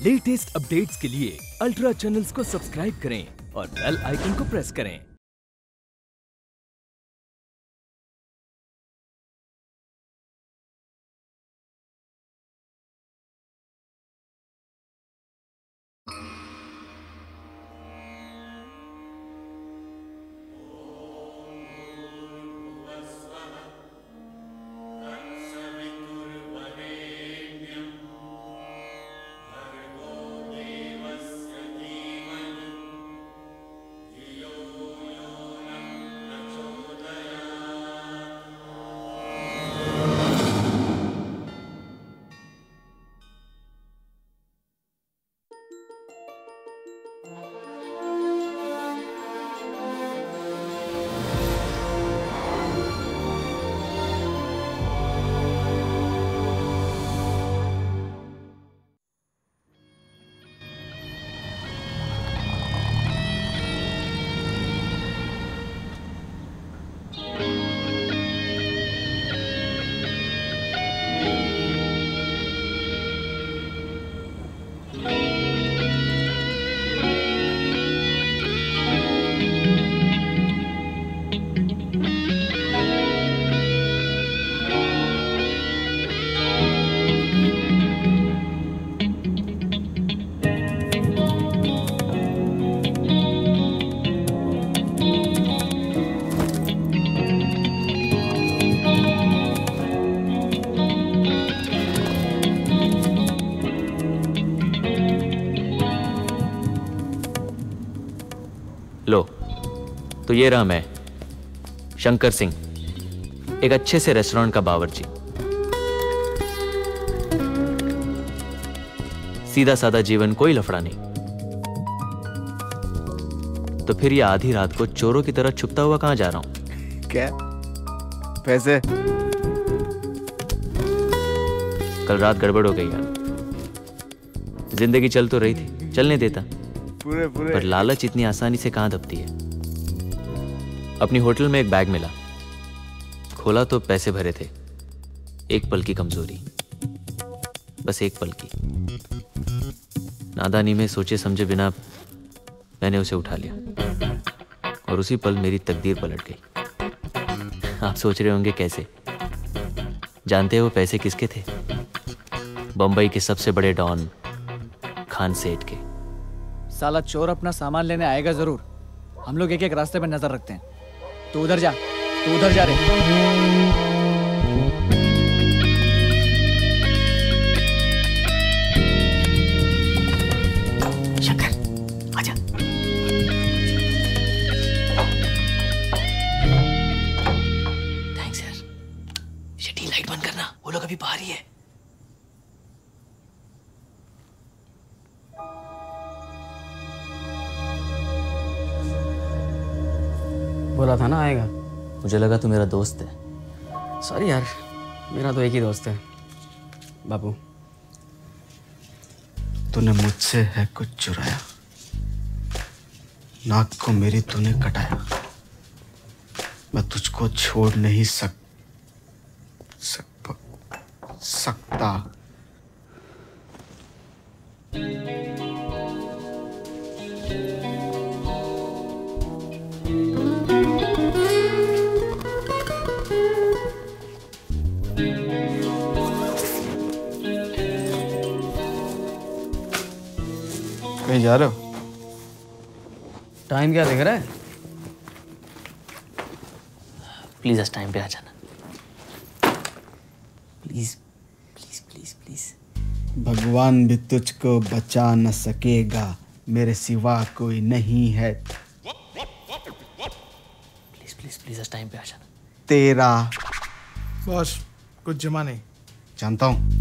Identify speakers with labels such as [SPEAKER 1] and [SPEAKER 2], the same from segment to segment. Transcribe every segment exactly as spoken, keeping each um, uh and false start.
[SPEAKER 1] Latest updates के लिए ultra channels को सब्सक्राइब करें और बेल आइकन को प्रेस करें।
[SPEAKER 2] लो, तो ये रहा मैं, शंकर सिंह, एक अच्छे से रेस्टोरेंट का बावर्ची। सीधा साधा जीवन, कोई लफड़ा नहीं। तो फिर ये आधी रात को चोरों की तरह छुपता हुआ कहां जा रहा हूं?
[SPEAKER 3] क्या? पैसे?
[SPEAKER 2] कल रात गड़बड़ हो गई यार। जिंदगी चल तो रही थी, चलने देता।
[SPEAKER 3] पूरे पूरे
[SPEAKER 2] पर लालच इतनी आसानी से कहां दबती है। अपनी होटल में एक बैग मिला, खोला तो पैसे भरे थे। एक पल की कमजोरी, बस एक पल की। नादानी में सोचे समझे बिना मैंने उसे उठा लिया और उसी पल मेरी तकदीर पलट गई। आप सोच रहे होंगे कैसे? जानते हो पैसे किसके थे? बंबई के सबसे बड़े डॉन खान सेठ के।
[SPEAKER 4] साला चोर अपना सामान लेने आएगा जरूर। हम लोग एक एक रास्ते पर नजर रखते हैं। तू उधर जा, तू उधर जा रे।
[SPEAKER 5] शंकर, आजा। थैंक्स यार। शेटी लाइट बंद करना, वो लोग अभी बाहर ही है।
[SPEAKER 6] बोला था ना आएगा।
[SPEAKER 2] मुझे लगा तू मेरा दोस्त है।
[SPEAKER 6] सॉरी यार, मेरा तो एक ही दोस्त है, बाबू।
[SPEAKER 3] तूने मुझसे है कुछ चुराया, नाक को मेरी तूने कटाया। मैं तुझको छोड़ नहीं सक, सक सकता। कहीं जा रहे हो?
[SPEAKER 6] टाइम क्या देख रहा है?
[SPEAKER 5] प्लीज इस टाइम पे आ जाना। Please please please please.
[SPEAKER 3] भगवान भी तुझको बचा न सकेगा, मेरे सिवा कोई नहीं है।
[SPEAKER 5] प्लीज प्लीज प्लीज इस टाइम पे आ जाना।
[SPEAKER 3] तेरा
[SPEAKER 7] बॉस कुछ जमा नहीं।
[SPEAKER 3] जानता हूं।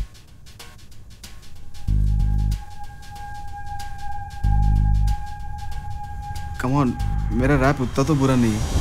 [SPEAKER 3] कम ऑन, मेरा रैप उतना तो बुरा नहीं है।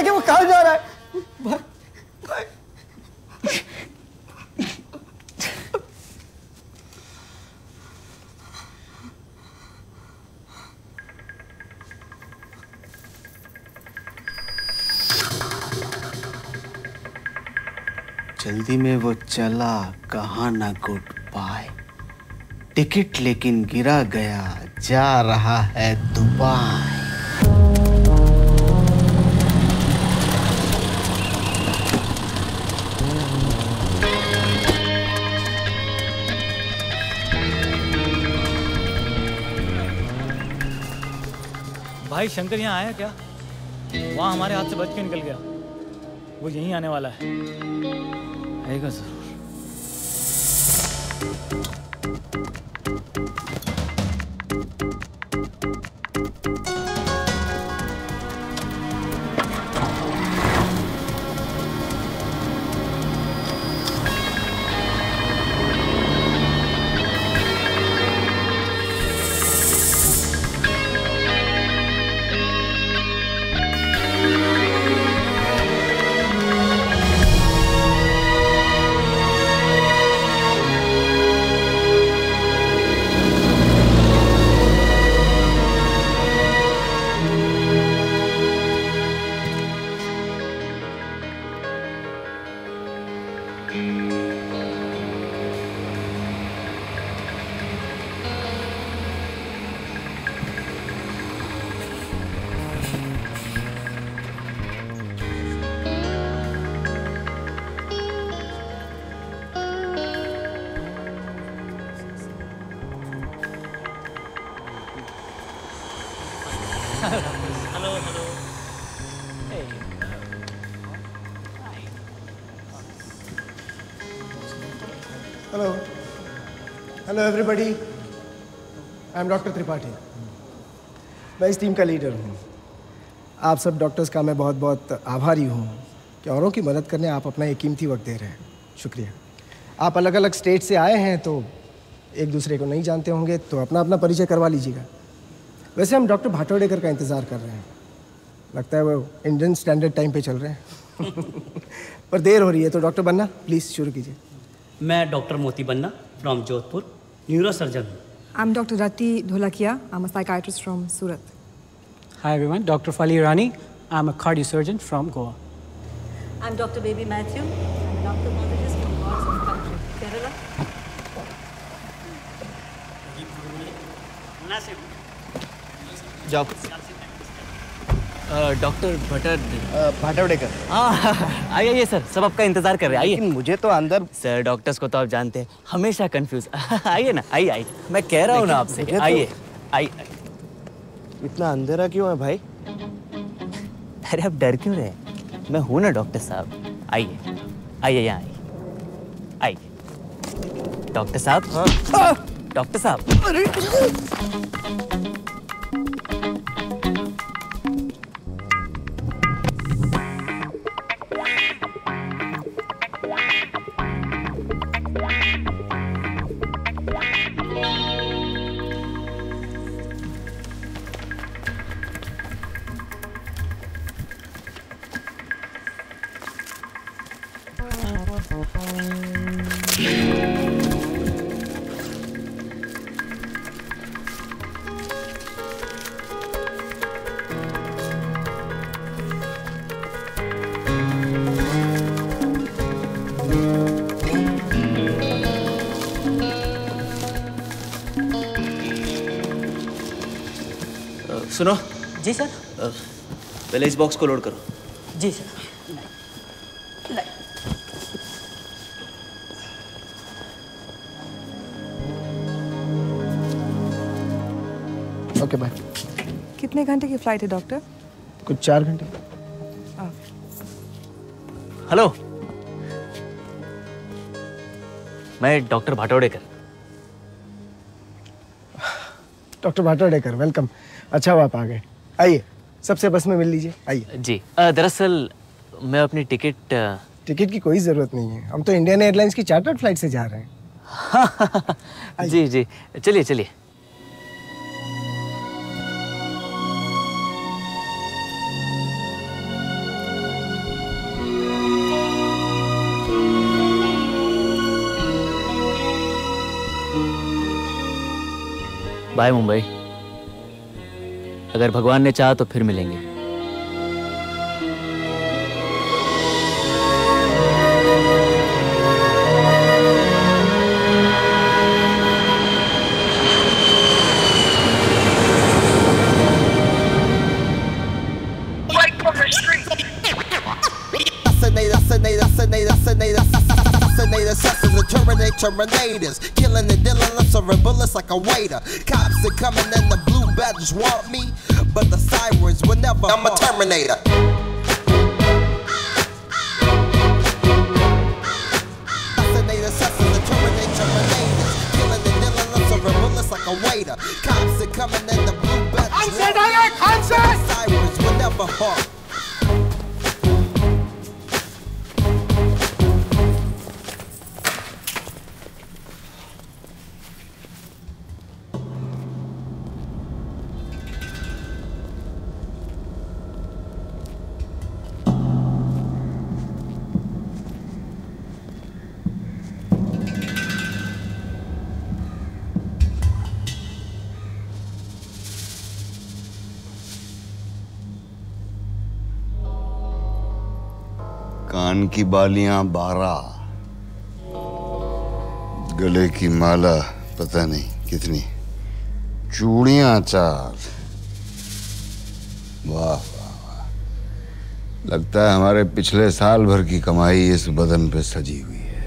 [SPEAKER 8] कि वो कहाँ जा रहा है। भाई, भाई।
[SPEAKER 3] जल्दी में वो चला कहाँ ना गुड बाय, टिकट लेकिन गिरा गया, जा रहा है दुबई।
[SPEAKER 4] भाई शंकर यहाँ आया क्या? वहाँ हमारे हाथ से बच के निकल गया। वो यहीं आने वाला है। आएगा जरूर।
[SPEAKER 9] Hello, hello. Hey.
[SPEAKER 8] Hello hello everybody, I am doctor Tripathi. मैं इस टीम का लीडर हूँ। आप सब डॉक्टर्स का मैं बहुत बहुत आभारी हूँ कि औरों की मदद करने आप अपना एक कीमती वक्त दे रहे हैं। शुक्रिया। आप अलग अलग स्टेट से आए हैं तो एक दूसरे को नहीं जानते होंगे, तो अपना अपना परिचय करवा लीजिएगा। वैसे हम डॉक्टर भाटोडेकर का इंतज़ार कर रहे हैं। लगता है वो इंडियन स्टैंडर्ड टाइम पे चल रहे हैं। पर देर हो रही है, तो डॉक्टर बन्ना प्लीज़ शुरू कीजिए।
[SPEAKER 9] मैं doctor Moti Banna from Jodhpur, neuro surgeon हूँ।
[SPEAKER 10] I'm Doctor Rati Dholakia. I'm a psychiatrist from Surat.
[SPEAKER 11] Hi everyone, Doctor Fali Irani. I'm a cardiosurgeon from Goa.
[SPEAKER 12] I'm Doctor Baby Matthew. I'm an ophthalmologist from God's own country, Kerala.
[SPEAKER 2] जाओ। Doctor Bhatar
[SPEAKER 3] Bhatodekar.
[SPEAKER 2] हाँ आइए आइए sir, सब आपका इंतजार कर रहे हैं। आइए।
[SPEAKER 3] मुझे तो अंदर
[SPEAKER 2] सर डॉक्टर्स को तो आप जानते हैं, हमेशा कंफ्यूज। आइए ना, आइए आइए, मैं कह रहा हूँ ना आपसे, आइए आइए।
[SPEAKER 3] इतना अंधेरा क्यों है भाई?
[SPEAKER 2] अरे आप डर क्यों रहे? मैं हूँ ना डॉक्टर साहब। आइए आइए, यहाँ आइए आइए। डॉक्टर साहब, डॉक्टर साहब। सुनो
[SPEAKER 9] जी सर।
[SPEAKER 2] पहले इस बॉक्स को लोड करो।
[SPEAKER 9] जी सर।
[SPEAKER 8] Okay bye.
[SPEAKER 10] कितने घंटे की फ्लाइट है डॉक्टर?
[SPEAKER 8] कुछ चार घंटे।
[SPEAKER 2] हेलो, मैं doctor Bhatodekar.
[SPEAKER 8] Doctor Bhatodekar, welcome. अच्छा हुआ आप आ गए। आइए, सबसे बस में मिल लीजिए। आइए।
[SPEAKER 2] जी दरअसल मैं अपनी टिकट
[SPEAKER 8] टिकट की कोई ज़रूरत नहीं है, हम तो इंडियन एयरलाइंस की चार्टर्ड फ्लाइट से जा रहे हैं।
[SPEAKER 2] जी जी, चलिए चलिए। बाय मुंबई। अगर भगवान ने चाहा तो फिर मिलेंगे।
[SPEAKER 13] Terminators, killing and dealing up serving bullets like a waiter. Cops are coming and the blue badges want me, but the sirens will never. I'm a Terminator. Assassinator, assassins, the terminate terminators, killing and dealing up serving bullets like a waiter. Cops are coming and the blue badges want me, but the sirens will never harm.
[SPEAKER 14] कान की बालियां बारह, गले की माला पता नहीं कितनी, चूड़ियां चार। वाह वाह वाह, लगता है हमारे पिछले साल भर की कमाई इस बदन पे सजी हुई है।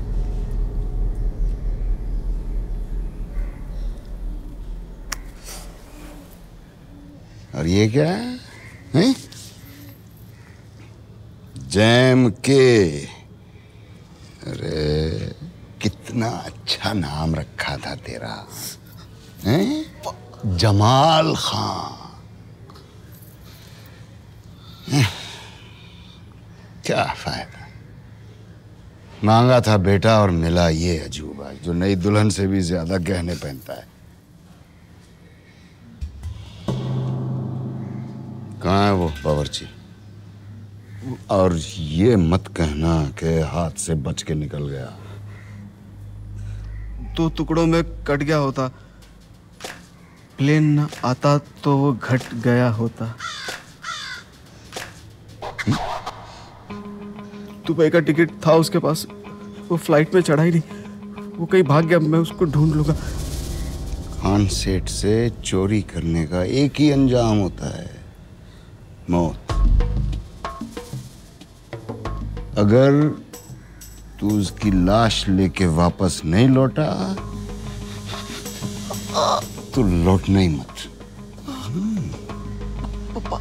[SPEAKER 14] और ये क्या है, है? जैम के। अरे कितना अच्छा नाम रखा था तेरा, हैं? जमाल खान। क्या फायदा, मांगा था बेटा और मिला ये अजूबा जो नई दुल्हन से भी ज्यादा गहने पहनता है। कहाँ है वो बावर्ची? और ये मत कहना कि हाथ से बच के निकल गया।
[SPEAKER 3] दो टुकड़ों में कट गया होता, प्लेन न आता तो वो घट गया होता। दुबई का टिकट था उसके पास, वो फ्लाइट में चढ़ा ही नहीं, वो कहीं भाग गया। मैं उसको ढूंढ लूंगा।
[SPEAKER 14] खान सेठ से चोरी करने का एक ही अंजाम होता है, मौत। अगर तू उसकी लाश लेके वापस नहीं लौटा तो लौटना ही मत।
[SPEAKER 3] पापा।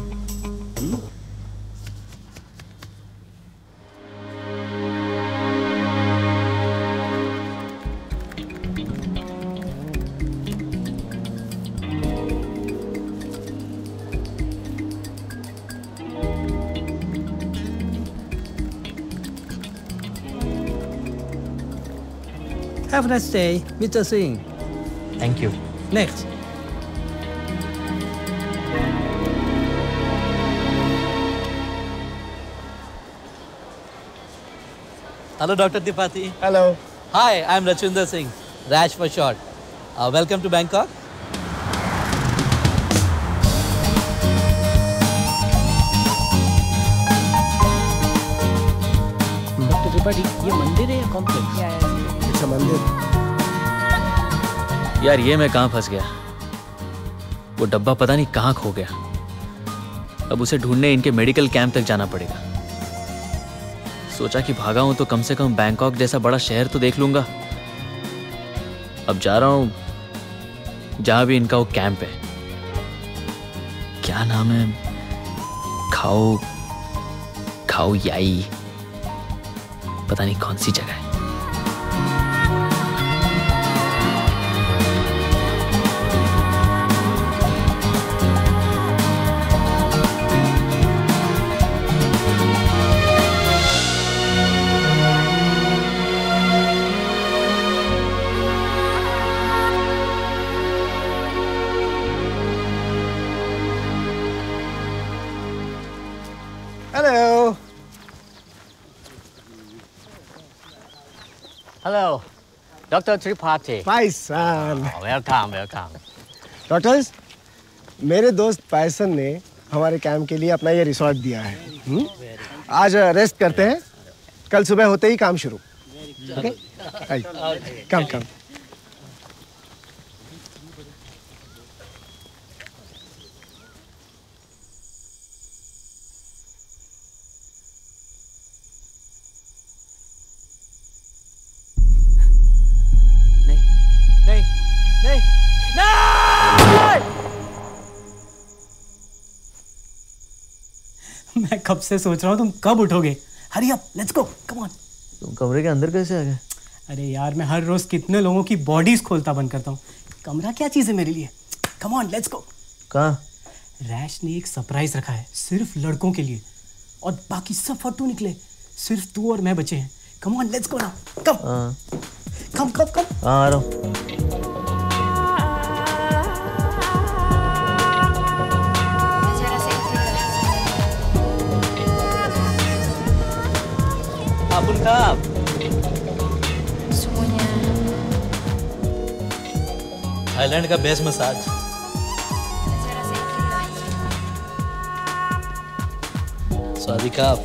[SPEAKER 15] Have a nice day, Mister Singh.
[SPEAKER 2] Thank you.
[SPEAKER 15] Next.
[SPEAKER 16] Hello, Doctor Tripathi.
[SPEAKER 8] Hello.
[SPEAKER 16] Hi, I'm Rachinder Singh, Raj for short. Uh, welcome to Bangkok.
[SPEAKER 15] Doctor Tripathi, ये मंदिर है या कॉम्प्लेक्स?
[SPEAKER 8] अच्छा मंदिर।
[SPEAKER 2] यार ये मैं कहाँ फंस गया, वो डब्बा पता नहीं कहाँ खो गया। अब उसे ढूंढने इनके मेडिकल कैंप तक जाना पड़ेगा। सोचा कि भागा हूं तो कम से कम बैंकॉक जैसा बड़ा शहर तो देख लूंगा। अब जा रहा हूं जहां भी इनका वो कैंप है। क्या नाम है, खाओ खाओ याई, पता नहीं कौन सी जगह है।
[SPEAKER 15] Hello.
[SPEAKER 6] Doctor Tripathi.
[SPEAKER 8] My son.
[SPEAKER 6] Oh, welcome, welcome.
[SPEAKER 8] Doctors, मेरे दोस्त पायसन ने हमारे कैंप के लिए अपना ये रिसोर्ट दिया है। हुँ? आज रेस्ट करते हैं, कल सुबह होते ही काम शुरू। ओके? Come come.
[SPEAKER 2] नहीं नहीं नहीं।
[SPEAKER 11] मैं कब से सोच रहा हूँ तुम कब उठोगे। Hurry up, let's go, come on.
[SPEAKER 2] तुम कमरे के अंदर कैसे आ गए?
[SPEAKER 11] अरे यार, मैं हर रोज कितने लोगों की बॉडीज खोलता बंद करता हूँ। कमरा क्या चीज है मेरे लिए। Come on, let's go.
[SPEAKER 2] कहाँ?
[SPEAKER 11] रैश ने एक सरप्राइज रखा है सिर्फ लड़कों के लिए, और बाकी सब फट्टू निकले। सिर्फ तू और मैं बचे हैं। Come on, let's go now. Come come come come.
[SPEAKER 2] हाँ, आ रहा हूँ।
[SPEAKER 16] Abun Kap.
[SPEAKER 17] Semuanya.
[SPEAKER 16] थाईलैंड का बेस्ट मसाज। स्वादी काप।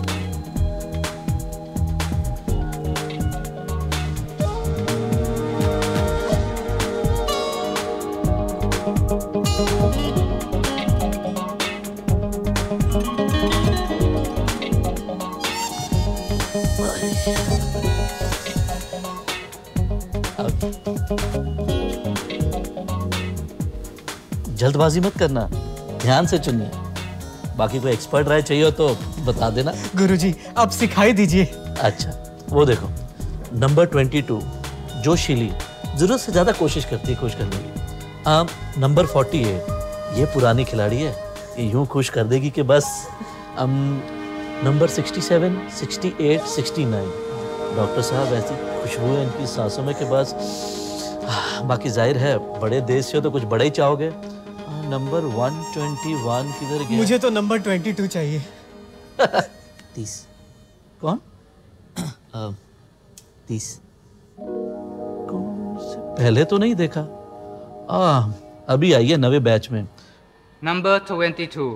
[SPEAKER 16] जल्दबाजी मत करना, ध्यान से चुनिए। बाकी कोई एक्सपर्ट राय चाहिए हो तो बता देना।
[SPEAKER 11] गुरुजी, आप सिखाई दीजिए।
[SPEAKER 16] अच्छा, वो देखो नंबर ट्वेंटी टू, जोशीली, जरूरत से ज्यादा कोशिश करती है खुश करने की। आ, नंबर फोर्टी एट, ये पुरानी खिलाड़ी है, ये यूं खुश कर देगी कि बस। um, number sixty seven, sixty eight, sixty nine, doctor साहब ऐसी खुशबू है इनकी सांसों में कि बस। बाकी जाहिर है बड़े देश से हो तो कुछ बड़ा ही चाहोगे। नंबर वन ट्वेंटी वन किधर गया?
[SPEAKER 11] मुझे तो नंबर ट्वेंटी टू चाहिए।
[SPEAKER 2] तीस।
[SPEAKER 16] कौन?
[SPEAKER 2] तीस।
[SPEAKER 16] पहले तो नहीं देखा। आ, अभी आई है नवे बैच में।
[SPEAKER 18] Number twenty two.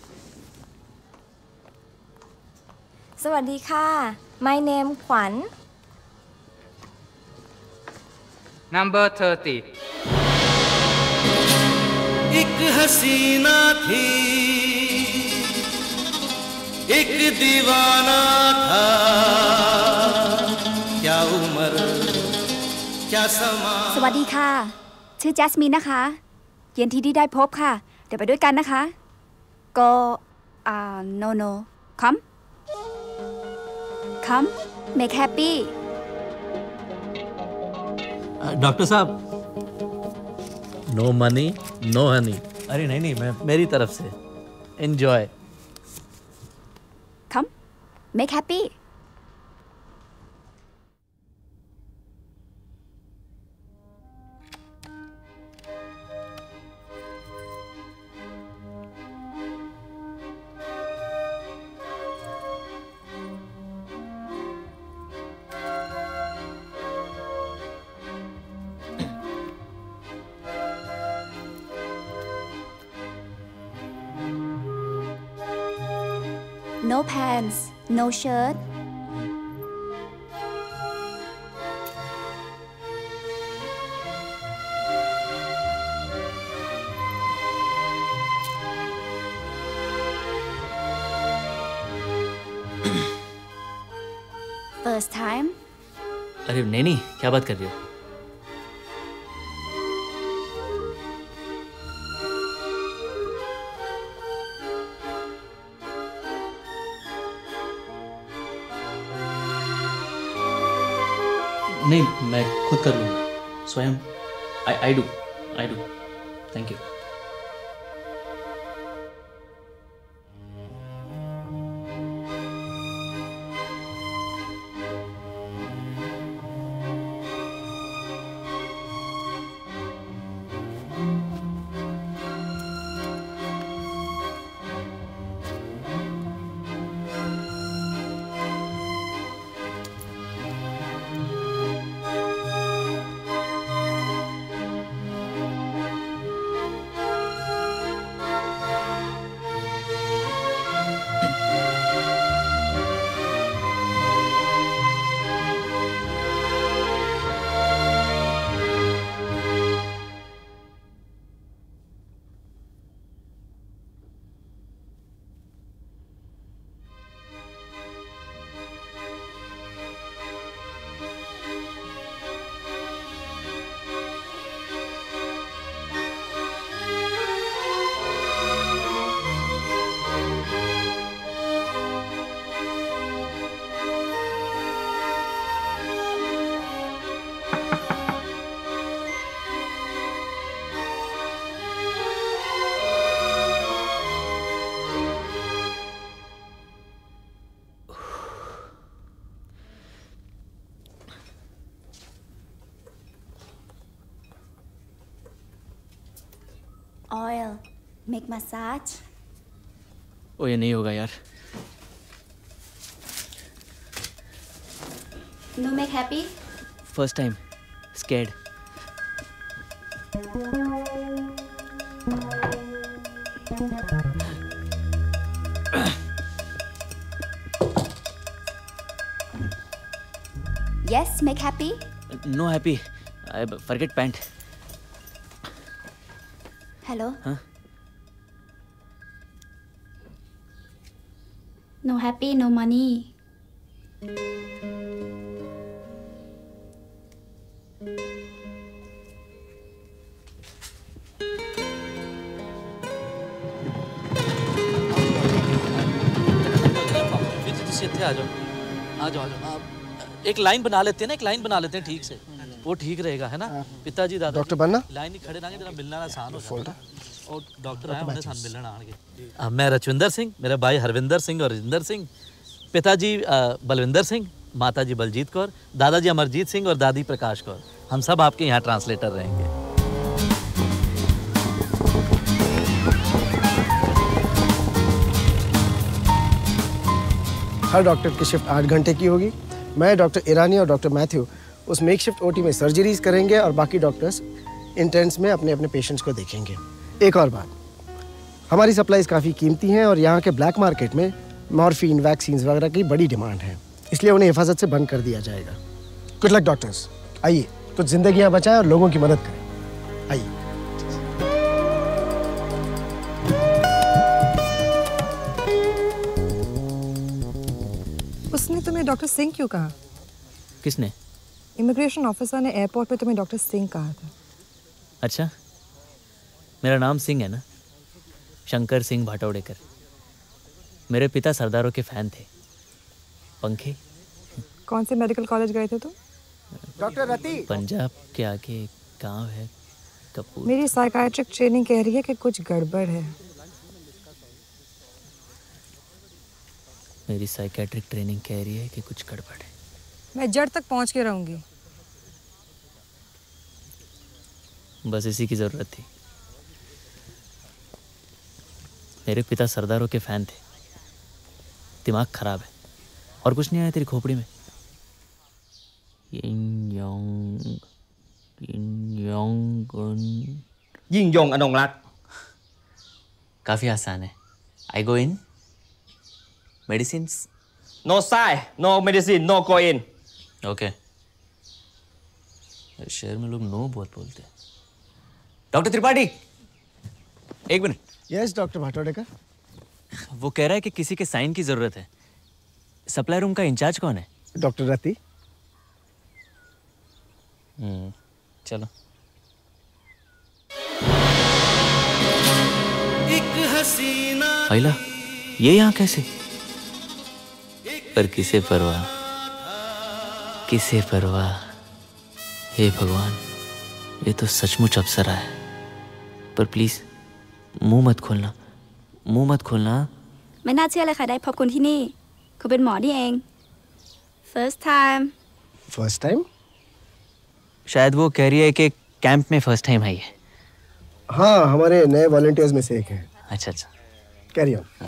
[SPEAKER 17] สวัสดีค่ะ My name ขวัญ
[SPEAKER 18] Number thirty.
[SPEAKER 13] एक हसीना थी, एक दीवाना था, क्या उम्र क्या समा।
[SPEAKER 17] สวัสดีค่ะ ชื่อแจสมินนะคะเย็นที่ที่ได้พบค่ะ เดี๋ยวไปด้วยกันนะคะ ก็อ่า no no come come make happy।
[SPEAKER 16] Doctor साहब, नो मनी नो हनी।
[SPEAKER 2] अरे नहीं नहीं, मैं
[SPEAKER 16] मेरी तरफ से enjoy.
[SPEAKER 17] come make happy। No pants, no shirt. First time.
[SPEAKER 2] अरे नहीं नहीं, क्या बात कर रही हो? नहीं, मैं खुद कर लूँगा स्वयं। I I do I do thank you.
[SPEAKER 17] oil, make massage.
[SPEAKER 2] ओ ये नहीं होगा यार.
[SPEAKER 17] No make happy.
[SPEAKER 2] First time, scared.
[SPEAKER 17] Yes, make happy.
[SPEAKER 2] No happy. I forget pant.
[SPEAKER 17] Hello.
[SPEAKER 2] Huh?
[SPEAKER 17] No happy, no money.
[SPEAKER 16] आ जाओ आ जाओ आ जाओ आप एक लाइन बना लेते हैं ना एक लाइन बना लेते हैं ठीक से वो ठीक रहेगा है ना पिताजी दादा
[SPEAKER 8] डॉक्टर बनना
[SPEAKER 16] लाइन ही खड़े रहेंगे जरा मिलना आसान हो जाता है और डॉक्टर आए उन्हें साथ मिलना आएंगे मैं रचविंदर सिंह मेरा भाई हरविंदर सिंह और रजिंदर सिंह पिताजी बलविंदर सिंह माताजी बलजीत कौर दादाजी अमरजीत सिंह और दादी प्रकाश कौर हम सब आपके यहाँ ट्रांसलेटर रहेंगे
[SPEAKER 8] हर डॉक्टर की शिफ्ट आठ घंटे की होगी मैं डॉक्टर ईरानी और डॉक्टर मैथ्यू उस मेक शिफ्ट ओटी में सर्जरीज करेंगे और बाकी डॉक्टर्स इंटेंस में अपने अपने पेशेंट्स को देखेंगे। एक और बात हमारी सप्लाईज काफ़ी कीमती हैं और यहाँ के ब्लैक मार्केट में मॉर्फिन वैक्सीन वगैरह की बड़ी डिमांड है इसलिए उन्हें हिफाजत से बंद कर दिया जाएगा। गुड लक डॉक्टर्स, आइए कुछ जिंदगियाँ बचाएं और लोगों की मदद करें। आइए।
[SPEAKER 10] उसने तुम्हें डॉक्टर सिंह क्यों कहा?
[SPEAKER 2] किसने?
[SPEAKER 10] इमिग्रेशन ऑफिसर ने एयरपोर्ट पे तुम्हें डॉक्टर सिंह कहा था।
[SPEAKER 2] अच्छा, मेरा नाम सिंह है ना, शंकर सिंह भाटौड़ेकर। मेरे पिता सरदारों के फैन थे। पंखे?
[SPEAKER 10] कौन से मेडिकल कॉलेज गए थे तुम?
[SPEAKER 8] डॉक्टर रति।
[SPEAKER 2] पंजाब के आगे गांव है कपूर।
[SPEAKER 10] मेरी साइकाइट्रिक ट्रेनिंग कह रही है कि कुछ गड़बड़ है।
[SPEAKER 2] मेरी साइकेट्रिक ट्रेनिंग कह रही है कि कुछ गड़बड़ है।
[SPEAKER 10] मैं जड़ तक पहुंच के रहूंगी।
[SPEAKER 2] बस इसी की जरूरत थी। मेरे पिता सरदारों के फैन थे। दिमाग खराब है और कुछ नहीं आया तेरी खोपड़ी में। यिन योंग यिन योंग
[SPEAKER 6] यिन योंग अनोंगलाक।
[SPEAKER 2] काफी आसान है। I go in medicines
[SPEAKER 6] no साई no medicine no go in.
[SPEAKER 2] Okay. शहर में लोग नो बहुत बोलते हैं। डॉक्टर त्रिपाठी एक मिनट।
[SPEAKER 8] Yes doctor भाटौड़ेकर।
[SPEAKER 2] वो कह रहा है कि किसी के साइन की जरूरत है। सप्लाई रूम का इंचार्ज कौन है?
[SPEAKER 8] डॉक्टर रति।
[SPEAKER 2] हम्म चलो।
[SPEAKER 13] एक हसीना
[SPEAKER 2] आइला ये यहाँ कैसे? पर किसे परवाह, किसे परवाह। हे भगवान, ये तो सचमुच अप्सरा है। पर प्लीज मुंह मत खोलना, मुंह मत खोलना।
[SPEAKER 17] ไม่น่าเชื่อเลยค่ะได้พบคุณที่นี่คุณเป็นหมอนี่เอง first time
[SPEAKER 8] फर्स्ट टाइम?
[SPEAKER 2] शायद वो कह रही है कि कैंप में फर्स्ट टाइम आई है।
[SPEAKER 8] हाँ, हमारे नए वॉलंटियर्स में से एक है।
[SPEAKER 2] अच्छा अच्छा।
[SPEAKER 8] Carry on.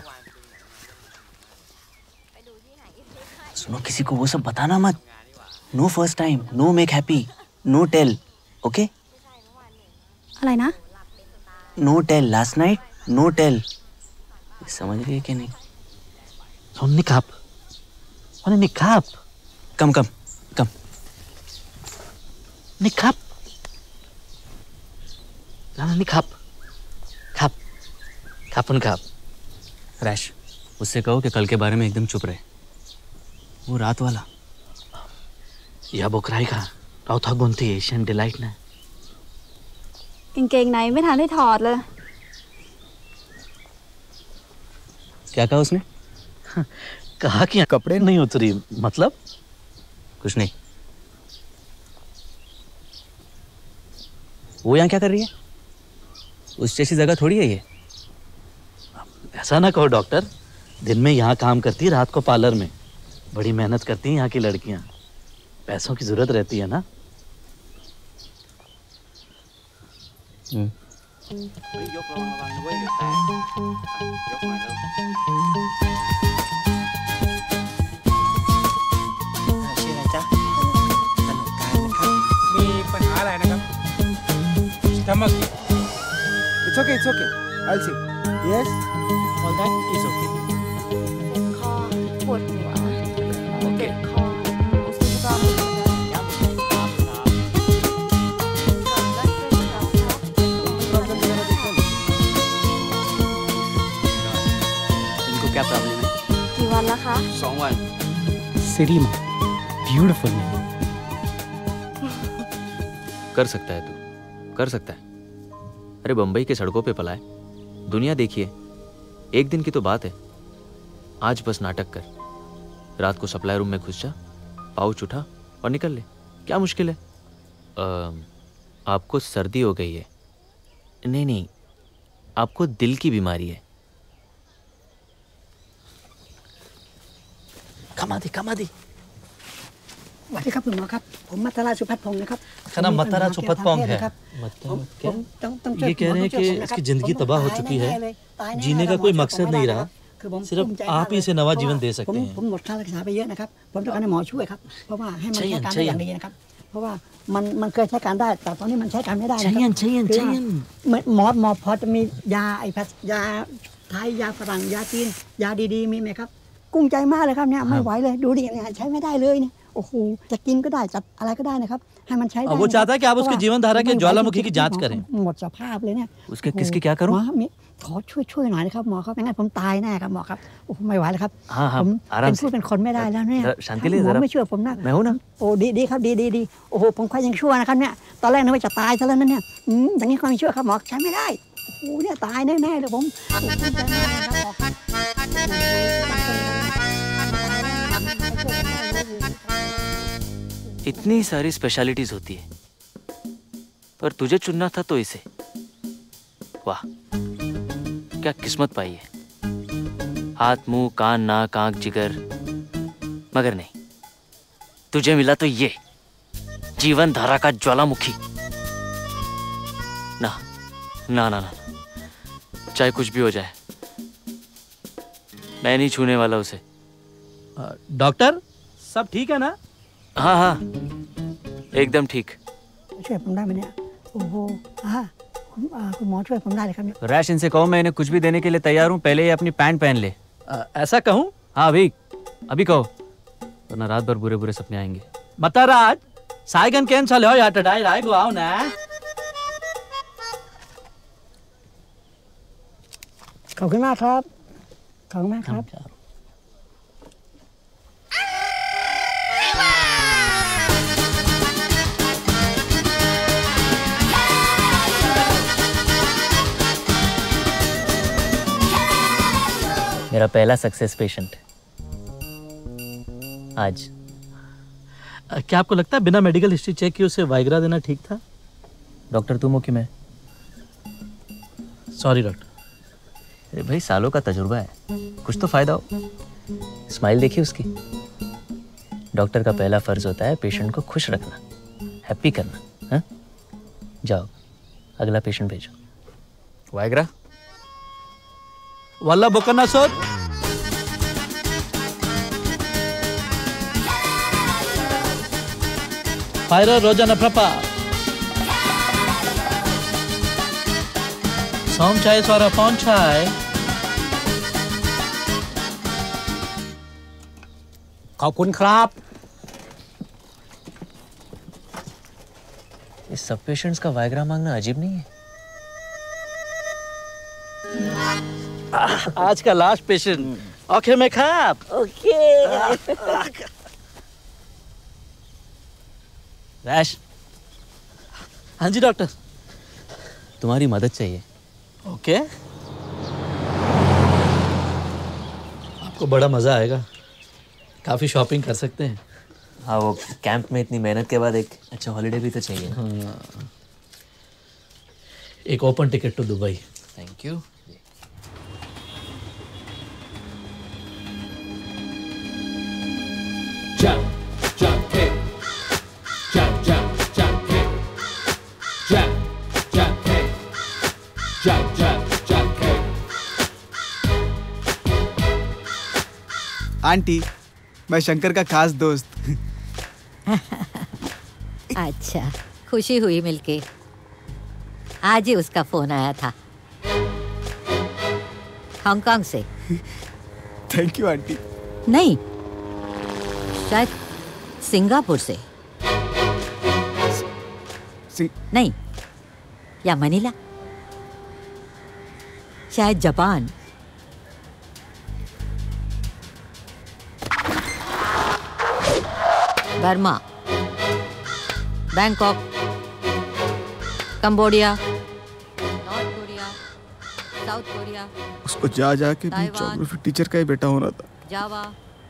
[SPEAKER 2] सुनो, किसी को वो सब बताना मत। No first time, no make happy, no tell, okay?
[SPEAKER 17] อะไรนะ
[SPEAKER 2] no tell last night, no tell. समझ रही है कि नहीं? सुन निकाप, अरे निकाप। कम कम कम निकाप, लाना निकाप, खाप खापुन खाप। रैश, उससे कहो कि कल के बारे में एकदम चुप रहे। वो रात वाला या बोकराई का राउथा गुंती एशियन डिलाइट ना।
[SPEAKER 17] กางเกงในไม่ทันได้ถอดเลย
[SPEAKER 2] क्या कहा उसने?
[SPEAKER 16] कहा कि कपड़े नहीं उतरी, मतलब
[SPEAKER 2] कुछ नहीं। वो यहाँ क्या कर रही है? उस जैसी जगह थोड़ी है ये।
[SPEAKER 16] ऐसा ना कहो डॉक्टर, दिन में यहाँ काम करती, रात को पार्लर में। बड़ी मेहनत करती हैं यहाँ की लड़कियाँ, पैसों की जरूरत रहती है ना।
[SPEAKER 2] เฮ้ยยกระวังระวังด้วยเดี๋ยวแตกยกหน่อยเร็ว
[SPEAKER 11] ชื่ออะไรจ๊ะสนุกการนะครับ
[SPEAKER 4] มีปัญหาอะไรนะครับ stomach
[SPEAKER 8] It's okay, it's okay. I'll see. Yes?
[SPEAKER 11] All that is okay.
[SPEAKER 17] คอปวดหัว
[SPEAKER 2] โอเค
[SPEAKER 17] คอรู้สึกว่า
[SPEAKER 6] इनको क्या प्रॉब्लम है?
[SPEAKER 17] กี่วันแล้วคะ
[SPEAKER 6] สองวัน
[SPEAKER 11] Sirima, beautiful name.
[SPEAKER 2] कर सकता है तू कर सकता है। अरे बंबई के सड़कों पे पला है, दुनिया देखिए। एक दिन की तो बात है। आज बस नाटक कर, रात को सप्लाई रूम में घुस जा, पाउच उठा और निकल ले। क्या मुश्किल है? आ, आपको सर्दी हो गई है। नहीं नहीं, आपको दिल की बीमारी है।
[SPEAKER 16] कमा दी कमा दी
[SPEAKER 15] สวัสดีครับคุณหมอครับผมมัตตราสุพัฒน์พงศ์นะครับ
[SPEAKER 16] का नाम मतरा सुपत पोंग है।
[SPEAKER 15] ผมผมต้องต้องช่วย
[SPEAKER 16] ये कह रहे हैं कि इसकी जिंदगी तबाह हो चुकी है, जीने का कोई मकसद नहीं रहा,
[SPEAKER 15] คือผม
[SPEAKER 16] सिर्फ आप ही इसे नवा जीवन दे
[SPEAKER 15] ผม
[SPEAKER 16] सकते
[SPEAKER 15] ผม
[SPEAKER 16] हैं।
[SPEAKER 15] หมดค่ารักษาไปเยอะนะครับผมต้องการให้หมอช่วยครับเพราะว่าให้มัน
[SPEAKER 16] ใช่
[SPEAKER 15] ใช้การ
[SPEAKER 16] ใช่
[SPEAKER 15] ได้อย่างดีนะครับเพราะว่ามันมันเคยใช้การได้แต่ตอนนี้มันใช้การไม่ได้นะครั
[SPEAKER 16] ใช่ใช่
[SPEAKER 15] คือ
[SPEAKER 16] ใช่
[SPEAKER 15] ว่าเหมือนหมอหมอพอจะมียาไอ้พัสยาไทยยาฝรั่งยาจีนยาดีๆมีไหมครับกุ้งใจมากเลยครับเนี่ยไม่ไหวเลยดูดิเนี่ยใช้ไม่ได้เลยเนี่ยโอ้โหจะกินก็ได้จัดอะไรก็ได้นะครับให้มันใช้ได้
[SPEAKER 16] अब वो चाहता है कि आप उसकी जीवन धारा के ज्वालामुखी की जांच करें।
[SPEAKER 15] หมดสภาพเลยเนี่ย
[SPEAKER 2] उसके किसकी क्या करूं?
[SPEAKER 15] หมอมีขอช่วยช่วยหน่อยนะครับหมอครับไม่งั้นผมตายแน่ครับหมอครับโอ้ไม่ไหวแล้วครับ
[SPEAKER 2] हाँ हाँ
[SPEAKER 15] ผม
[SPEAKER 2] आराम
[SPEAKER 15] เป็น
[SPEAKER 2] से
[SPEAKER 15] ผู้เป็นคนไม่ได้แล้วเนี่ย
[SPEAKER 2] जरा शांति ले
[SPEAKER 15] หมอ
[SPEAKER 2] जरा
[SPEAKER 15] ไม่ช่วยผมนะ
[SPEAKER 2] मैं हूं ना
[SPEAKER 15] โอ้ดีดีครับดีดีดีโอ้โหผมค่อยยังชั่วนะครับเนี่ยตอนแรกนึกว่าจะตายซะแล้วนั่นเนี่ยอืมอย่างนี้ค่อยยังชั่วครับหมอใช้ไม่ได้โอ้โหเนี่ยตายแน่ๆเลยผมโอ้โหใจมากเลยครับหมอครับ
[SPEAKER 2] इतनी सारी स्पेशलिटीज होती है, पर तुझे चुनना था तो इसे। वाह, क्या किस्मत पाई है। हाथ मुंह कान नाक आंख जिगर, मगर नहीं, तुझे मिला तो ये जीवन धारा का ज्वालामुखी। ना ना ना ना, चाहे कुछ भी हो जाए, मैं नहीं छूने वाला उसे।
[SPEAKER 16] डॉक्टर सब ठीक है ना?
[SPEAKER 2] हाँ हाँ एकदम ठीक।
[SPEAKER 15] ช่วยผมได้ไหมเนี่ยโอ้โหอ่าคุณอ่าคุณหมอช่วยผมได้เลยครับเนี่ย
[SPEAKER 2] रैश इनसे कहो मैं इन्हें कुछ भी देने के लिए तैयार हूँ, पहले ये अपनी पैंट पहन ले।
[SPEAKER 16] आ, ऐसा कहूँ?
[SPEAKER 2] हाँ अभी अभी कहो, वरना रात भर बुरे बुरे सपने आएंगे।
[SPEAKER 16] मतराज साइगन कैंसल हो या टडाई राय को आओ ना।
[SPEAKER 15] ขอบคุณมากครับขอบคุณมากครับ
[SPEAKER 2] मेरा पहला सक्सेस पेशेंट आज।
[SPEAKER 16] आ, क्या आपको लगता है बिना मेडिकल हिस्ट्री चेक किए उसे वाइग्रा देना ठीक था?
[SPEAKER 2] डॉक्टर तुम हो कि मैं?
[SPEAKER 16] Sorry doctor.
[SPEAKER 2] अरे भाई सालों का तजुर्बा है, कुछ तो फायदा हो। स्माइल देखिए उसकी। डॉक्टर का पहला फर्ज होता है पेशेंट को खुश रखना, हैप्पी करना। हाँ? जाओ अगला पेशेंट भेजो। वाइग्रा
[SPEAKER 16] वल्लभ बुकन्ना सोद फायरर रोजाना प्रपा सोम चाय स्वारा फोन चाय
[SPEAKER 11] ขอบคุณครับ
[SPEAKER 2] इस सब पेशेंट्स का वाइग्रा मांगना अजीब नहीं है?
[SPEAKER 16] आज का लास्ट पेशेंट ओके में खाप
[SPEAKER 15] ओके
[SPEAKER 2] रैश,
[SPEAKER 16] हाँ जी डॉक्टर।
[SPEAKER 2] तुम्हारी मदद चाहिए।
[SPEAKER 16] ओके आपको बड़ा मजा आएगा, काफी शॉपिंग कर सकते हैं।
[SPEAKER 2] हाँ वो कैंप में इतनी मेहनत के बाद एक अच्छा हॉलिडे भी तो चाहिए।
[SPEAKER 16] हाँ। एक open ticket to Dubai.
[SPEAKER 2] Thank you.
[SPEAKER 19] Jump, jump, kick. Jump, jump, jump, kick. Jump, jump, kick.
[SPEAKER 3] Aunty, मैं शंकर का खास दोस्त।
[SPEAKER 20] अच्छा, खुशी हुई मिलके। आज ही उसका फोन आया था हांगकांग से।
[SPEAKER 3] Thank you aunty.
[SPEAKER 20] नहीं, शायद सिंगापुर से।
[SPEAKER 3] सि...
[SPEAKER 20] नहीं, या मनीला, शायद Japan. Burma, Bangkok, Cambodia, North Korea, South Korea.
[SPEAKER 3] उसको जा जा के भी ज्योग्राफी टीचर का ही बेटा होना था।
[SPEAKER 20] जावा।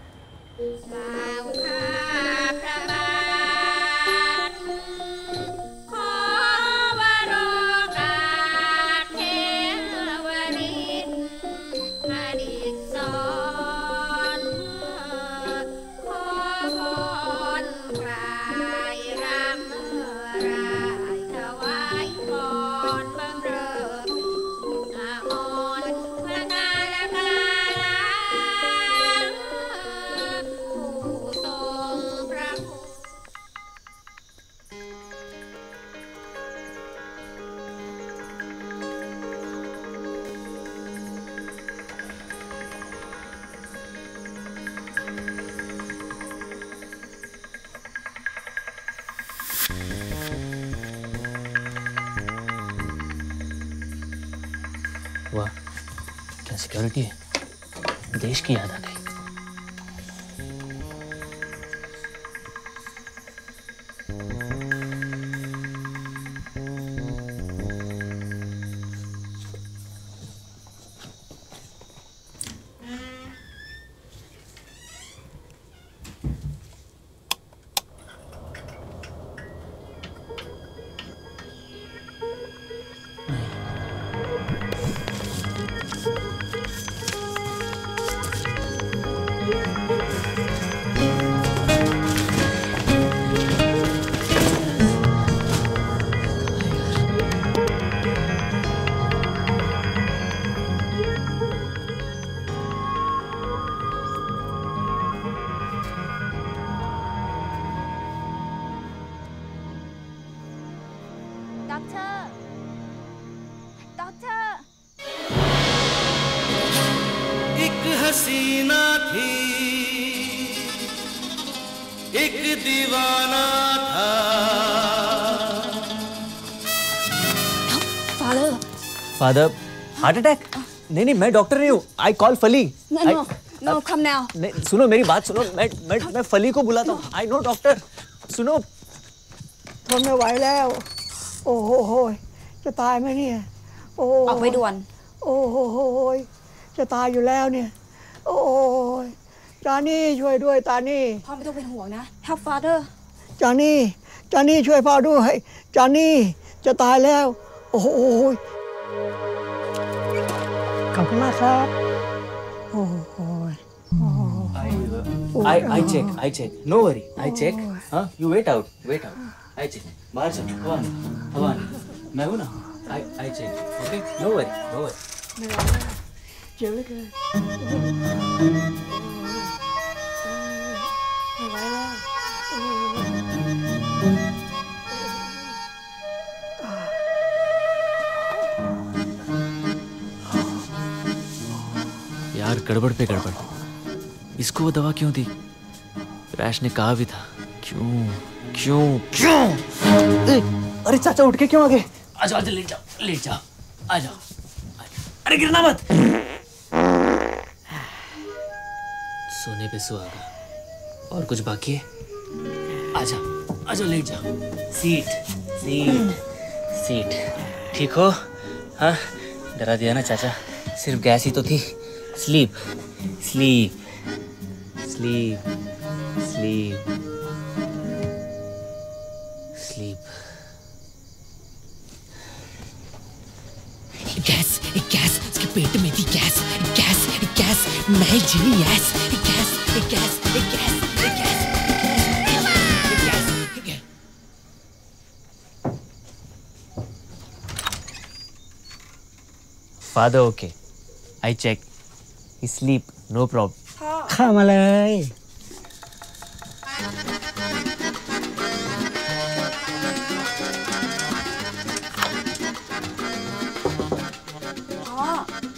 [SPEAKER 2] वाह, क्या सिक्योरिटी है, देश की याद आ गई।
[SPEAKER 13] हसीना थी, एक दीवाना था।
[SPEAKER 2] Father father heart attack? नहीं नहीं, मैं डॉक्टर नहीं हूँ। I call Fali.
[SPEAKER 10] No, no, no, come now.
[SPEAKER 2] नहीं, सुनो मेरी बात सुनो। मैं मैं मैं फली को बुलाता हूँ। I no doctor. सुनो।
[SPEAKER 15] ทนไม่ไหวแล้ว โอ้โหโหยจะตายไหมเนี่ย โอ้
[SPEAKER 10] ออกไปด่วน
[SPEAKER 15] โอ้โหโหยจะตายอยู่แล้วเนี่ย โอ้ยจานี่ช่วยด้วยตานี่
[SPEAKER 10] พ่อไม่ต้องเป็นห่วงนะ Help father
[SPEAKER 15] จานี่จานี่ช่วยพ่อด้วยจานี่จะตายแล้ว โอ้โหขอบคุณมากครับ โอ้โห
[SPEAKER 2] I I check I check. No worry. I check. हाँ, you wait out wait out. I check. बाहर चल। हवा नहीं हवा नहीं। मैं हूँ ना। I I check. Okay. No worry no worry.
[SPEAKER 15] เจ็บเหลือเกินไม่ไหวแล้ว
[SPEAKER 2] यार गड़बड़ पे गड़बड़। इसको वो दवा क्यों दी? रैश ने कहा भी था। क्यों क्यों क्यों?
[SPEAKER 11] अरे चाचा उठ के क्यों आ गए?
[SPEAKER 2] आ जाओ लेट जाओ लेट जाओ आ जाओ। अरे गिरना मत। सोने पे सुहागा। और कुछ बाकी है? आ जाओ आ जाओ लेट जाओ। Seat seat seat. ठीक हो? हाँ डरा दिया ना चाचा। सिर्फ गैस ही तो थी। Sleep sleep sleep sleep sleep.
[SPEAKER 5] Gas gas उसके पेट में थी गैस गैस गैस मैं genius gas gas gas gas
[SPEAKER 2] Father okay. I check. He sleep no problem.
[SPEAKER 15] เข้ามาเลย
[SPEAKER 17] อ๋อ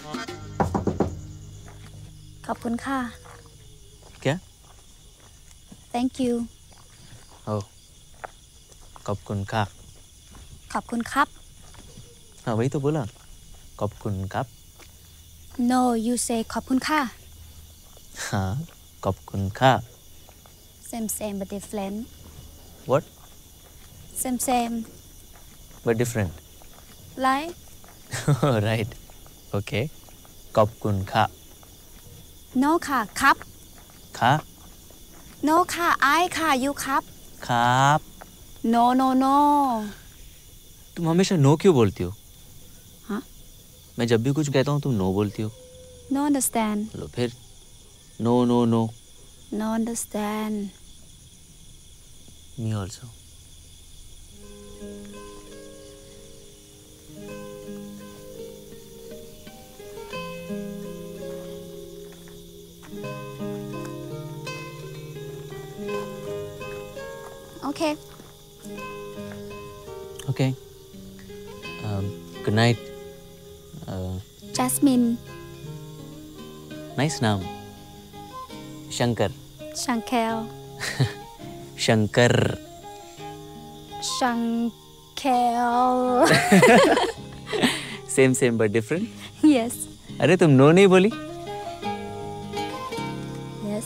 [SPEAKER 17] ขอบคุณค่ะ
[SPEAKER 2] क्या
[SPEAKER 17] thank you
[SPEAKER 2] ओ कब कुन का
[SPEAKER 17] ขอบคุณครับ
[SPEAKER 2] हाँ वही तो बोला कब कुन का
[SPEAKER 17] no you say ขอบคุณค่ะ
[SPEAKER 2] हाँ कब कुन का
[SPEAKER 17] same same but different
[SPEAKER 2] what
[SPEAKER 17] same same
[SPEAKER 2] but different
[SPEAKER 17] like
[SPEAKER 2] right okay कब कुन का
[SPEAKER 17] no ค่ะครับ
[SPEAKER 2] का
[SPEAKER 17] no ค่ะ I ค่ะ you ครับ
[SPEAKER 2] khap
[SPEAKER 17] no no no
[SPEAKER 2] तुम हमेशा नो क्यों बोलती हो
[SPEAKER 17] हाँ
[SPEAKER 2] मैं जब भी कुछ कहता हूँ तुम नो बोलती हो
[SPEAKER 17] no understand
[SPEAKER 2] लो फिर no no no
[SPEAKER 17] no understand
[SPEAKER 2] me also
[SPEAKER 17] okay
[SPEAKER 2] okay um, good night uh,
[SPEAKER 17] Jasmine
[SPEAKER 2] nice name Shankar
[SPEAKER 17] Shankel
[SPEAKER 2] Shankar
[SPEAKER 17] Shankel
[SPEAKER 2] same same but different
[SPEAKER 17] yes
[SPEAKER 2] अरे तुम नो नहीं बोली
[SPEAKER 17] yes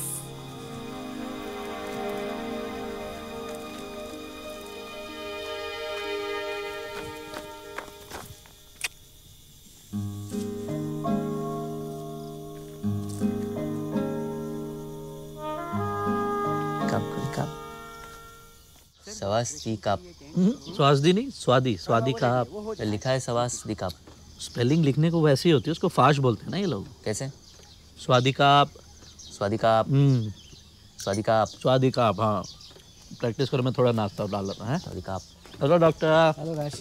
[SPEAKER 2] सवास्दी काप
[SPEAKER 16] स्वादी नहीं स्वादी स्वादी का आप
[SPEAKER 2] लिखा है सवास्दी काप
[SPEAKER 16] स्पेलिंग लिखने को वैसे ही होती है उसको फाश बोलते हैं ना ये लोग
[SPEAKER 2] कैसे
[SPEAKER 16] स्वादी का आप
[SPEAKER 2] स्वादी काप स्वादी काप
[SPEAKER 16] स्वादी का आप हाँ प्रैक्टिस करो मैं थोड़ा नाश्ता डाल लेता है
[SPEAKER 2] स्वादी काप
[SPEAKER 16] हेलो डॉक्टर
[SPEAKER 11] हेलो राज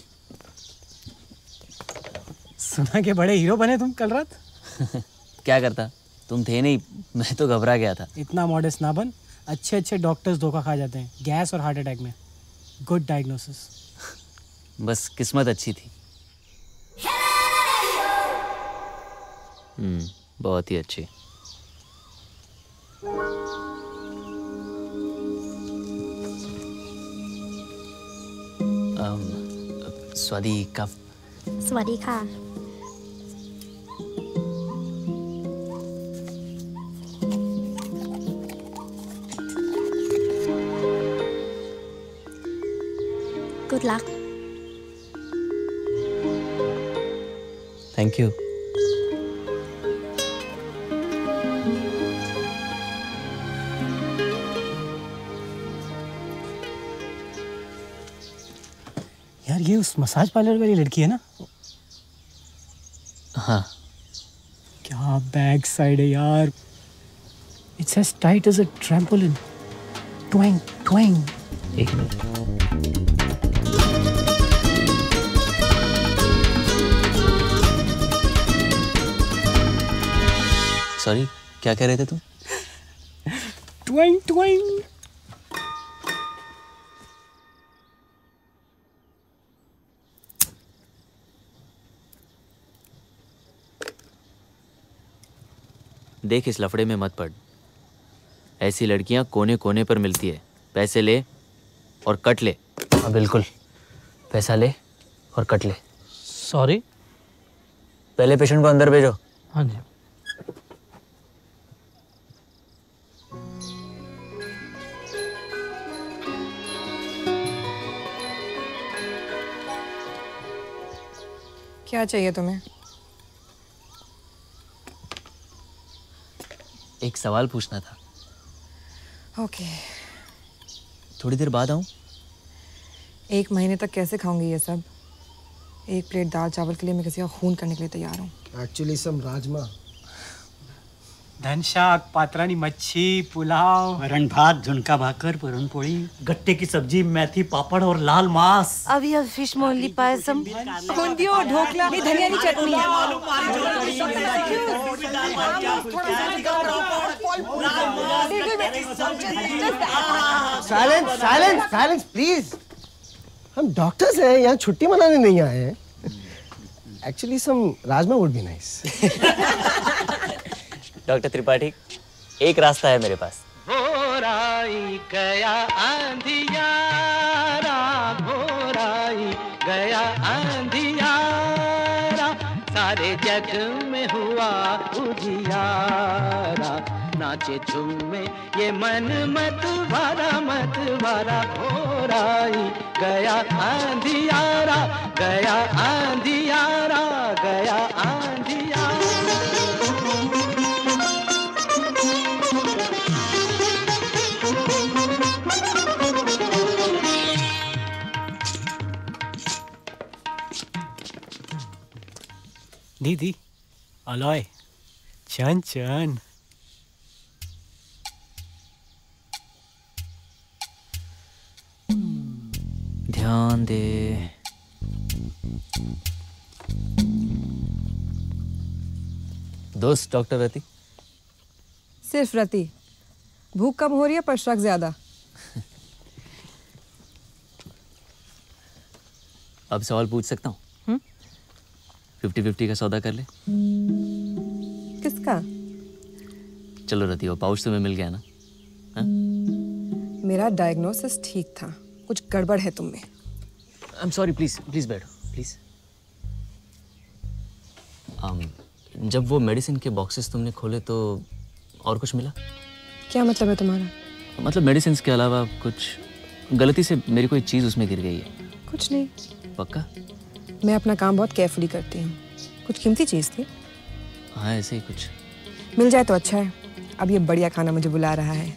[SPEAKER 11] सुना के बड़े हीरो बने तुम कल रात
[SPEAKER 2] क्या करता तुम थे नहीं मैं तो घबरा गया था
[SPEAKER 11] इतना मॉडेस्ट ना बन अच्छे अच्छे डॉक्टर्स धोखा खा जाते हैं गैस और हार्ट अटैक में गुड डायग्नोसिस
[SPEAKER 2] बस किस्मत अच्छी थी हम्म बहुत ही अच्छी um, स्वादी का
[SPEAKER 17] สวัสดีค่ะ Good luck.
[SPEAKER 2] Thank you.
[SPEAKER 11] यार ये उस मसाज पार्लर वाली लड़की है ना
[SPEAKER 2] हाँ
[SPEAKER 11] क्या बैक साइड है यार it's as tight as a trampoline twang twang
[SPEAKER 2] एक मिनट सॉरी क्या कह रहे थे तुम
[SPEAKER 11] ट्वैंग ट्वैंग
[SPEAKER 2] देख इस लफड़े में मत पड़ ऐसी लड़कियां कोने कोने पर मिलती है पैसे ले और कट ले हाँ बिल्कुल पैसा ले और कट ले
[SPEAKER 16] सॉरी
[SPEAKER 2] पहले पेशेंट को अंदर भेजो
[SPEAKER 16] हाँ जी
[SPEAKER 10] क्या चाहिए तुम्हें
[SPEAKER 2] एक सवाल पूछना था
[SPEAKER 10] ओके
[SPEAKER 2] थोड़ी देर बाद आऊं
[SPEAKER 10] एक महीने तक कैसे खाऊंगी ये सब एक प्लेट दाल चावल के लिए मैं किसी का खून करने के लिए तैयार हूँ
[SPEAKER 8] एक्चुअली सम राजमा
[SPEAKER 11] धनशाक, पात्रानी मच्छी, पुलाव,
[SPEAKER 9] वरण भात, झुणका भाकर, पुरणपोळी, गट्टे की सब्जी, मेथी पापड़ और लाल मांस।
[SPEAKER 10] अब यह फिश मोली पायसम, बूंदियो, ढोकला, ये धनिया की chutney.
[SPEAKER 8] Silence, silence, silence please. हम डॉक्टर्स हैं, यहाँ छुट्टी मनाने नहीं आए हैं। Actually some rajma would be nice.
[SPEAKER 2] Doctor Tripathi, एक रास्ता है मेरे पास।
[SPEAKER 21] घोराई गया अंधियारा, घोराई गया अंधियारा, सारे जग में हुआ उजियारा, नाचे झूमे ये मन मत भरा मत भरा, घोराई गया अंधियारा, गया अंधियारा, गया अंधियारा।
[SPEAKER 11] दीदी, अलॉय, चन चन।
[SPEAKER 2] ध्यान दे। दोस्त डॉक्टर रति।
[SPEAKER 10] सिर्फ रति। भूख कम हो रही है पर शक ज्यादा।
[SPEAKER 2] अब सवाल पूछ सकता हूँ? फिफ्टी फिफ्टी का सौदा कर ले।
[SPEAKER 10] किसका?
[SPEAKER 2] चलो रति, वो पाउच तुम्हें मिल गया ना? हा?
[SPEAKER 10] मेरा डायग्नोसिस ठीक था, कुछ गड़बड़ है तुम में।
[SPEAKER 2] I am sorry, please please बैठो प्लीज। um, जब वो मेडिसिन के बॉक्सेस तुमने खोले तो और कुछ मिला?
[SPEAKER 10] क्या मतलब है तुम्हारा?
[SPEAKER 2] मतलब मेडिसिन के अलावा कुछ गलती से मेरी कोई चीज़ उसमें गिर गई है?
[SPEAKER 10] कुछ नहीं।
[SPEAKER 2] पक्का?
[SPEAKER 10] मैं अपना काम बहुत केयरफुली करती हूँ। कुछ कीमती चीज़ थी?
[SPEAKER 2] हाँ, ऐसे ही कुछ।
[SPEAKER 10] मिल जाए तो अच्छा है। अब ये बढ़िया खाना मुझे बुला रहा है।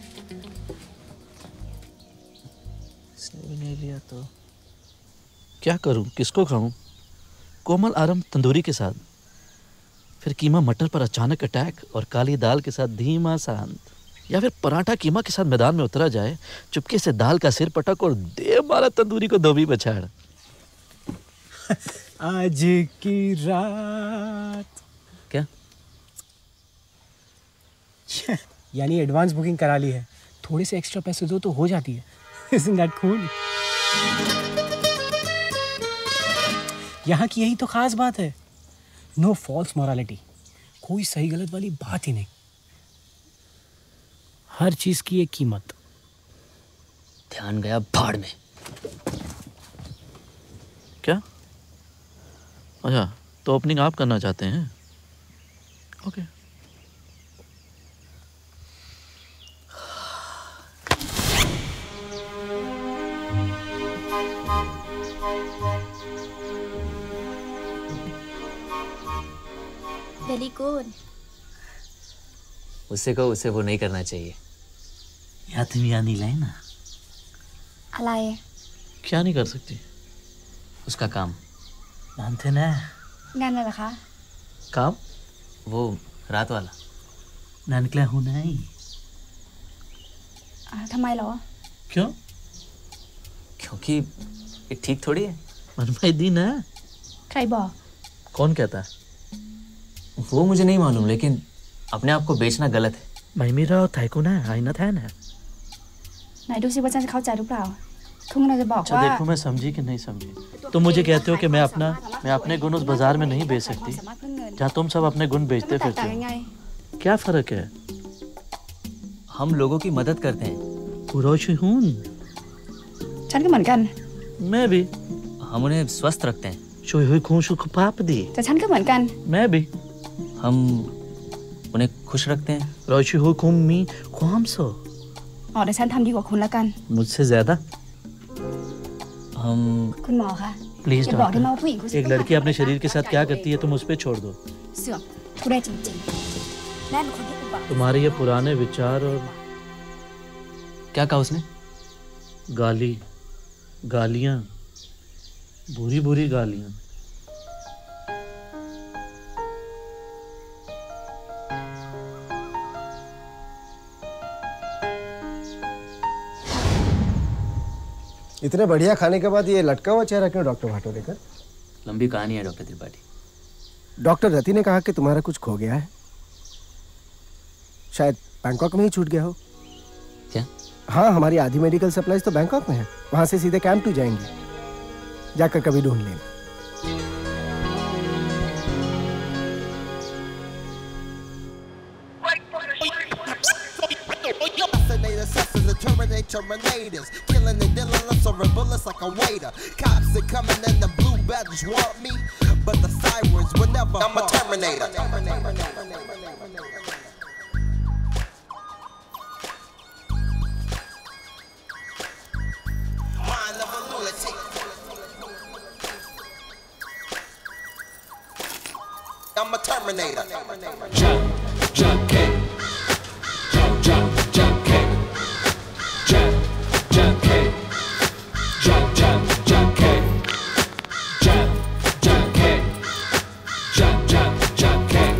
[SPEAKER 16] इसने भी नहीं लिया तो क्या करूं, किसको खाऊं? कोमल आरम तंदूरी के साथ, फिर कीमा मटर पर अचानक अटैक और काली दाल के साथ धीमा शांत, या फिर पराठा कीमा के साथ मैदान में उतरा जाए, चुपके से दाल का सिर पटक और दे मारा तंदूरी को धोबी बछाड़।
[SPEAKER 11] आज की रात।
[SPEAKER 2] क्या?
[SPEAKER 11] यानी एडवांस बुकिंग करा ली है, थोड़े से एक्स्ट्रा पैसे दो तो हो जाती है। Isn't that cool? यहाँ की यही तो खास बात है, नो फॉल्स मोरालिटी, कोई सही गलत वाली बात ही नहीं, हर चीज की एक कीमत।
[SPEAKER 2] ध्यान गया भाड़ में।
[SPEAKER 16] क्या? अच्छा, तो ओपनिंग आप करना चाहते हैं? ओके।
[SPEAKER 17] Very good.
[SPEAKER 2] उससे कहो, उससे वो नहीं करना चाहिए।
[SPEAKER 16] या तुम या नहीं लाए ना?
[SPEAKER 17] अलाए।
[SPEAKER 16] क्या नहीं कर सकती?
[SPEAKER 2] उसका काम।
[SPEAKER 16] मानते ना?
[SPEAKER 17] गाना रखा।
[SPEAKER 2] काम? वो रात वाला।
[SPEAKER 16] ना निकला हूँ नहीं।
[SPEAKER 17] थमाई लो।
[SPEAKER 16] क्यों?
[SPEAKER 2] क्योंकि ये ठीक थोड़ी है।
[SPEAKER 16] मनमाई दी ना?
[SPEAKER 17] ใครบอก
[SPEAKER 16] कौन कहता है?
[SPEAKER 2] वो मुझे नहीं मालूम, लेकिन अपने आप को बेचना गलत है।
[SPEAKER 16] मैं मेरा थाईको ना आईना था ना।
[SPEAKER 17] ไหนดูสิว่าฉันจะเข้าใจหรือเปล่าคุณกำลังจะบอก
[SPEAKER 16] अच्छा
[SPEAKER 17] ว่า
[SPEAKER 16] देखो मैं समझी कि नहीं समझी। तुम मुझे कहते हो कि मैं अपना मैं अपने गुण उस बाजार में नहीं बेच सकती जहाँ तुम सब अपने गुण बेचते फिरते हो। क्या फर्क है?
[SPEAKER 2] हम लोगों की मदद करते हैं।
[SPEAKER 16] पुरोश हूँ।
[SPEAKER 17] ฉันก็เหมือนกัน
[SPEAKER 16] मैं भी।
[SPEAKER 2] हम उन्हें स्वस्थ रखते हैं।
[SPEAKER 16] शोई हुई खून सुख पाप दी।
[SPEAKER 17] แต่ฉันก็เหมือนกัน
[SPEAKER 16] मैं भी।
[SPEAKER 2] हम उन्हें खुश रखते हैं।
[SPEAKER 16] रोशी हुई खून मी ख्वाम सो।
[SPEAKER 17] อ๋อแต่ฉันทำดีกว่าคุณแล้วกัน
[SPEAKER 16] मुझसे ज्यादा।
[SPEAKER 2] हम
[SPEAKER 17] คุณหมอคะ
[SPEAKER 16] प्लीज
[SPEAKER 17] อย่าบอกได้ไหมว่าผู้หญิงคุณ
[SPEAKER 16] एक लड़की अपने शरीर के साथ क्या करती है तुम उस पर छोड़ दो।
[SPEAKER 17] เสื่อมพูดได้จริงๆแน่เป็นคนที่อุบาท
[SPEAKER 16] तुम्हारे ये पुराने विचार और
[SPEAKER 2] क्या कहा उसने?
[SPEAKER 16] गाली गालियां बुरी बुरी गालियां।
[SPEAKER 8] इतने बढ़िया खाने के बाद ये लटका हुआ चेहरा क्यों डॉक्टर भाटो लेकर?
[SPEAKER 2] लंबी कहानी है डॉक्टर त्रिपाठी।
[SPEAKER 8] डॉक्टर रति ने कहा कि तुम्हारा कुछ खो गया है, शायद बैंकॉक में ही छूट गया हो।
[SPEAKER 2] क्या?
[SPEAKER 8] हाँ, हमारी आधी मेडिकल सप्लाईज तो बैंकॉक में है, वहां से सीधे कैंप टू जाएंगी, जाकर कभी ढूंढ लेना।
[SPEAKER 13] Terminate Terminators, killing and dealing up serving bullets like a waiter. Cops are coming and the blue badges want me, but the sirens will never. I'm a Terminator. Mind of a lunatic. I'm a Terminator.
[SPEAKER 19] Jump, jump, kick. Jump, jump, jump, kick. Jump, jump, kick. Jump, jump, jump, kick. Jump, jump, kick. Jump, jump, jump, kick.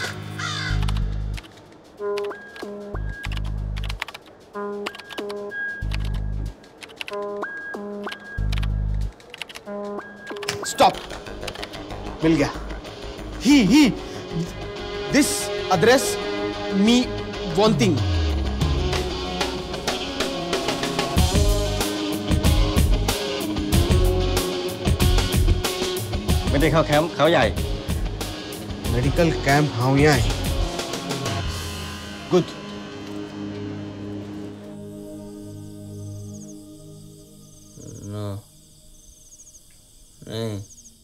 [SPEAKER 3] Stop. मिल गया. He, he. This address me one thing.
[SPEAKER 6] Medical camp खाओ जाए।
[SPEAKER 3] Medical camp हाँ यहाँ है। Good.
[SPEAKER 2] No. नहीं।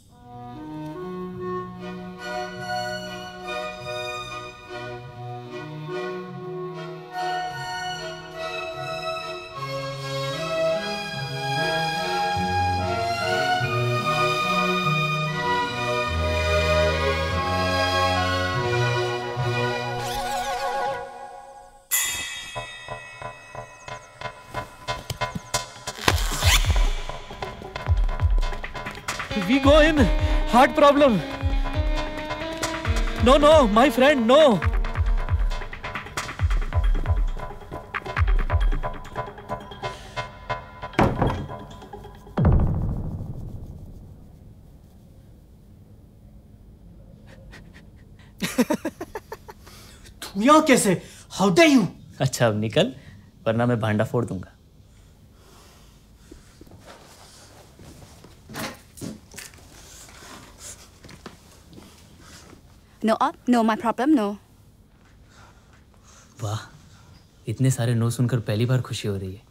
[SPEAKER 16] We go in. Heart problem. No, no, my friend, no.
[SPEAKER 11] तू यहाँ कैसे? How dare you?
[SPEAKER 2] अच्छा अब निकल, वरना मैं भांडा फोड़ दूंगा।
[SPEAKER 17] No up, no my problem, no.
[SPEAKER 2] वाह, इतने सारे नो सुनकर पहली बार खुशी हो रही है।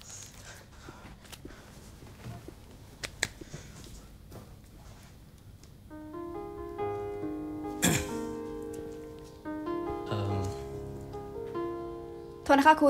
[SPEAKER 2] um,
[SPEAKER 17] โทษนะคะคุณ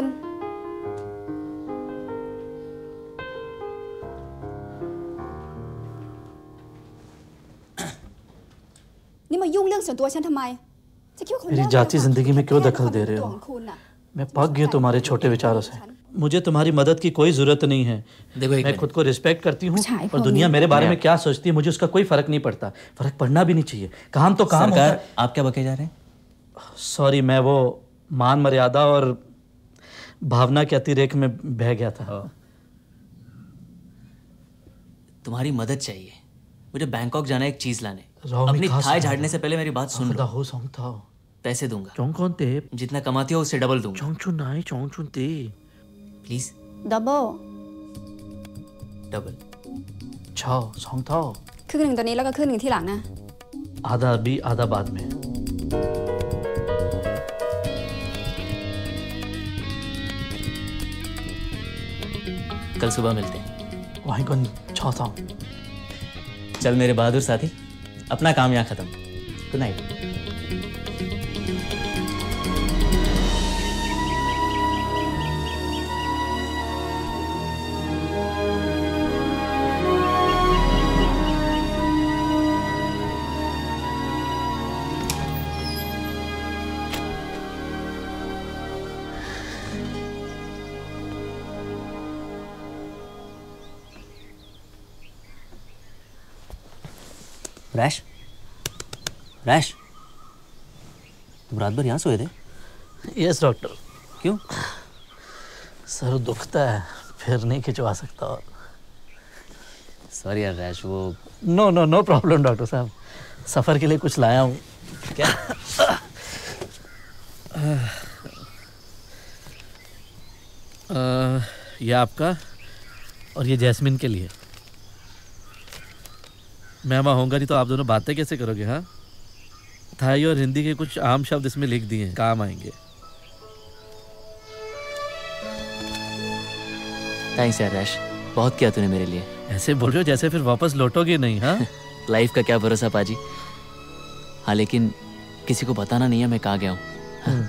[SPEAKER 17] นี่มายุ่งเรื่องส่วนตัวฉันทำไม
[SPEAKER 16] मेरी जाती जिंदगी में क्यों दखल दे रहे हो? मैं पक गया तुम्हारे छोटे विचारों से। मुझे तुम्हारी मदद की कोई जरूरत नहीं है। मैं खुद को रिस्पेक्ट करती हूँ और दुनिया मेरे बारे में क्या सोचती है मुझे उसका कोई फर्क नहीं पड़ता। फर्क पड़ना भी नहीं चाहिए। काम तो काम होता है।
[SPEAKER 2] आप क्या बके जा रहे हैं?
[SPEAKER 16] सॉरी, मैं वो मान मर्यादा और भावना के अतिरेक में बह गया था।
[SPEAKER 2] तुम्हारी मदद चाहिए। मुझे बैंकॉक जाना है एक चीज लाने। अपनी थाई झाड़ने से पहले मेरी बात सुन लो। पैसे दूंगा। जितना कमाती हो उससे डबल दूंगा। प्लीज।
[SPEAKER 17] double
[SPEAKER 2] double.
[SPEAKER 16] ชอบสองเท่า
[SPEAKER 17] ครึ่งหนึ่งตอนนี้แล้วก็ครึ่งหนึ่งที่หลังนะ
[SPEAKER 16] आधा अभी आधा बाद में।
[SPEAKER 2] कल सुबह मिलते हैं।
[SPEAKER 16] वहीं कौन छाता हूँ।
[SPEAKER 2] चल मेरे बहादुर साथी, अपना काम यहाँ खत्म। Good night. रैश, रैश, तुम रात भर यहाँ सोए थे?
[SPEAKER 16] Yes doctor.
[SPEAKER 2] क्यों?
[SPEAKER 16] सर दुखता है, फिर नहीं खिंचवा सकता और
[SPEAKER 2] सॉरी यार रैश, वो
[SPEAKER 16] no no no problem doctor साहब, सफ़र के लिए कुछ लाया हूँ।
[SPEAKER 2] क्या?
[SPEAKER 16] आ, ये आपका और ये जैस्मिन के लिए। मैं वहाँ होऊंगा नहीं तो आप दोनों बातें कैसे करोगे? हाँ, थाई और हिंदी के कुछ आम शब्द इसमें लिख दिए हैं, काम आएंगे।
[SPEAKER 2] थैंक्स यार रैश, बहुत किया तूने मेरे लिए।
[SPEAKER 16] ऐसे बोल रहे हो जैसे फिर वापस लौटोगे नहीं। हाँ
[SPEAKER 2] लाइफ का क्या भरोसा पाजी। हाँ लेकिन किसी को बताना नहीं है मैं कहाँ गया हूँ। हाँ?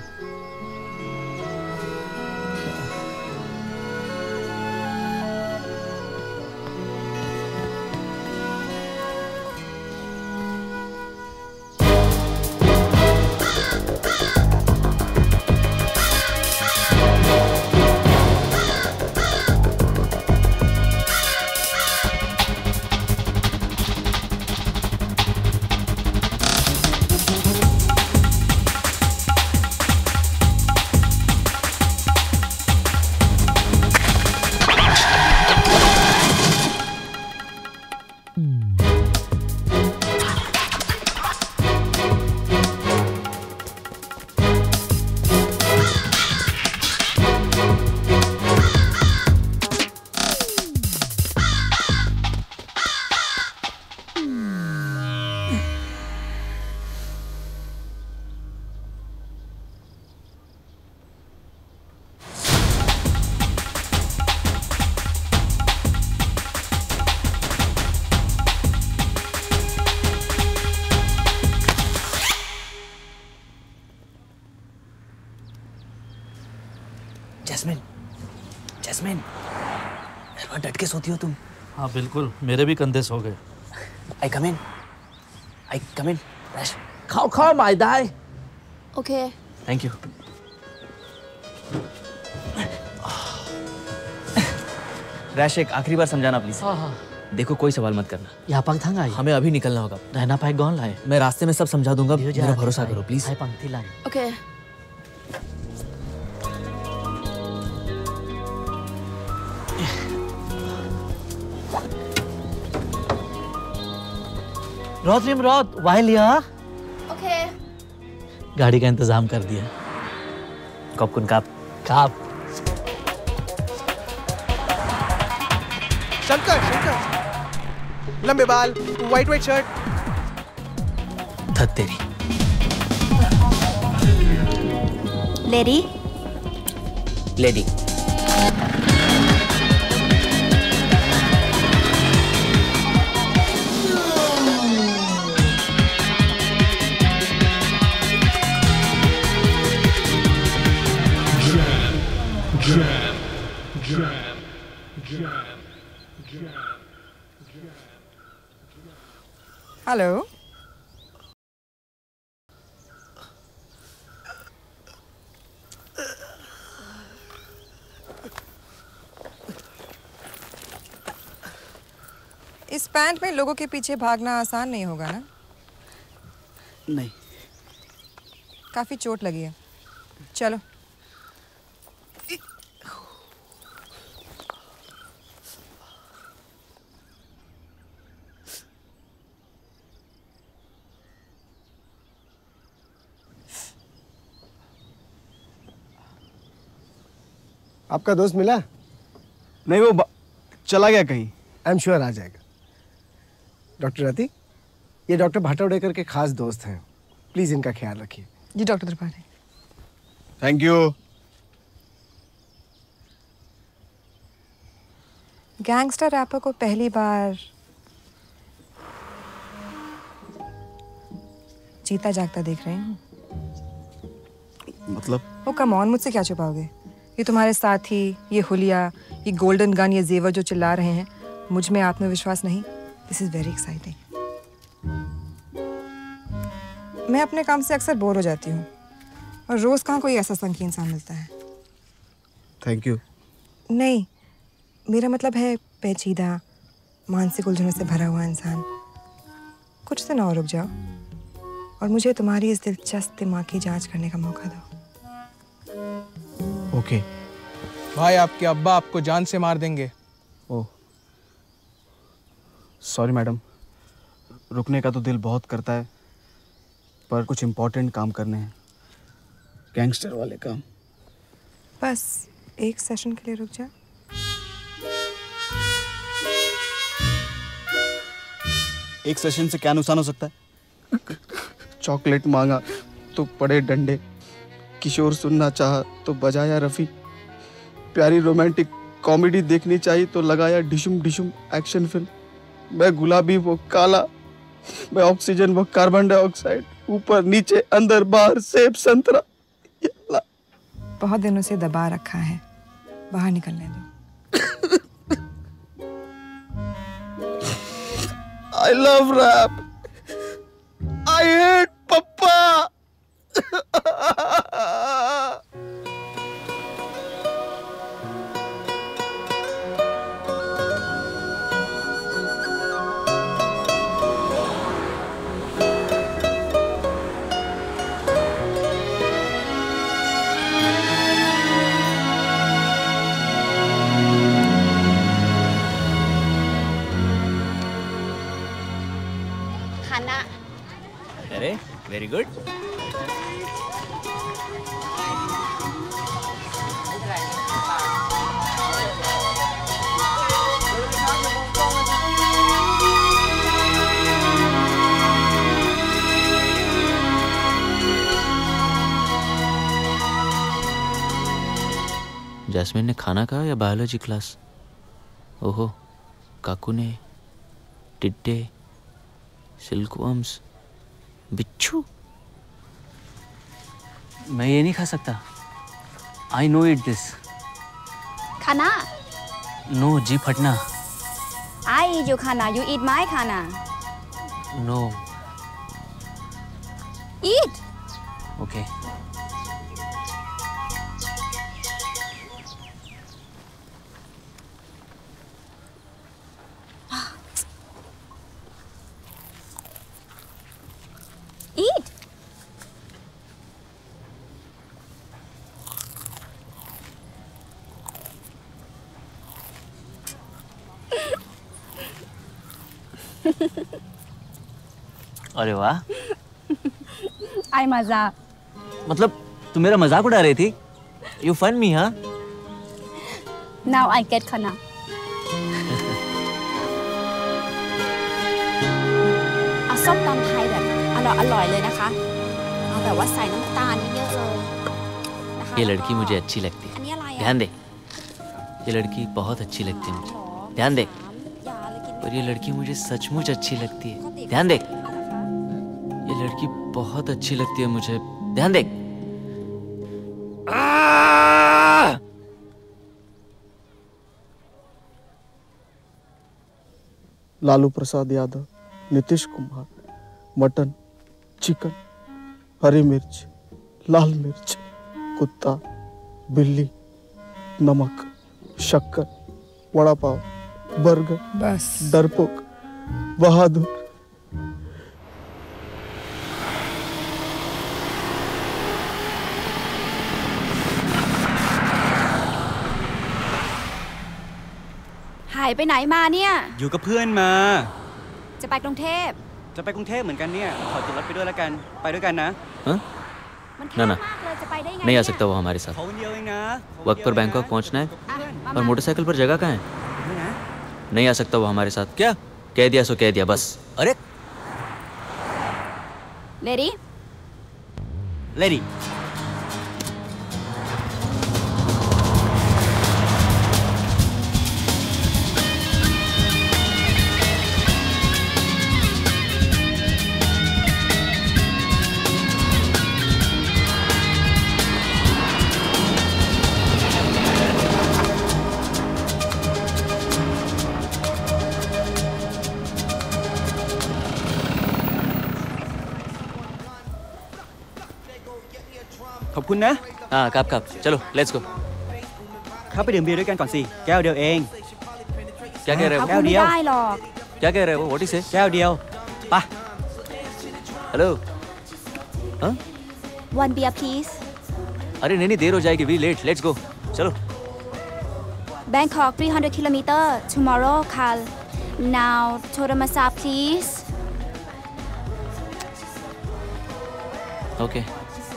[SPEAKER 6] जैस्मिन, जैस्मिन, डट के सोती हो तुम?
[SPEAKER 16] हाँ बिल्कुल, मेरे भी कंधे सो गए।
[SPEAKER 6] आई कम इन, आई कम इन। रैश, खाओ खाओ माय दाई।
[SPEAKER 17] ओके।
[SPEAKER 2] Thank you. रैश एक आखिरी बार समझाना प्लीज।
[SPEAKER 6] हाँ हाँ।
[SPEAKER 2] देखो कोई सवाल मत करना।
[SPEAKER 6] यहाँ पंक्ति लाई।
[SPEAKER 2] हमें अभी निकलना होगा।
[SPEAKER 6] रहना पाए गौन लाए।
[SPEAKER 2] मैं रास्ते में सब समझा दूंगा, मेरा भरोसा करो प्लीज।
[SPEAKER 6] आई पंक्ति लाई।
[SPEAKER 17] ओके।
[SPEAKER 16] रोत रिम रोत, वाह लिया।
[SPEAKER 17] ओके।
[SPEAKER 16] गाड़ी का इंतजाम कर दिया।
[SPEAKER 2] कब कुन काप
[SPEAKER 16] काप।
[SPEAKER 8] शंकर, शंकर, लंबे बाल, व्हाइट व्हाइट शर्ट।
[SPEAKER 2] धत तेरी।
[SPEAKER 17] Lady.
[SPEAKER 2] Lady.
[SPEAKER 19] Jam, jam, jam, jam, jam.
[SPEAKER 10] Hello. इस पैंट में लोगों के पीछे भागना आसान नहीं होगा ना?
[SPEAKER 3] नहीं।
[SPEAKER 10] काफी चोट लगी है, चलो।
[SPEAKER 8] आपका दोस्त मिला?
[SPEAKER 3] नहीं, वो चला गया कहीं।
[SPEAKER 8] आई एम श्योर आ जाएगा। डॉक्टर रति, ये डॉक्टर भाटावडेकर के खास दोस्त हैं, प्लीज इनका ख्याल रखिए।
[SPEAKER 10] जी doctor Tripathi.
[SPEAKER 3] Thank you.
[SPEAKER 10] Gangster rapper को पहली बार जीता जागता देख रहे हैं।
[SPEAKER 3] मतलब?
[SPEAKER 10] वो कम ऑन, मुझसे क्या छुपाओगे? ये तुम्हारे साथी, ये हुलिया, ये गोल्डन गन, ये जेवर जो चिल्ला रहे हैं, मुझ में आत्मविश्वास नहीं। This is very exciting. मैं अपने काम से अक्सर बोर हो जाती हूँ और रोज कहाँ कोई ऐसा संकीर्ण इंसान मिलता है।
[SPEAKER 3] Thank you.
[SPEAKER 10] नहीं, मेरा मतलब है पेचीदा, मानसिक उलझनों से भरा हुआ इंसान। कुछ दिन और रुक जाओ और मुझे तुम्हारी इस दिलचस्प दिमाग की जांच करने का मौका दो।
[SPEAKER 3] ओके।
[SPEAKER 7] भाई आपके अब्बा आपको जान से मार देंगे।
[SPEAKER 3] ओह। सॉरी मैडम, रुकने का तो दिल बहुत करता है, पर कुछ इम्पोर्टेंट काम करने हैं, गैंगस्टर वाले काम।
[SPEAKER 10] बस एक सेशन के लिए रुक जा।
[SPEAKER 3] एक सेशन से क्या नुकसान हो सकता है? चॉकलेट मांगा तो पड़े डंडे, किशोर सुनना चाहा तो बजाया रफी, प्यारी रोमांटिक कॉमेडी देखनी चाहिए तो लगाया डिशुम डिशुम एक्शन फिल्म। मैं गुलाबी वो काला, मैं ऑक्सीजन वो कार्बन डाइऑक्साइड, ऊपर नीचे अंदर बाहर सेब संतरा।
[SPEAKER 10] बहुत दिनों से दबा रखा है, बाहर निकलने दो।
[SPEAKER 3] I love rap. I hate papa.
[SPEAKER 2] अरे वेरी गुड। जैस्मिन ने खाना कहा या बायोलॉजी क्लास? ओहो, काकू ने टिड्डे, सिल्कवर्म्स, बिच्छू।
[SPEAKER 6] मैं ये नहीं खा सकता। I no eat this.
[SPEAKER 17] खाना?
[SPEAKER 6] नो, जी फटना।
[SPEAKER 17] I eat your खाना, you eat my खाना।
[SPEAKER 6] नो।
[SPEAKER 17] Eat।
[SPEAKER 6] ओके।
[SPEAKER 17] Eat।
[SPEAKER 6] अरे वाह।
[SPEAKER 17] आई मजाक।
[SPEAKER 6] मतलब तू मेरा मजाक उड़ा रही थी? You fun me, हाँ?
[SPEAKER 17] Now I get खाना।เอาส้มตำไทยแบบอร่อยอร่อยเลยนะคะเอาแบบว่าใส่น้ำตาลเยอะๆเลยนะคะ
[SPEAKER 2] ये लड़की मुझे अच्छी लगती है। ध्यान दे, ये लड़की बहुत अच्छी लगती है मुझे। ध्यान दे, और ये लड़की मुझे सचमुच अच्छी लगती है। ध्यान दे, ये लड़की बहुत अच्छी लगती है मुझे। ध्यान दे।
[SPEAKER 3] लालू प्रसाद यादव, नीतीश कुमार, मटन, चिकन, हरी मिर्च, लाल मिर्च, कुत्ता, बिल्ली, नमक, शक्कर, वड़ा पाव, बर्गर,
[SPEAKER 10] बस
[SPEAKER 3] डरपोक, बहादुर।
[SPEAKER 17] หายไปไหนมาเนี่ย
[SPEAKER 1] อยู่กับเพื่อนมา
[SPEAKER 17] จะไปกรุงเทพ
[SPEAKER 1] จะไปกรุงเทพเหมือนกันเนี่ย ขอติดรถไปด้วยแล้วกัน ไปด้วยกันนะ
[SPEAKER 2] हाँ?
[SPEAKER 17] มันแค
[SPEAKER 2] ना
[SPEAKER 17] บ
[SPEAKER 2] ना,
[SPEAKER 17] มากเลยจะไปได้ไง
[SPEAKER 2] नहीं आ
[SPEAKER 17] เนี่ย
[SPEAKER 2] सकता वो हमारे साथ।
[SPEAKER 1] เขาคนเดียวเองนะ
[SPEAKER 2] वक्त पर बैंकॉक पहुंचना है,
[SPEAKER 17] อ่ะมา
[SPEAKER 2] और
[SPEAKER 17] มา
[SPEAKER 2] मोटरसाइकिल पर जगह कहाँ है?
[SPEAKER 1] นี่นะ
[SPEAKER 2] नहीं आ सकता वो हमारे साथ। क्या कह दिया सो कह दिया बस। अरे
[SPEAKER 17] Ready?
[SPEAKER 1] Ready.ขอบคุณนะ
[SPEAKER 2] हाँ कब कब चलो लेट्स गो।
[SPEAKER 1] เข้าไปดื่มเบียร์ด้วยกันก่อนสิ แก้วเดียวเอง
[SPEAKER 2] क्या कह रहे
[SPEAKER 17] เอา
[SPEAKER 2] हो?
[SPEAKER 17] คุณไม่ได้หรอก
[SPEAKER 2] क्या कह रहे हो? What is it?
[SPEAKER 1] แก้วเดียวไป
[SPEAKER 2] हेलो। हाँ?
[SPEAKER 17] One beer please।
[SPEAKER 2] अरे नहीं नहीं देर हो जाएगी, वी लेट, लेट्स गो चलो।
[SPEAKER 17] Bangkok three hundred kilometer tomorrow call now total massage please
[SPEAKER 2] Okay.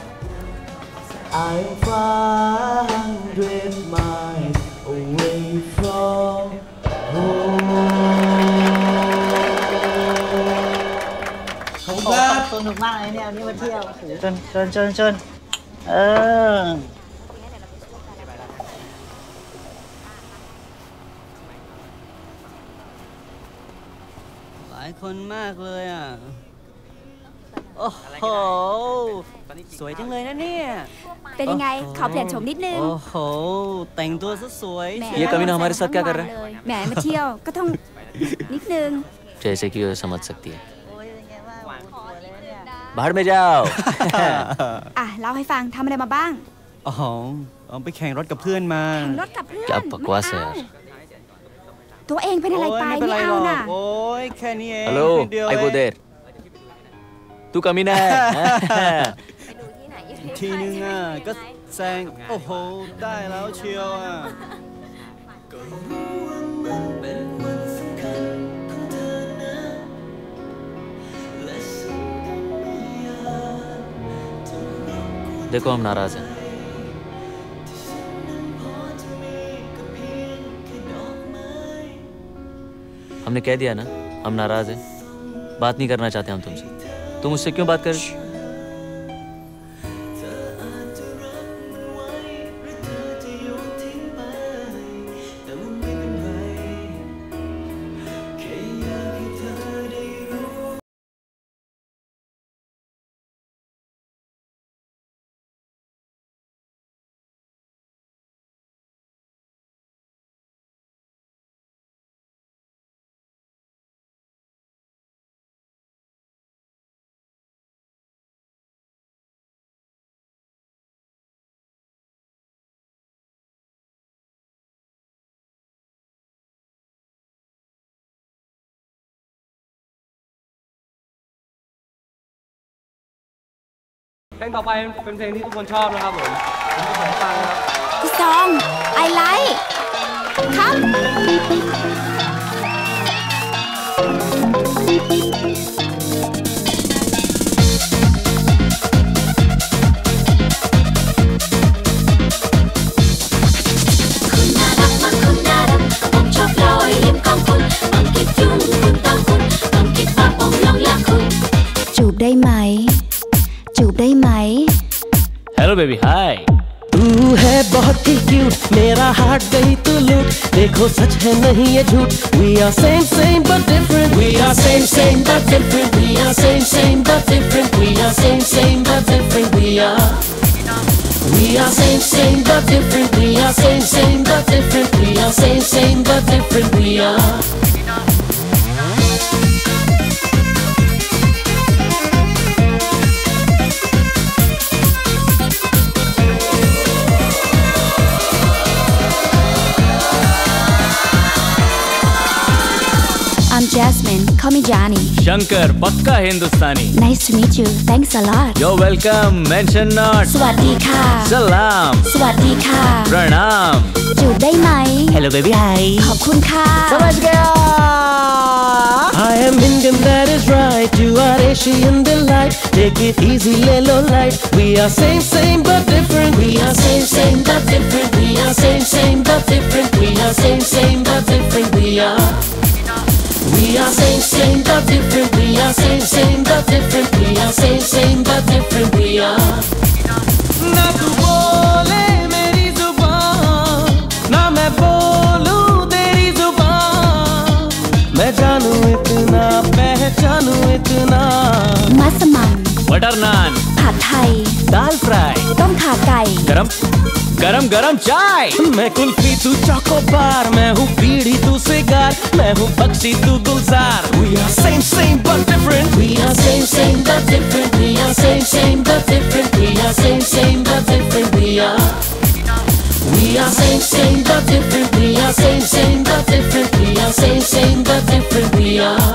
[SPEAKER 21] I'm five hundred miles away from home
[SPEAKER 9] ขอบคุณครับสนุกมากเลยเนี่ยวันนี้มาเที่ยวเชิญเชิญเชิญเชิญเออ
[SPEAKER 1] หลายคนมากเลยอ่ะ โอ้โห สวยจังเลยนะเนี่ย
[SPEAKER 17] เป็นยังไงขอเปลี่ยนโฉมนิดนึง
[SPEAKER 1] โอ้โห แต่งตัวซะสวย
[SPEAKER 17] แหม
[SPEAKER 2] ये कमीना हमारे साथ क्या कर रहा है
[SPEAKER 17] แหมมาเที่ยวก็ต้องนิดนึง
[SPEAKER 2] जैसे कि वो समझ सकती है बाहर में जाओ
[SPEAKER 17] อ่ะเล่าให้ฟังทำอะไรมาบ้าง
[SPEAKER 1] อ๋อเอาไปแข่งรถกับเพื่อนมา
[SPEAKER 17] แข่งรถกับเพื่อน
[SPEAKER 2] क्या बकवास है यार
[SPEAKER 17] ตัวเองเป็นอะไรไป
[SPEAKER 1] โยไม่เป็นไร
[SPEAKER 17] ไม่
[SPEAKER 1] หร
[SPEAKER 17] เอา
[SPEAKER 1] อก
[SPEAKER 17] น่ะ
[SPEAKER 1] โอ้ยแค่นี้เอง
[SPEAKER 2] हेलो
[SPEAKER 1] นิดเดียว
[SPEAKER 2] आई
[SPEAKER 1] เอ
[SPEAKER 2] गो
[SPEAKER 1] ง
[SPEAKER 2] देर तू कमीना है
[SPEAKER 1] ทีนึงอ่ะก็แซงโอ้โห ได้แล้วเชียวอ่ะ
[SPEAKER 2] देखो हम नाराज हैं हमने कह दिया ना हम नाराज हैं बात नहीं करना चाहते हम तुमसे तुम मुझसे क्यों बात कर रहे
[SPEAKER 12] เพลงต่อไปเป็นเพลงที่ทุกคนชอบนะครับผมผมจะเปิดฟังครับ
[SPEAKER 17] พี่ซอง I like ครับ จูบได้ไหม จูบได้ไหม
[SPEAKER 2] hello baby hi
[SPEAKER 21] तू है बहुत ही क्यूट मेरा हार्ट गई तू लूट देखो सच है नहीं ये झूठ We are same same but different We are same same but different We are same same but different We are same same but different We are We are same same but different We are same same but different We are same same but different We are
[SPEAKER 17] I'm Jasmine call me Johnny
[SPEAKER 4] Shankar पक्का हिंदुस्तानी
[SPEAKER 17] Nice to meet you thanks a lot
[SPEAKER 4] You're welcome mention not
[SPEAKER 17] สวัสดีค่ะ
[SPEAKER 4] सलाम
[SPEAKER 17] สวัสดีค่ะ
[SPEAKER 4] प्रणाम
[SPEAKER 17] จูบได้ไหม
[SPEAKER 21] Hello baby hi
[SPEAKER 17] ขอบคุณค่ะ
[SPEAKER 21] समझ गया I am Indian that is right You are Asian delight Take it easy ले लो light We are same same but different We are same same but different We are same same but different We are same same but different We are We are same same but different We are same same but different We are same same but different We are ना तू बोले मेरी जुबान ना मैं बोलूं तेरी जुबान मैं जानूं इतना पहचानूं इतना
[SPEAKER 17] มัสมั่น
[SPEAKER 4] बटर नान
[SPEAKER 17] ผัดไทย
[SPEAKER 21] दाल फ्राई
[SPEAKER 17] ต้มข่าไก่
[SPEAKER 4] गरम गरम गरम चाय
[SPEAKER 21] मैं कुल्फी तू चोकोबार मैं हूँ बीड़ी तू सिगार मैं हूँ बक्सी तू गुलजार We are same same but different We are same same but different We are same same but different We are same same but different We are We are same same but different We are same same but different We are same same but different We are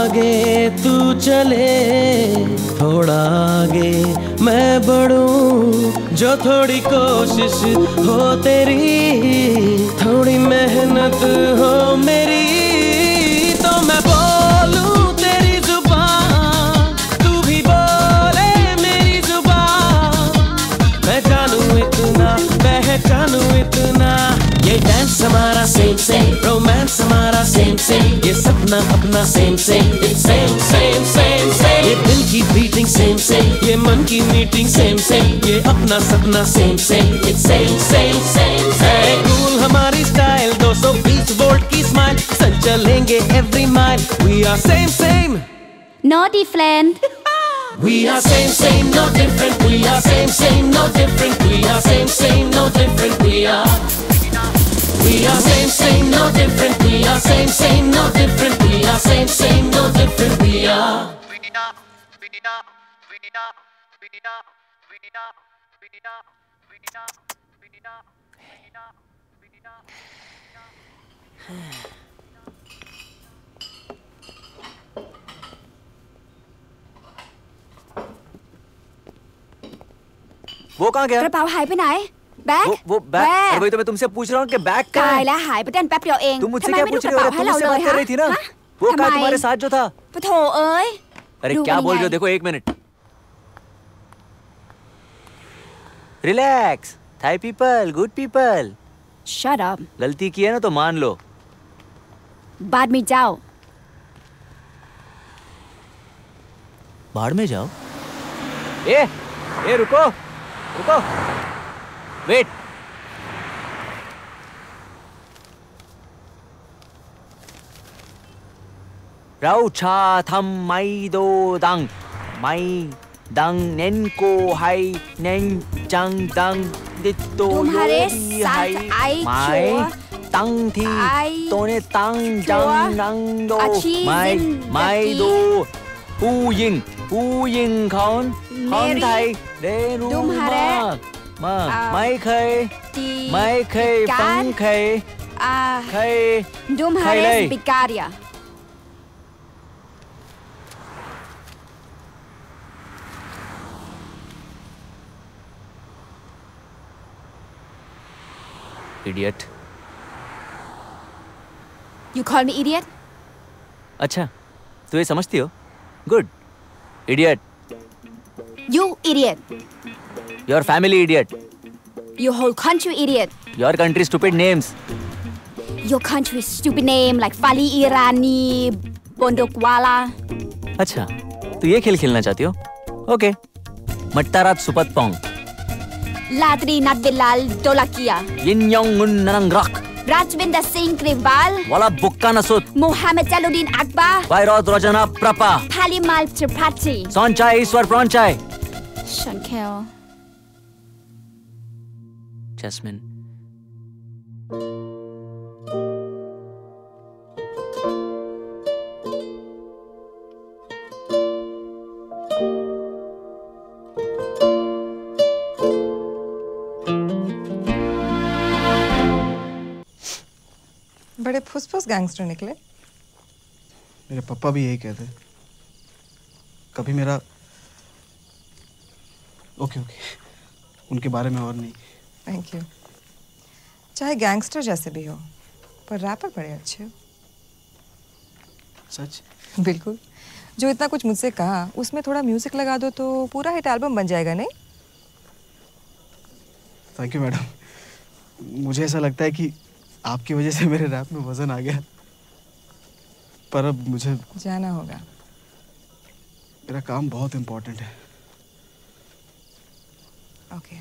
[SPEAKER 21] आगे तू चले, थोड़ा आगे मैं बढ़ूं, जो थोड़ी कोशिश हो तेरी, थोड़ी मेहनत हो मेरी, तो मैं बोलूं तेरी जुबान, तू भी बोले मेरी जुबान, मैं जानूं इतना, पहचानूं इतना। ये डांस हमारा सेम सेम, रोमांस हमारा सेम सेम, ये सपना अपना same same, it's same same same same. ये दिल की बीटिंग सेम सेम, ये मन की मीटिंग सेम सेम, ये अपना सपना same same, it's same same same same. Cool हमारी स्टाइल, दो सौ बीस वोल्ट की स्माइल, संग चलेंगे every mile, we are same same,
[SPEAKER 17] no different.
[SPEAKER 21] We are same same, no different. We are same same, no different. We are same same, no different. We are. We are same same, no different. We are same same, no different. We are same same, no different. We are.
[SPEAKER 2] वो कहाँ गया?
[SPEAKER 17] กระเป๋าหายไปไหน แบ็ค
[SPEAKER 2] वो वो bag, अरे वही तो मैं तुमसे पूछ रहा हूँ कि बैग कहाँ
[SPEAKER 17] ตาย
[SPEAKER 2] है?
[SPEAKER 17] แล้วหายไปเต้นแป๊บเดียวเอง
[SPEAKER 2] तुम मुझसे
[SPEAKER 17] ทำไม
[SPEAKER 2] क्या
[SPEAKER 17] ไม่ดู
[SPEAKER 2] पूछ
[SPEAKER 17] ก
[SPEAKER 2] रही
[SPEAKER 17] ระ
[SPEAKER 2] हो?
[SPEAKER 17] เป๋าให้
[SPEAKER 2] तुम
[SPEAKER 17] เรา
[SPEAKER 2] मुझसे
[SPEAKER 17] เลย
[SPEAKER 2] बात कर
[SPEAKER 17] ฮะ
[SPEAKER 2] रही थी ना?
[SPEAKER 17] ฮะ
[SPEAKER 2] वो
[SPEAKER 17] ทำ
[SPEAKER 2] कहाँ
[SPEAKER 17] ไม
[SPEAKER 2] तुम्हारे साथ जो था?
[SPEAKER 17] ปะโถเอ้ย
[SPEAKER 2] अरे
[SPEAKER 17] ดู
[SPEAKER 2] क्या
[SPEAKER 17] เป็น
[SPEAKER 2] बोल
[SPEAKER 17] ยัง
[SPEAKER 2] रहे
[SPEAKER 17] ไง
[SPEAKER 2] हो? देखो एक minute. Relax, Thai people, good people.
[SPEAKER 17] Shut up.
[SPEAKER 2] गलती की है ना तो मान लो।
[SPEAKER 17] บาดมีเจ้า
[SPEAKER 2] बाढ़ में जाओ। ए, ए रुको, रुको। वेट। राउ छा थम माई दो दंग, माई दंग नेन को हाई नेन चंग दंग दित्तो
[SPEAKER 17] तुम्हारे
[SPEAKER 2] योगी
[SPEAKER 17] साथ
[SPEAKER 2] हाई
[SPEAKER 17] आई
[SPEAKER 2] माई
[SPEAKER 17] चो
[SPEAKER 2] तंग थी
[SPEAKER 17] आई
[SPEAKER 2] तोने तंग
[SPEAKER 17] चो
[SPEAKER 2] जंग नंग दो
[SPEAKER 17] अच्छी
[SPEAKER 2] माई माई
[SPEAKER 17] जिंदगी
[SPEAKER 2] दो हु यिंग हु यिंग कौन कौन
[SPEAKER 17] मेरी
[SPEAKER 2] थाई रे रू
[SPEAKER 17] तुम्हारे
[SPEAKER 2] मा
[SPEAKER 17] आ,
[SPEAKER 2] माई खै
[SPEAKER 17] ดี
[SPEAKER 2] माई खै
[SPEAKER 17] กา
[SPEAKER 2] पंग
[SPEAKER 17] ร
[SPEAKER 2] खै
[SPEAKER 17] อ่า
[SPEAKER 2] खै
[SPEAKER 17] तुम्हारे
[SPEAKER 2] खै
[SPEAKER 17] बिकारिया
[SPEAKER 2] idiot.
[SPEAKER 17] You call me idiot?
[SPEAKER 2] अच्छा तो ये समझती हो? Good. Idiot.
[SPEAKER 17] You idiot.
[SPEAKER 2] Your family idiot.
[SPEAKER 17] Your whole country idiot.
[SPEAKER 2] Your country stupid names.
[SPEAKER 17] Your country stupid name like Fali Irani, Bondokwala.
[SPEAKER 2] अच्छा तो ये खेल खेलना चाहती हो? ओके। मट्टारात सुपत पोंग।
[SPEAKER 17] Ladri Nat Bilal Dolakia.
[SPEAKER 2] Yin Yong Mun Nanang Rak.
[SPEAKER 17] Rajvinder Singh Grewal.
[SPEAKER 2] Wala Bukka Nasut.
[SPEAKER 17] Mohammed Jaluddin Akbar.
[SPEAKER 2] Vairod Rajana Prapa.
[SPEAKER 17] Palimal Tripathi.
[SPEAKER 2] Sonchai Iswar Pronchai.
[SPEAKER 17] Shankel.
[SPEAKER 2] Jasmine.
[SPEAKER 10] बड़े फुसफुस गैंगस्टर निकले।
[SPEAKER 3] मेरे पापा भी यही कहते। कभी मेरा ओके ओके उनके बारे में और नहीं।
[SPEAKER 10] Thank you. चाहे गैंगस्टर जैसे भी हो पर रैपर बड़े अच्छे हो।
[SPEAKER 3] सच?
[SPEAKER 10] बिल्कुल। जो इतना कुछ मुझसे कहा उसमें थोड़ा म्यूजिक लगा दो तो पूरा हिट एल्बम बन जाएगा नहीं?
[SPEAKER 3] Thank you madam. मुझे ऐसा लगता है कि आपकी वजह से मेरे रैप में वजन आ गया। पर अब मुझे
[SPEAKER 10] जाना होगा।
[SPEAKER 3] मेरा काम बहुत इम्पोर्टेंट है।
[SPEAKER 10] ओके।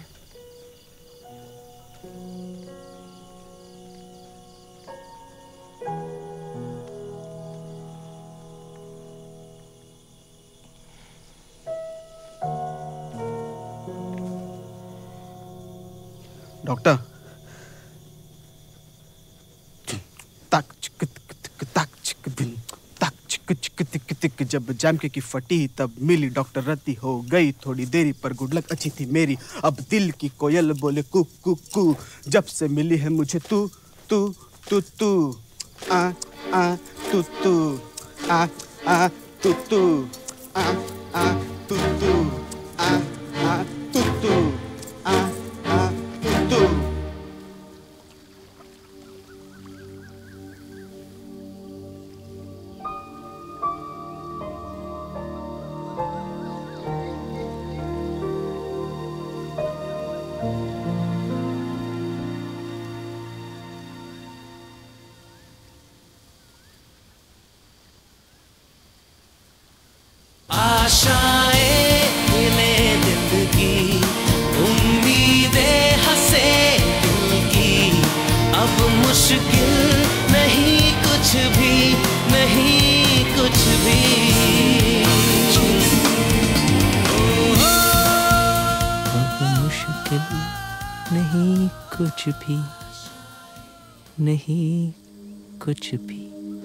[SPEAKER 3] डॉक्टर तक चिक तिक तक चिक दिन तक चिक चिक तिक तिक जब जाम के की फटी तब मिली डॉक्टर रत्ती हो गई थोड़ी देरी पर गुड लक अच्छी थी मेरी अब दिल की कोयल बोले कु कु कु जब से मिली है मुझे तू तू तू तू आ आ तू तू आ आ तुतू आ आ तुतू आ आ तुतू आ आ तुतू।
[SPEAKER 21] आशाएं मिले दिल की, उम्मीदें हंसे दिल की, अब मुश्किल नहीं कुछ भी, नहीं कुछ भी। अब मुश्किल नहीं कुछ भी, नहीं कुछ भी।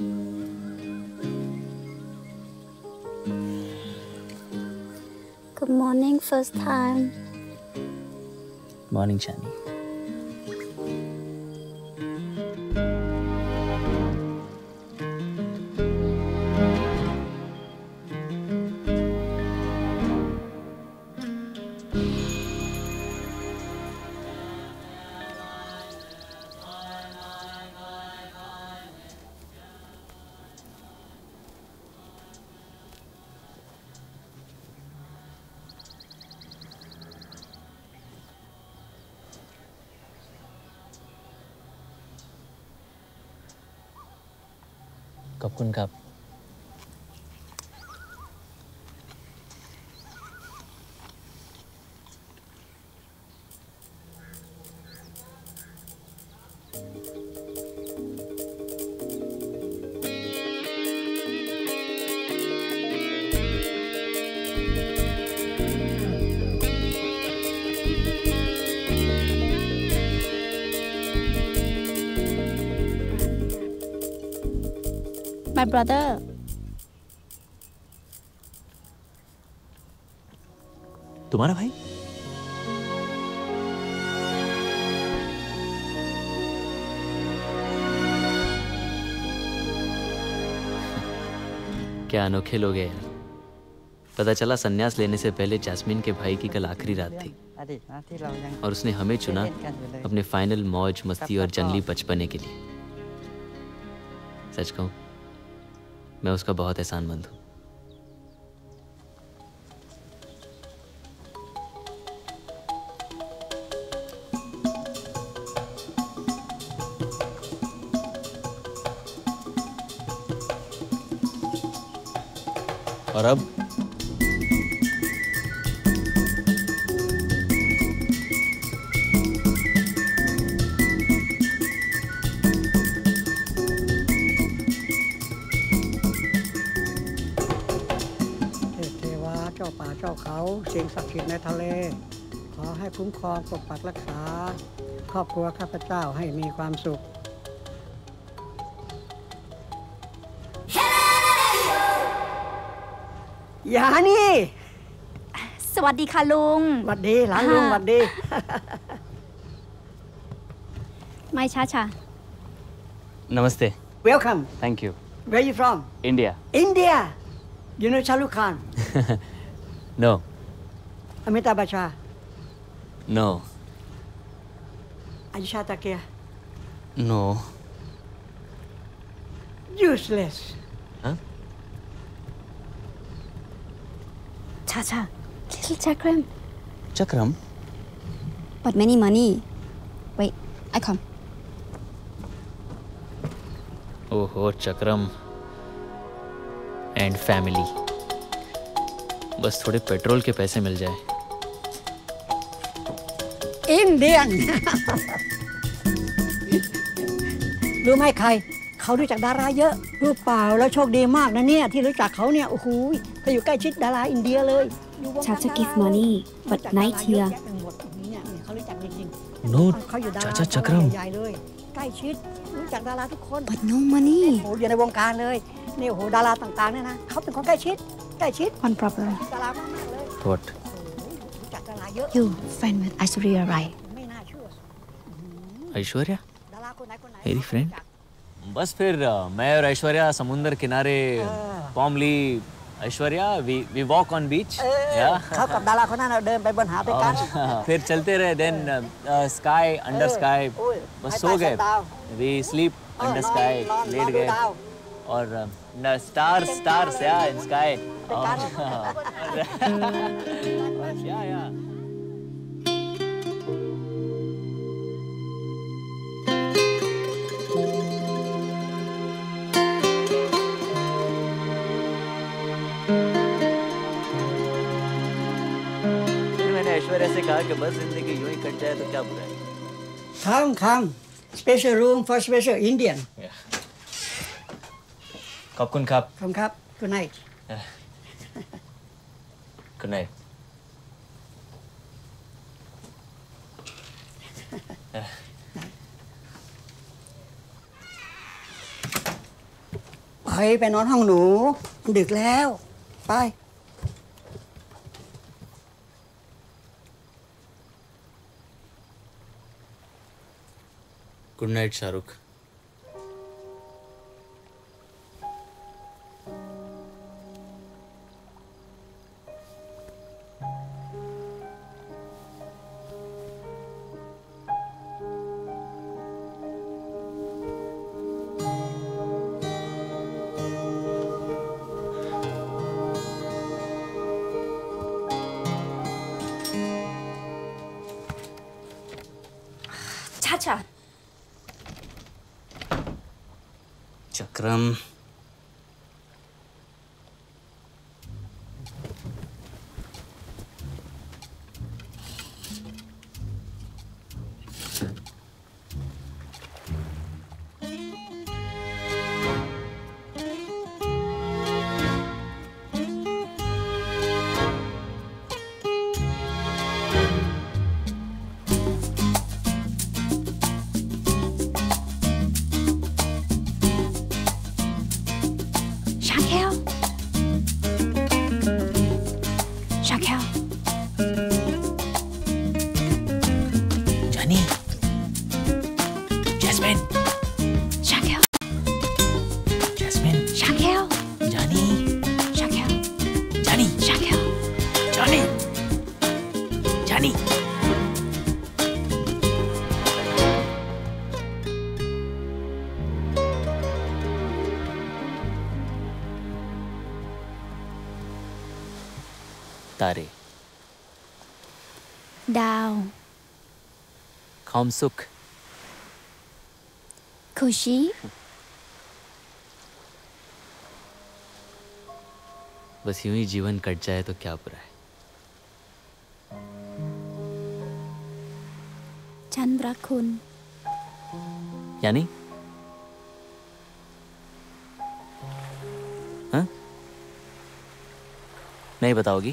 [SPEAKER 14] Good morning, first time.
[SPEAKER 6] Morning, Shani. Khop khun khap.
[SPEAKER 14] My brother.
[SPEAKER 2] तुम्हारा भाई? क्या अनोखे लोग हैं यार। पता चला सन्यास लेने से पहले जैस्मिन के भाई की कल आखिरी रात थी और उसने हमें चुना अपने फाइनल मौज मस्ती और जंगली बचपने के लिए। सच कहूं, मैं उसका बहुत एहसानमंद हूं। और अब
[SPEAKER 15] เจ้าเขาสิ่งศักดิ์สิทธิ์ในทะเลขอให้คุ้มครองปกปักรักษาครอบครัวข้าพเจ้าให้มีความสุขยานี่
[SPEAKER 17] สวัสดีค่ะลุง
[SPEAKER 15] สวัสดีหลานลุงสวัสดี
[SPEAKER 17] ไม่ช้าช้า
[SPEAKER 6] Namaste.
[SPEAKER 15] Welcome.
[SPEAKER 6] Thank you.
[SPEAKER 15] Where are you from?
[SPEAKER 6] India.
[SPEAKER 15] India. You know Shah Rukh Khan?
[SPEAKER 6] No.
[SPEAKER 15] Amitabh Bachchan.
[SPEAKER 6] No.
[SPEAKER 15] Aisha Takia.
[SPEAKER 6] No.
[SPEAKER 15] Useless.
[SPEAKER 6] Huh?
[SPEAKER 17] Cha cha. Little Chakram.
[SPEAKER 6] Chakram?
[SPEAKER 17] But many money. Wait, I come.
[SPEAKER 2] ओहो चक्रम and family, बस थोड़े petrol के पैसे मिल जाए।
[SPEAKER 15] Indian รู้ไหมใครเขารู้จักดาราเยอะรู้เปล่าแล้วโชคดีมากนะเนี่ยที่รู้จักเขาเนี่ยโอ้โหเขาอยู่ใกล้ชิดดาราอินเดียเลย
[SPEAKER 17] Chacha give money but night here
[SPEAKER 15] เขารู้จักจริง
[SPEAKER 6] No
[SPEAKER 15] เขาอยู่ดารา
[SPEAKER 6] Chacha Chakram
[SPEAKER 15] ใหญ่เลยใกล้ชิดรู้จักดาราทุกคน
[SPEAKER 17] but no money
[SPEAKER 15] โอ้อยู่ในวงการเลยนี่โอ้โหดาราต่างๆเนี่ยนะเขาเป็นคนใกล้ชิดใกล้ชิด
[SPEAKER 17] one problem
[SPEAKER 15] ดารามากๆเลย
[SPEAKER 6] What?
[SPEAKER 15] รู้จักดาราเยอะ
[SPEAKER 17] you friend with Aishwarya Rai
[SPEAKER 15] ไม่น่าเชื่อ
[SPEAKER 2] Aishwarya
[SPEAKER 15] ดาราคนไหนคนไหน
[SPEAKER 2] मेरी friend बस फिर uh, मैं और ऐश्वर्या समुंदर किनारे पॉम ली Aishwarya we we walk on beach
[SPEAKER 15] เขากับดาราคนนั้นเราเดินไปบนหาดด้วยกัน
[SPEAKER 2] फिर चलते रहे देन स्काई अंडर स्काई बस सो गए वी स्लीप अंडर स्काई लेट गए और स्टार स्टार्स या इन स्काई या या ऐश्वर्या से कहा कि बस जिंदगी यूं ही कट जाए तो क्या बुरा है
[SPEAKER 15] come come special room for special Indian
[SPEAKER 2] ขอบคุณครับ
[SPEAKER 15] ขอบคุณครับ good night
[SPEAKER 2] good night
[SPEAKER 15] ไปไปนอนห้องหนูมันดึกแล้วไป
[SPEAKER 2] good night Shahrukh
[SPEAKER 17] चाचा
[SPEAKER 6] चक्रम तारे
[SPEAKER 14] ดาว
[SPEAKER 2] कौम सुख
[SPEAKER 14] คุชิ
[SPEAKER 2] बस यूं ही जीवन कट जाए तो क्या बुरा है
[SPEAKER 14] ฉันรักคุณ
[SPEAKER 2] यानी हाँ नहीं बताओगी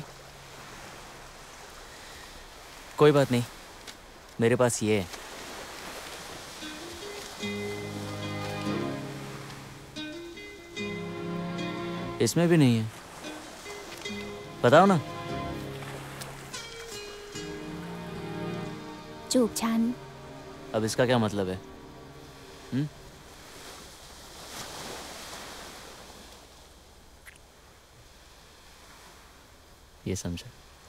[SPEAKER 2] कोई बात नहीं मेरे पास ये है इसमें भी नहीं है बताओ ना
[SPEAKER 14] จูบฉัน
[SPEAKER 2] अब इसका क्या मतलब है हुँ? ये समझा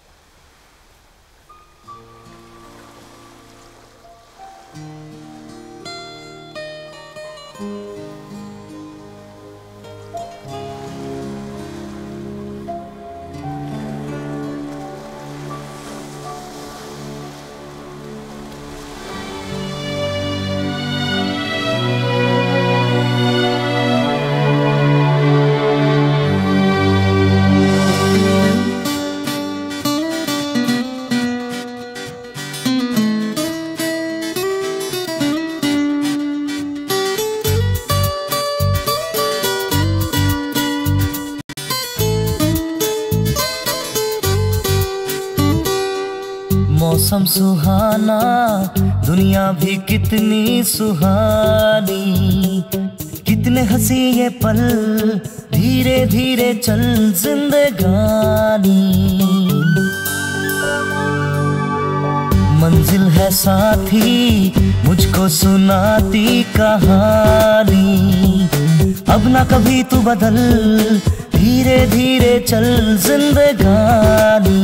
[SPEAKER 21] मौसम सुहाना दुनिया भी कितनी सुहानी कितने हंसी ये पल धीरे धीरे चल जिंदगानी मंजिल है साथी, मुझको सुनाती कहानी। अब ना कभी तू बदल, धीरे धीरे चल जिंदगानी।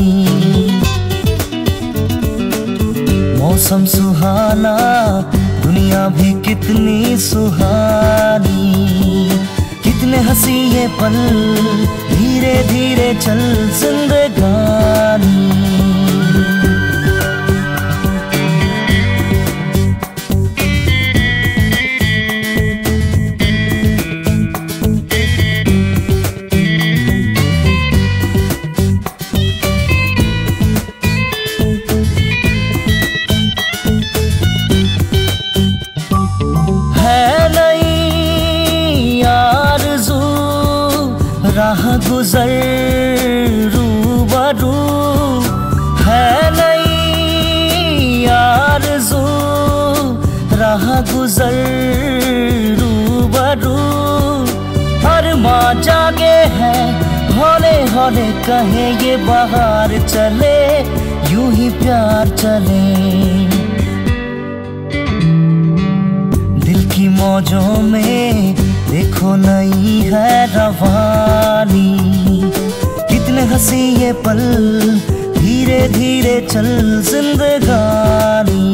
[SPEAKER 21] मौसम सुहाना, दुनिया भी कितनी सुहानी। कितने हंसी ये पल, धीरे धीरे चल जिंदगानी। राह गुजर रूबरू है नई आरज़ू, राह गुजर रूबरू। अरमां जागे हैं हौले हौले, कहे ये बाहर चले, यूं ही प्यार चले। दिल की मौजों में देखो नई है रवानी। कितने हंसी ये पल, धीरे धीरे चल जिंदगानी।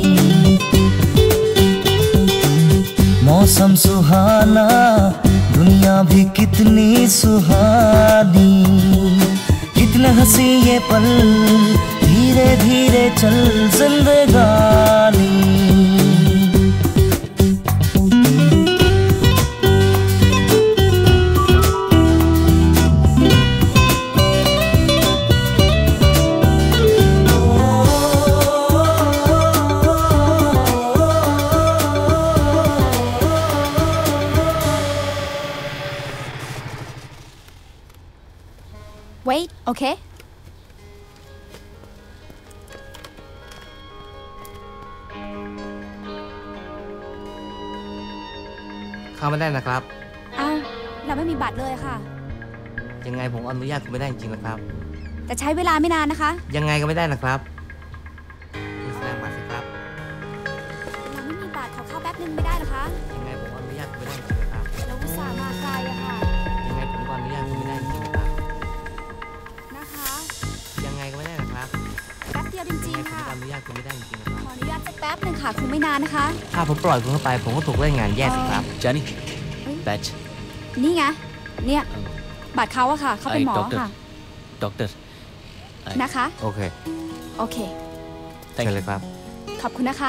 [SPEAKER 21] मौसम सुहाना, दुनिया भी कितनी सुहानी। कितने हंसी ये पल, धीरे धीरे चल जिंदगानी।
[SPEAKER 17] Wait, okay?
[SPEAKER 6] เข้าไม่ได้นะครับ
[SPEAKER 17] อ้าวเราไม่มีบัตรเลยค่ะ
[SPEAKER 6] ยังไงผมอนุญาตคุณไม่ได้จริงๆนะครับ
[SPEAKER 17] แต่ใช้เวลาไม่นานนะคะ
[SPEAKER 6] ยังไงก็ไม่ได้นะครับคุณแสดงบัตรสิครับ
[SPEAKER 17] เราไม่มีบัตรขอเข้าแป๊บนึงไม่ได้เหรอคะ
[SPEAKER 6] ยังไงผมอนุญาตคุณไม่ได้จริงๆนะครับ
[SPEAKER 17] เราอุตส่าห์มาไกลอะค่ะ
[SPEAKER 6] ยังไงผมก็อนุญาตคุณไม่ได้จริงๆนะครับ
[SPEAKER 17] นะคะ
[SPEAKER 6] ยังไงก็ไม่ได้นะครับ
[SPEAKER 17] แป๊บเดียวจริงๆค่ะ
[SPEAKER 6] ผมก็อนุญาตคุณไม่ได้จริงๆนะครับ
[SPEAKER 17] ขออนุญาตสักแป๊บนึงค่ะคงไม่นานนะคะ
[SPEAKER 6] ถ้าผมปล่อยคุณเข้าไปผมก็ถูกเล่นงานแย่สิครับ
[SPEAKER 2] जानी बैच
[SPEAKER 17] นี่ไง เนี่ย บัตรเขาอะค่ะ เขาเป็นหมอค่ะ
[SPEAKER 2] डॉक्टर
[SPEAKER 17] นะคะ
[SPEAKER 6] โอเค
[SPEAKER 17] โอเค
[SPEAKER 6] เชิญเลยครับ
[SPEAKER 17] ขอบคุณนะคะ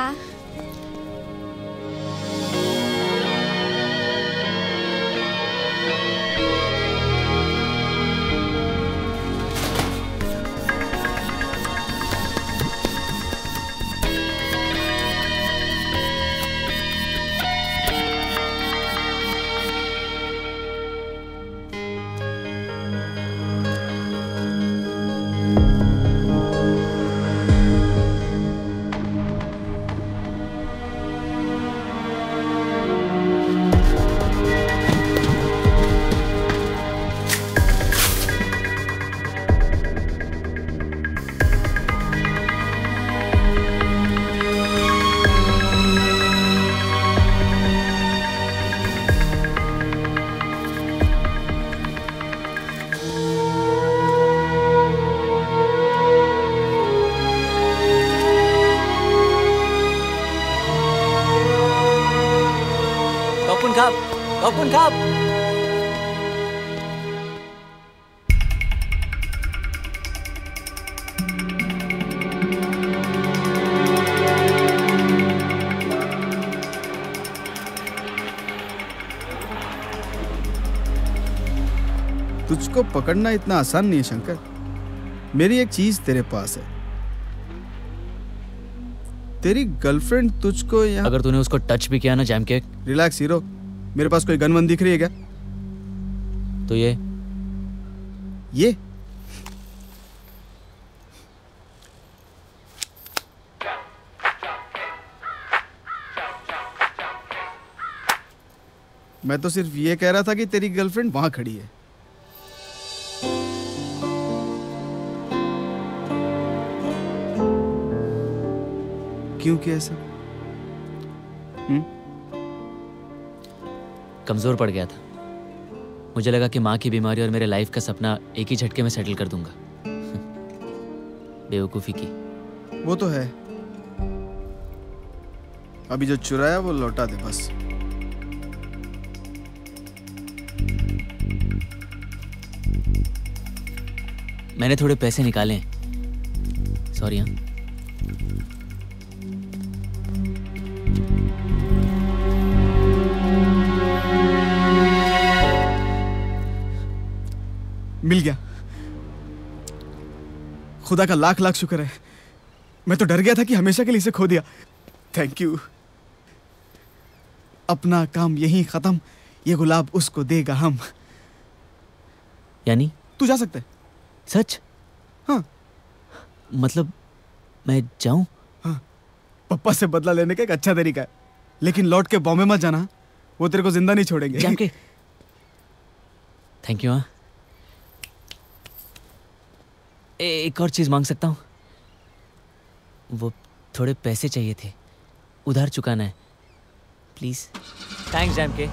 [SPEAKER 2] ขอบคุณครับ ขอบคุณครับ
[SPEAKER 3] तुझको पकड़ना इतना आसान नहीं है शंकर। मेरी एक चीज तेरे पास है। तेरी गर्लफ्रेंड तुझको यहाँ
[SPEAKER 2] अगर तूने उसको टच भी किया ना जैम केक,
[SPEAKER 3] रिलैक्स हीरो, मेरे पास कोई गन वन दिख रही है क्या?
[SPEAKER 2] तो ये
[SPEAKER 3] ये मैं तो सिर्फ ये कह रहा था कि तेरी गर्लफ्रेंड वहां खड़ी है। क्यों किया ऐसा? हम्म?
[SPEAKER 2] कमजोर पड़ गया था। मुझे लगा कि माँ की बीमारी और मेरे लाइफ का सपना एक ही झटके में सेटल कर दूंगा। बेवकूफी की।
[SPEAKER 3] वो तो है। अभी जो चुराया वो लौटा दे बस।
[SPEAKER 2] मैंने थोड़े पैसे निकाले। सॉरी। हाँ,
[SPEAKER 3] मिल गया। खुदा का लाख लाख शुक्र है। मैं तो डर गया था कि हमेशा के लिए इसे खो दिया। Thank you. अपना काम यहीं खत्म, ये गुलाब उसको देगा हम।
[SPEAKER 2] यानी
[SPEAKER 3] तू जा सकता है।
[SPEAKER 2] सच?
[SPEAKER 3] हाँ।
[SPEAKER 2] मतलब मैं जाऊं?
[SPEAKER 3] हाँ। पप्पा से बदला लेने का एक अच्छा तरीका है, लेकिन लौट के बॉम्बे मत जाना, वो तेरे को जिंदा नहीं छोड़ेंगे।
[SPEAKER 2] जाम के। Thank you. हाँ, एक और चीज मांग सकता हूँ? वो थोड़े पैसे चाहिए थे, उधार चुकाना है, प्लीज। थैंक्स जैम के।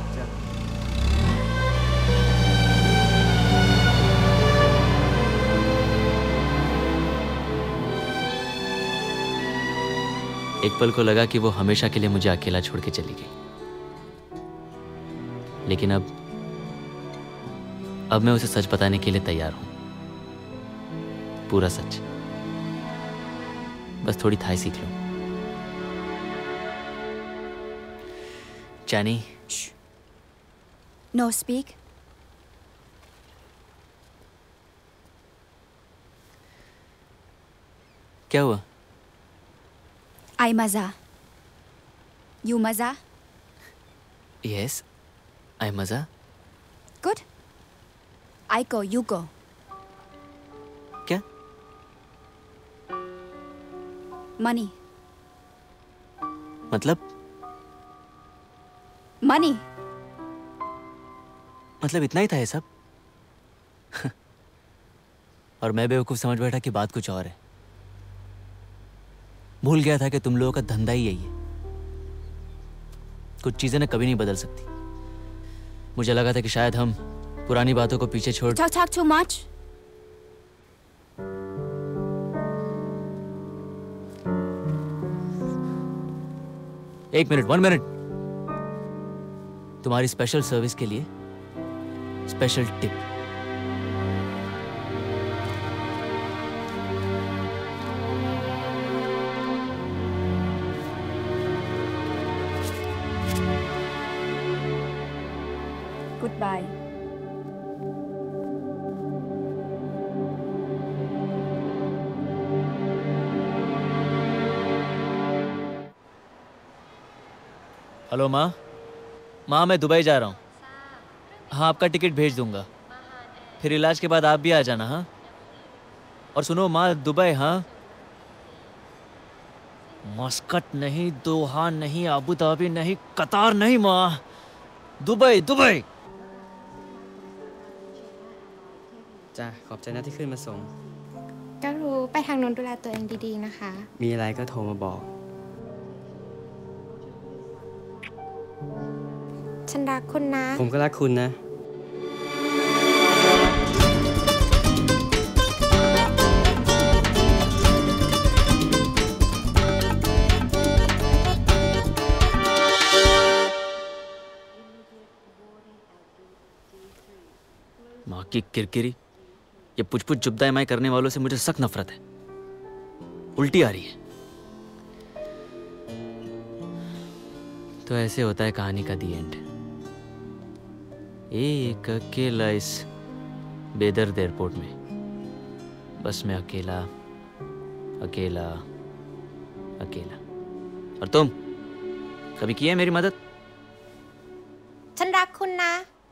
[SPEAKER 2] एक पल को लगा कि वो हमेशा के लिए मुझे अकेला छोड़ के चली गई, लेकिन अब अब मैं उसे सच बताने के लिए तैयार हूं। पूरा सच। बस थोड़ी थाई सीख लो। चानी।
[SPEAKER 17] No speak.
[SPEAKER 2] क्या हुआ?
[SPEAKER 17] I maza. You maza?
[SPEAKER 2] Yes, I maza.
[SPEAKER 17] Good. I go, you go.
[SPEAKER 2] क्या?
[SPEAKER 17] Money.
[SPEAKER 2] मतलब?
[SPEAKER 17] Money.
[SPEAKER 2] मतलब इतना ही था ये सब? और मैं बेवकूफ समझ बैठा कि बात कुछ और है। भूल गया था कि तुम लोगों का धंधा ही यही है। कुछ चीजें ना कभी नहीं बदल सकती। मुझे लगा था कि शायद हम पुरानी बातों को पीछे छोड़।
[SPEAKER 17] Talk, talk too much.
[SPEAKER 2] एक मिनट, वन मिनट। तुम्हारी स्पेशल सर्विस के लिए स्पेशल टिप।
[SPEAKER 17] Goodbye.
[SPEAKER 2] हेलो माँ। माँ, मैं दुबई जा रहा हूँ। हाँ, आपका टिकट भेज दूंगा। फिर इलाज के बाद आप भी आ जाना। हाँ, और सुनो माँ, दुबई। हाँ, मस्कट नहीं, दोहा नहीं, अबू धाबी नहीं, कतार नहीं माँ, दुबई दुबई।
[SPEAKER 12] จ้ะขอบใจนะที่ขึ้นมาส่ง
[SPEAKER 18] ก็รู้ไปทางนู้นดูแลตัวเองดีๆนะคะ
[SPEAKER 12] มีอะไรก็โทรมาบอก
[SPEAKER 18] ฉันรักคุณนะ
[SPEAKER 12] ผมก็รักคุณนะ
[SPEAKER 2] माँ की किरकिरी। ये पुछ पुछ जुब्दा एम आई करने वालों से मुझे सख्त नफरत है। उल्टी आ रही है। तो ऐसे होता है कहानी का दी एंड। एक अकेला इस बेदर्द एयरपोर्ट में, बस मैं अकेला अकेला अकेला। और तुम कभी की है मेरी मदद?
[SPEAKER 18] ฉันรักคุณนะ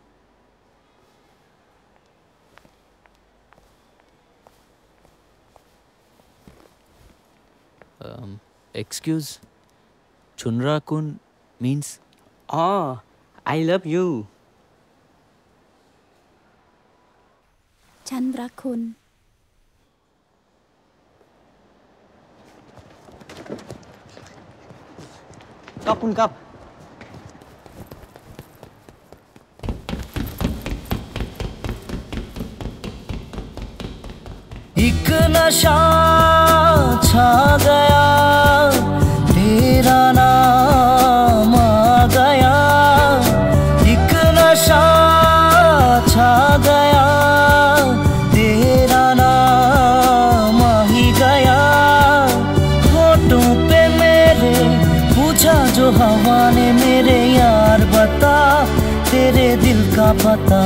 [SPEAKER 2] Um, excuse, Chunra kun means?
[SPEAKER 12] Oh, I love you.
[SPEAKER 17] ฉันรักคุณ
[SPEAKER 8] I
[SPEAKER 9] คุณครับ
[SPEAKER 21] एक नशा छा गया तेरा नाम आ गया एक नशा छा गया तेरा नाम आ ही गया होठों पे मेरे पूछा जो हवा ने मेरे यार बता तेरे दिल का पता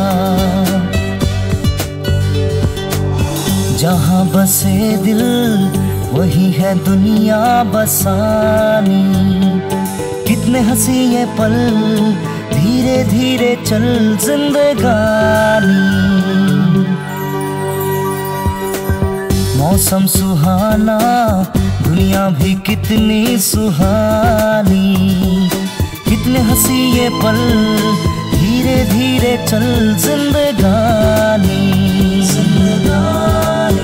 [SPEAKER 21] जहाँ बसे दिल वही है दुनिया बसानी कितने हंसी ये पल धीरे धीरे चल जिंदगानी मौसम सुहाना दुनिया भी कितनी सुहानी कितने हंसी ये पल धीरे धीरे चल जिंदगानी जिंदगानी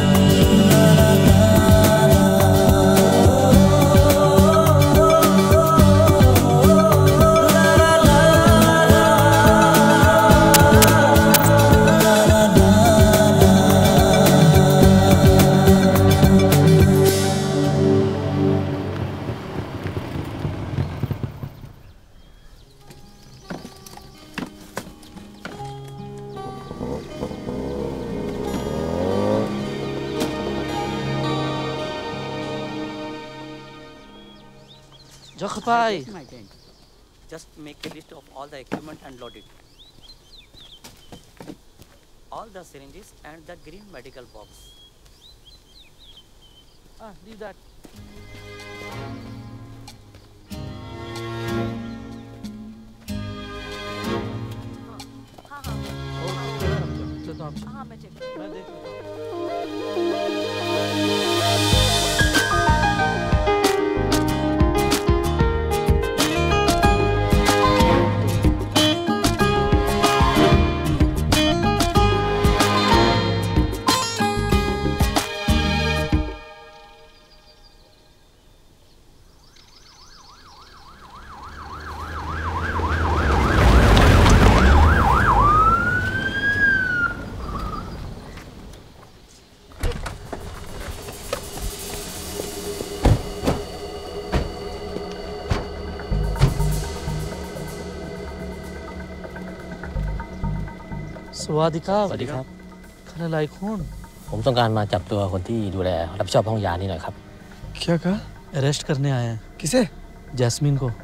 [SPEAKER 2] Jokhpai.
[SPEAKER 1] Just make a list of all the equipment and load it. All the syringes and the green medical box.
[SPEAKER 2] Ah, leave that.
[SPEAKER 1] हाँ मैं चेक मैं देख लेता हूँ।
[SPEAKER 16] สวัสดีครับ
[SPEAKER 6] สวัสดีครับ
[SPEAKER 16] คันอะไรคุณ
[SPEAKER 6] ผมต้องการมาจับตัวคนที่ดูแลรับผิดชอบห้องยานี่หน่อยครับ
[SPEAKER 3] क्या कहा
[SPEAKER 16] अरेस्ट करने आए हैं
[SPEAKER 3] किसे
[SPEAKER 16] जैस्मीन को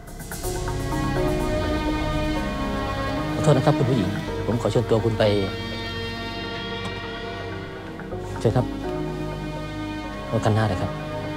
[SPEAKER 6] ขอโทษนะครับคุณผู้หญิงผมขอเชิญตัวคุณไปเชิญครับรถคันหน้าเลยครับ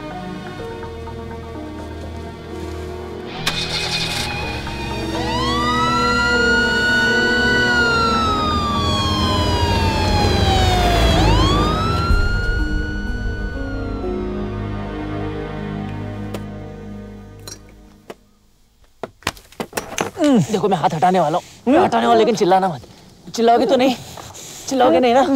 [SPEAKER 6] देखो मैं हाथ हटाने वाला हूँ मैं हटाने वाला लेकिन चिल्लाना मत चिल्लाओगे तो नहीं चिल्लाओगे नहीं ना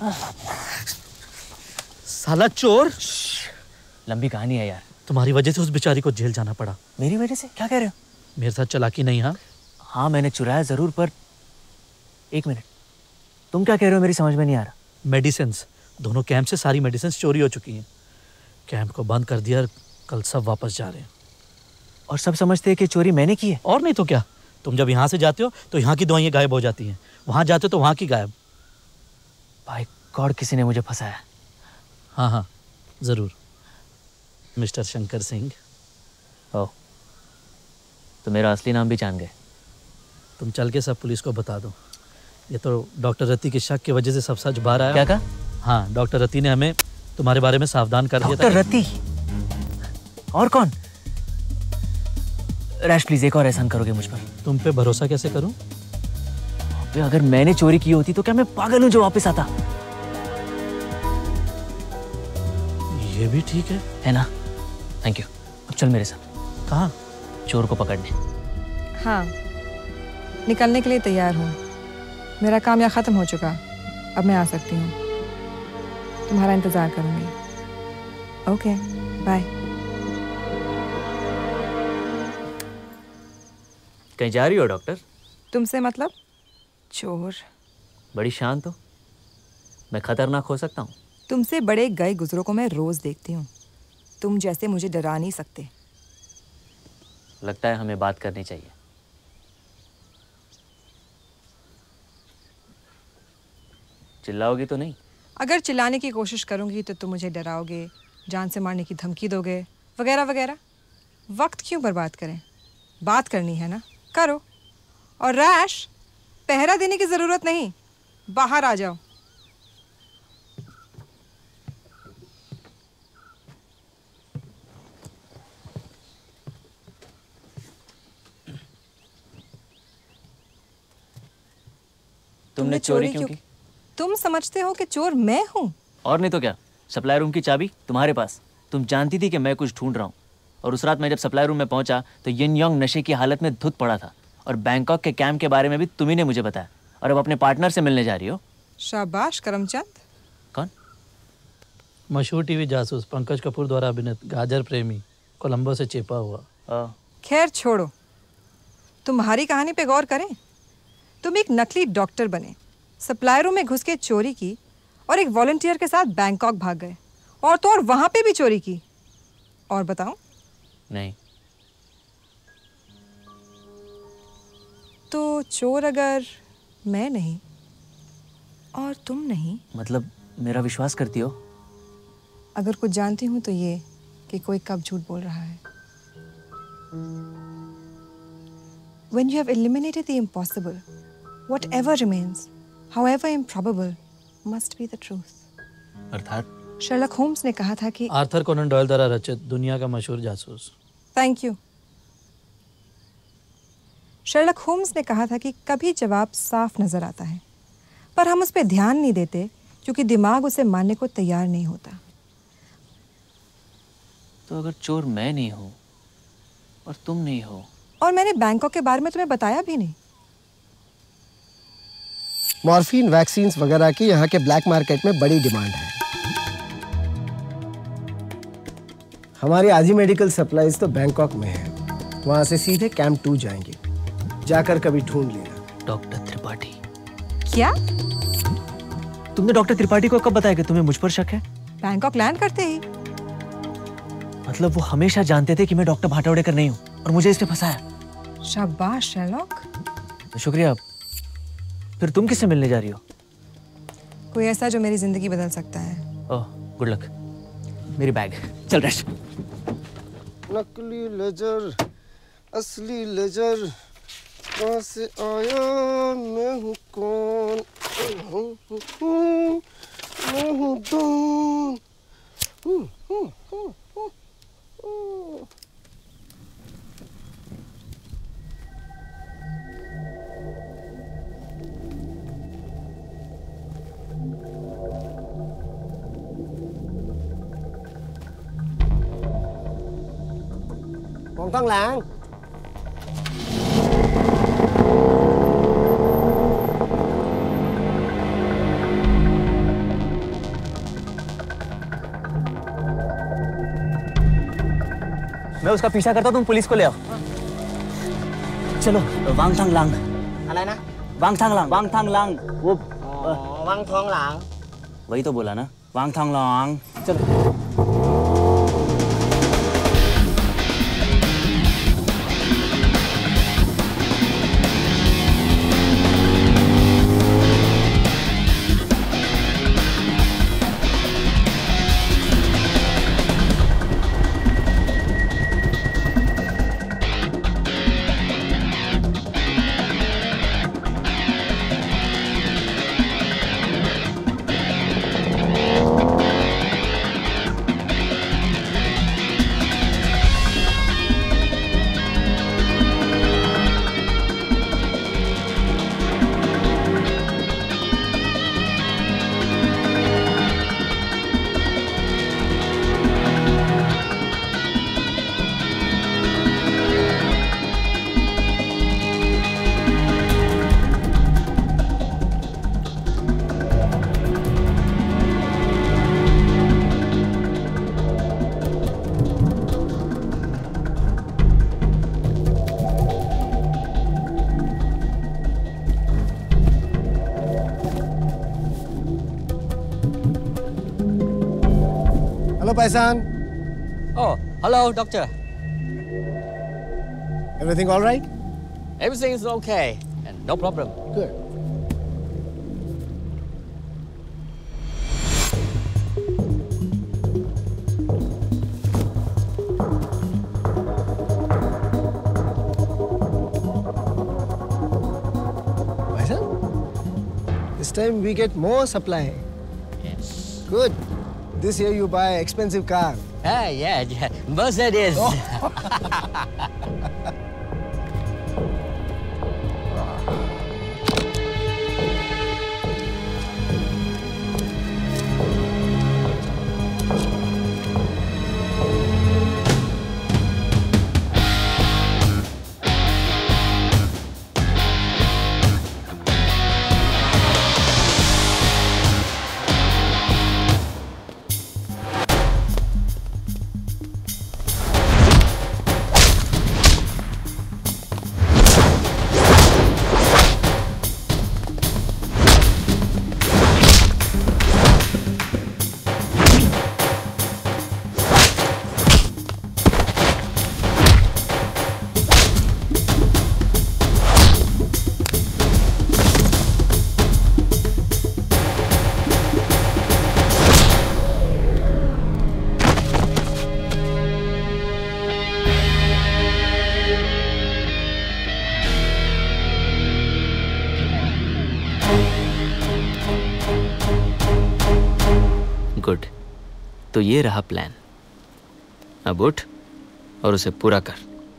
[SPEAKER 16] साला चोर
[SPEAKER 6] लंबी कहानी है यार
[SPEAKER 16] तुम्हारी वजह से उस बेचारी को जेल जाना पड़ा
[SPEAKER 6] मेरी वजह से क्या कह रहे हो
[SPEAKER 16] मेरे साथ चालाकी नहीं हाँ
[SPEAKER 6] हाँ मैंने चुराया जरूर पर एक मिनट तुम क्या कह रहे हो मेरी समझ में नहीं आ रहा
[SPEAKER 16] मेडिसिन दोनों कैंप से सारी मेडिसिन चोरी हो चुकी हैं कैंप को बंद कर दिया कल सब वापस जा रहे हैं
[SPEAKER 6] और सब समझते हैं कि चोरी मैंने की है
[SPEAKER 16] और नहीं तो क्या तुम जब यहाँ से जाते हो तो यहाँ की दवाइयाँ गायब हो जाती हैं वहाँ जाते हो तो वहाँ की गायब
[SPEAKER 6] भाई गॉड किसी ने मुझे फंसाया
[SPEAKER 16] हाँ हाँ ज़रूर मिस्टर शंकर सिंह
[SPEAKER 6] ओ तो मेरा असली नाम भी जान गए
[SPEAKER 16] तुम चल के सब पुलिस को बता दो ये तो डॉक्टर रति के शक की वजह से सब सच बाहर आया
[SPEAKER 6] क्या कहा
[SPEAKER 16] हाँ डॉक्टर रति ने हमें तुम्हारे बारे में सावधान कर दिया
[SPEAKER 6] डॉक्टर रति और कौन रैश प्लीज एक और एहसान करोगे मुझ पर
[SPEAKER 16] तुम पे भरोसा कैसे करूं
[SPEAKER 6] अबे अगर मैंने चोरी की होती तो क्या मैं पागल हूं जो वापस आता
[SPEAKER 16] ये भी ठीक है
[SPEAKER 6] है ना थैंक यू अब चल मेरे साथ
[SPEAKER 16] कहाँ
[SPEAKER 6] चोर को पकड़ने
[SPEAKER 10] हाँ निकलने के लिए तैयार हूँ मेरा काम यहाँ ख़त्म हो चुका अब मैं आ सकती हूँ तुम्हारा इंतज़ार करूँगी ओके बाय
[SPEAKER 2] कहीं जा रही हो डॉक्टर?
[SPEAKER 10] तुमसे मतलब? चोर।
[SPEAKER 2] बड़ी शांत हो। मैं खतरनाक हो सकता हूँ?
[SPEAKER 10] तुमसे बड़े गए गुजरों को मैं रोज देखती हूँ। तुम जैसे मुझे डरा नहीं सकते।
[SPEAKER 2] लगता है हमें बात करनी चाहिए। चिल्लाओगी तो नहीं?
[SPEAKER 10] अगर चिल्लाने की कोशिश करूंगी तो तुम मुझे डराओगे, जान से मारने की धमकी दोगे, वगैरह वगैरह। वक्त क्यों बर्बाद करें? बात करनी है ना, करो। और रैश, पहरा देने की जरूरत नहीं, बाहर आ जाओ।
[SPEAKER 2] तुमने चोरी क्यों की?
[SPEAKER 10] तुम समझते हो कि चोर मैं हूँ?
[SPEAKER 2] और नहीं तो क्या। सप्लाई रूम की चाबी तुम्हारे पास। तुम जानती थी कि मैं कुछ ढूंढ रहा हूँ। और उस रात मैं जब सप्लाई रूम में पहुंचा तो यिन योंग नशे की हालत में धुत पड़ा था। और बैंकॉक के कैंप के बारे में भी तुम्ही ने मुझे बताया। और अब अपने पार्टनर से मिलने जा रही हो।
[SPEAKER 10] शाबाश करमचंद।
[SPEAKER 2] कौन?
[SPEAKER 16] मशहूर टीवी जासूस पंकज कपूर द्वारा अभिनीत गाजर प्रेमी, कोलंबो से छिपा हुआ।
[SPEAKER 10] खैर छोड़ो, तुम्हारी कहानी पे गौर करें। तुम एक नकली डॉक्टर बने, सप्लाई रूम में घुस के चोरी की और एक वॉलंटियर के साथ बैंकॉक भाग गए। और तो और वहां पे भी चोरी की। और बताऊं?
[SPEAKER 2] नहीं।
[SPEAKER 10] तो चोर अगर मैं नहीं और तुम नहीं,
[SPEAKER 2] मतलब मेरा विश्वास करती हो?
[SPEAKER 10] अगर कुछ जानती हूं तो ये कि कोई कब झूठ बोल रहा है। When you have eliminated the impossible, whatever remains, however improbable, must be the truth.
[SPEAKER 2] अर्थात?
[SPEAKER 10] शर्लक होम्स ने कहा था कि
[SPEAKER 16] आर्थर कोनन डॉयल द्वारा रचित दुनिया का मशहूर जासूस।
[SPEAKER 10] Thank you. शर्लक होम्स ने कहा था कि कभी जवाब साफ नजर आता है, पर हम उस पर ध्यान नहीं देते क्योंकि दिमाग उसे मानने को तैयार नहीं होता।
[SPEAKER 2] तो अगर चोर मैं नहीं हूं और तुम नहीं हो,
[SPEAKER 10] और मैंने बैंकॉक के बारे में तुम्हें बताया भी नहीं।
[SPEAKER 8] मॉर्फिन, वैक्सीन्स वगैरह की यहाँ के ब्लैक मार्केट में बड़ी डिमांड है। हमारी आधी मेडिकल सप्लाईज तो बैंकॉक में है। वहां से सीधे कैंप टू जाएंगे। जाकर कभी ढूंढ लेना।
[SPEAKER 2] डॉक्टर त्रिपाठी।
[SPEAKER 10] क्या?
[SPEAKER 2] तुमने डॉक्टर त्रिपाठी को कब बताया कि तुम्हें मुझ पर शक है?
[SPEAKER 10] बैंकॉक लैंड करते ही।
[SPEAKER 2] मतलब वो हमेशा जानते थे कि मैं डॉक्टर भाटावड़ेकर नहीं हूँ और मुझे इसने फंसाया।
[SPEAKER 10] शाबाश शर्लॉक।
[SPEAKER 2] शुक्रिया। फिर तुम किससे मिलने जा रही हो?
[SPEAKER 10] कोई ऐसा जो मेरी जिंदगी बदल सकता है।
[SPEAKER 2] Oh, good luck. मेरी बैग। चल रैश।
[SPEAKER 3] नकली लेजर, असली लेजर, कहाँ से आया, मैं हूँ कौन, मैं हूँ डॉन।
[SPEAKER 8] Còn con làng.
[SPEAKER 2] मैं उसका पीछा करता हूँ, तुम पुलिस को ले आओ। चलो। वांग थांग लांग।
[SPEAKER 9] อะไรนะ
[SPEAKER 2] वांग थांग लांग।
[SPEAKER 9] वांग थांग लांग।
[SPEAKER 2] वो
[SPEAKER 9] वांग थांग लांग।
[SPEAKER 2] वही तो बोला ना, वांग थांग लांग। चलो।
[SPEAKER 8] हेलो पैसान।
[SPEAKER 6] Oh, hello, doctor.
[SPEAKER 8] Everything all right?
[SPEAKER 6] Everything is okay and no problem.
[SPEAKER 8] Good. This time we get more supply.
[SPEAKER 6] Yes.
[SPEAKER 8] Good. This year you buy expensive car.
[SPEAKER 6] Ah, yeah, yeah. Mercedes.
[SPEAKER 8] Oh.
[SPEAKER 2] Good, तो ये रहा plan. अब उठ और उसे पूरा कर।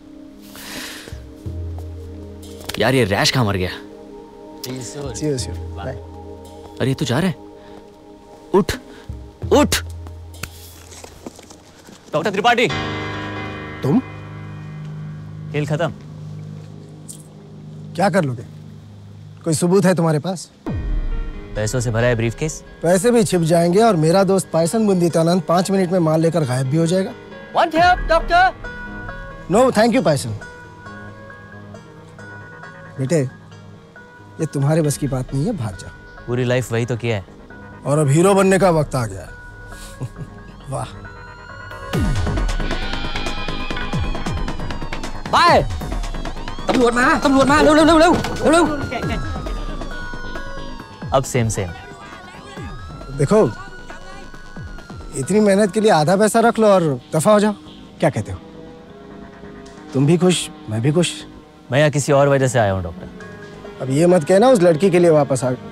[SPEAKER 2] यार ये रैश कहाँ मर गया?
[SPEAKER 8] Cheers, bye.
[SPEAKER 2] अरे तू जा रहा है? उठ उठ।
[SPEAKER 6] डॉक्टर त्रिपाठी,
[SPEAKER 8] तुम?
[SPEAKER 6] खेल खत्म।
[SPEAKER 8] क्या कर लोगे? कोई सबूत है तुम्हारे पास?
[SPEAKER 6] पैसों से भरा है ब्रीफकेस।
[SPEAKER 8] पैसे भी छिप जाएंगे और मेरा दोस्त पायसन बुंदीतानंद पांच मिनट में माल लेकर गायब भी हो जाएगा।
[SPEAKER 6] Want help, doctor?
[SPEAKER 8] No thank you पायसन। बेटे, ये तुम्हारे बस की बात नहीं है, भाग जाओ।
[SPEAKER 6] पूरी लाइफ वही तो किया है।
[SPEAKER 8] और अब हीरो बनने का वक्त आ गया है। वाह।
[SPEAKER 6] बाय। तमलुअट मा, तमलुअट मा, लो लो लो लो लो लो। अब सेम सेम।
[SPEAKER 8] देखो, इतनी मेहनत के लिए आधा पैसा रख लो और दफा हो जाओ। क्या कहते हो? तुम भी खुश, मैं भी खुश।
[SPEAKER 6] मैं यहाँ किसी और वजह से आया हूँ डॉक्टर।
[SPEAKER 8] अब ये मत कहना उस लड़की के लिए वापस आ।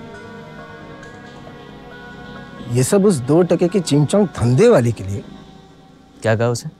[SPEAKER 8] ये सब उस दो टके की चिंगचोंग धंधे वाली के लिए।
[SPEAKER 6] क्या कहा उसे?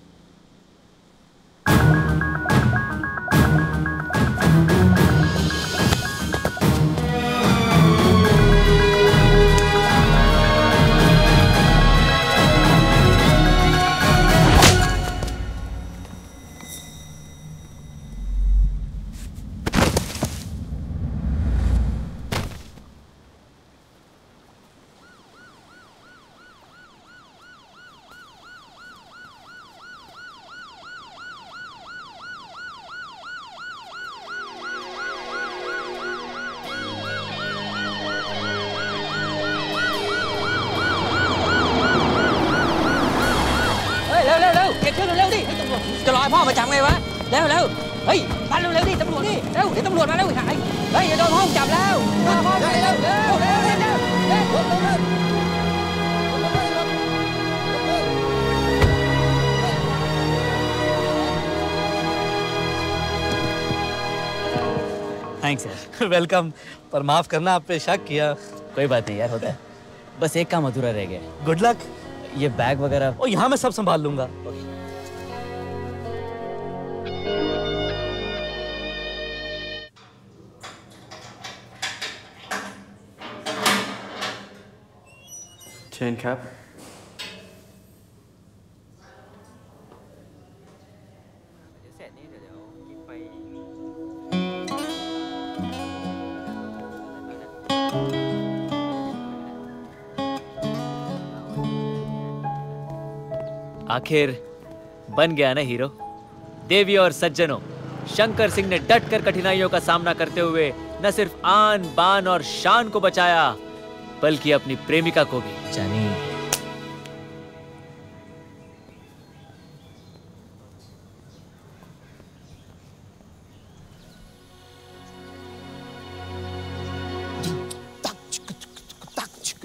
[SPEAKER 6] थैंक्स यार।
[SPEAKER 16] वेलकम। पर माफ करना, आप पे शक किया।
[SPEAKER 6] कोई बात नहीं यार, होता है। बस एक काम अधूरा रह गया।
[SPEAKER 16] Good luck.
[SPEAKER 6] ये बैग वगैरह।
[SPEAKER 16] ओ यहाँ मैं सब संभाल लूंगा।
[SPEAKER 12] Chain cap.
[SPEAKER 2] आखिर बन गया ना हीरो। देवी और सज्जनों, शंकर सिंह ने डट कर कठिनाइयों का सामना करते हुए न सिर्फ आन बान और शान को बचाया, बल्कि अपनी प्रेमिका को भी।
[SPEAKER 6] जानी,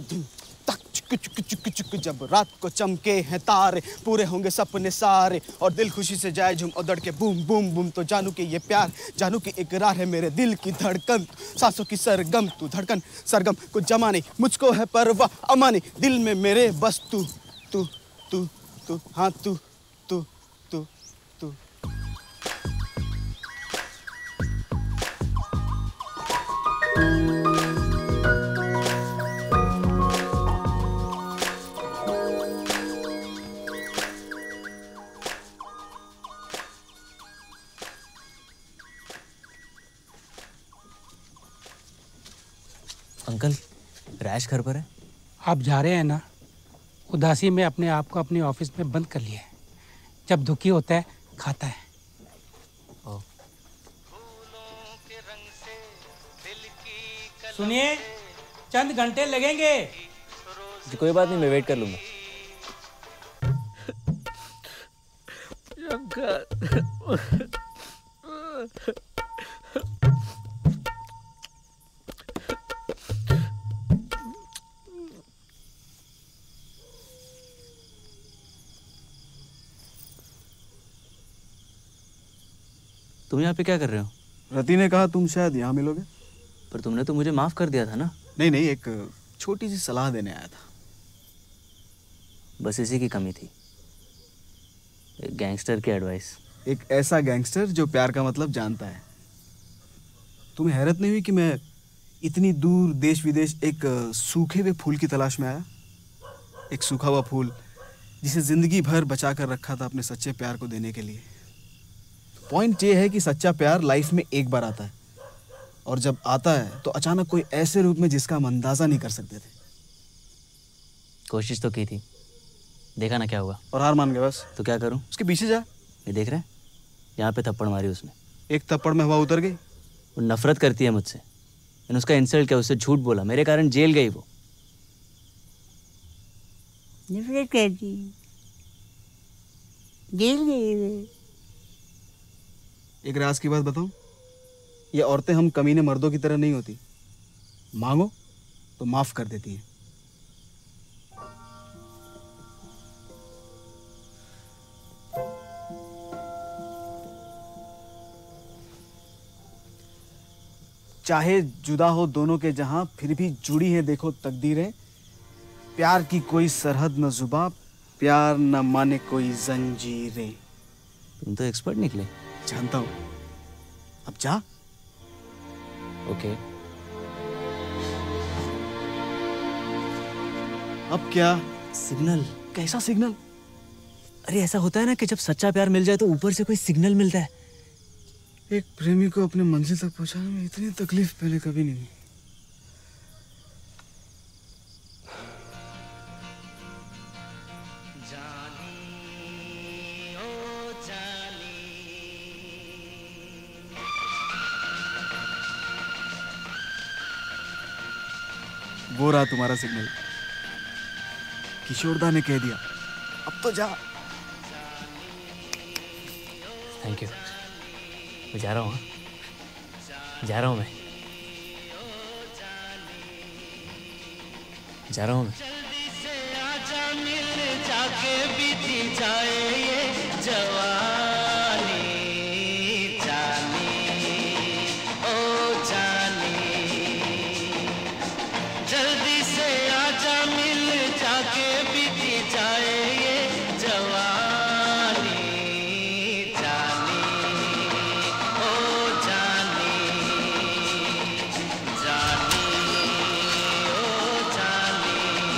[SPEAKER 3] धुम तक चुक चुक चुक चुक, जब रात को चमके हैं तारे, पूरे होंगे सपने सारे, और दिल खुशी से जाए झूम उधड़ के बूम बूम बूम, तो जानू कि ये प्यार, जानू कि इकरार है मेरे दिल की धड़कन, सांसों की सरगम तू धड़कन सरगम, कुछ जमा नहीं मुझको है परवाह अमानी, दिल में मेरे बस तू तू तू तू हाँ तू तू तू तू।
[SPEAKER 2] अंकल, रैश घर पर है?
[SPEAKER 11] आप जा रहे हैं ना, उदासी में अपने आप को अपने ऑफिस में बंद कर लिया है। जब दुखी होता है खाता है। सुनिए, चंद घंटे लगेंगे।
[SPEAKER 2] जी कोई बात नहीं, मैं वेट कर लूंगा। तुम यहाँ पे क्या कर रहे हो?
[SPEAKER 3] रति ने कहा तुम शायद यहाँ मिलोगे।
[SPEAKER 2] पर तुमने तो मुझे माफ कर दिया था ना।
[SPEAKER 3] नहीं नहीं, एक छोटी सी सलाह देने आया था।
[SPEAKER 2] बस इसी की कमी थी, एक गैंगस्टर की एडवाइस।
[SPEAKER 3] एक ऐसा गैंगस्टर जो प्यार का मतलब जानता है। तुम्हें हैरत नहीं हुई कि मैं इतनी दूर देश विदेश एक सूखे हुए फूल की तलाश में आया? एक सूखा हुआ फूल जिसे जिंदगी भर बचा कर रखा था अपने सच्चे प्यार को देने के लिए। पॉइंट ये है कि सच्चा प्यार लाइफ में एक बार आता है, और जब आता है तो अचानक कोई ऐसे रूप में जिसका हम अंदाजा नहीं कर सकते थे।
[SPEAKER 2] कोशिश तो की थी, देखा ना क्या हुआ।
[SPEAKER 3] और हार मान गए बस।
[SPEAKER 2] तो क्या करूं?
[SPEAKER 3] उसके पीछे जा।
[SPEAKER 2] ये देख रहे हैं, यहाँ पे थप्पड़ मारी उसने।
[SPEAKER 3] एक थप्पड़ में हवा उतर गई।
[SPEAKER 2] वो नफरत करती है मुझसे, मैंने उसका इंसल्ट किया, उससे झूठ बोला, मेरे कारण जेल गई वो।
[SPEAKER 15] नफरत करती, जेल गई।
[SPEAKER 3] एक राज की बात बताऊं, ये औरतें हम कमीने मर्दों की तरह नहीं होती। मांगो तो माफ कर देती हैं। चाहे जुदा हो दोनों के जहां, फिर भी जुड़ी है देखो तकदीरें। प्यार की कोई सरहद न जुबा, प्यार न माने कोई जंजीरें।
[SPEAKER 2] तुम तो एक्सपर्ट निकले।
[SPEAKER 3] जानता हूं, अब जा।
[SPEAKER 2] ओके।
[SPEAKER 3] अब क्या?
[SPEAKER 2] सिग्नल।
[SPEAKER 3] कैसा सिग्नल?
[SPEAKER 2] अरे ऐसा होता है ना कि जब सच्चा प्यार मिल जाए तो ऊपर से कोई सिग्नल मिलता है।
[SPEAKER 3] एक प्रेमी को अपने मंजिल तक पहुंचाने में इतनी तकलीफ पहले कभी नहीं हुई। वो रहा तुम्हारा सिग्नल। किशोरदा ने कह दिया, अब तो जा।
[SPEAKER 2] Thank you. मैं जा रहा हूँ, जा रहा हूँ, मैं जा रहा हूँ मैं।
[SPEAKER 21] जाके बीती जाए ये जवानी, जानी ओ जानी, जल्दी से आजा मिल जाके बीती जाए ये जवानी, जानी ओ जानी, जानी ओ जानी।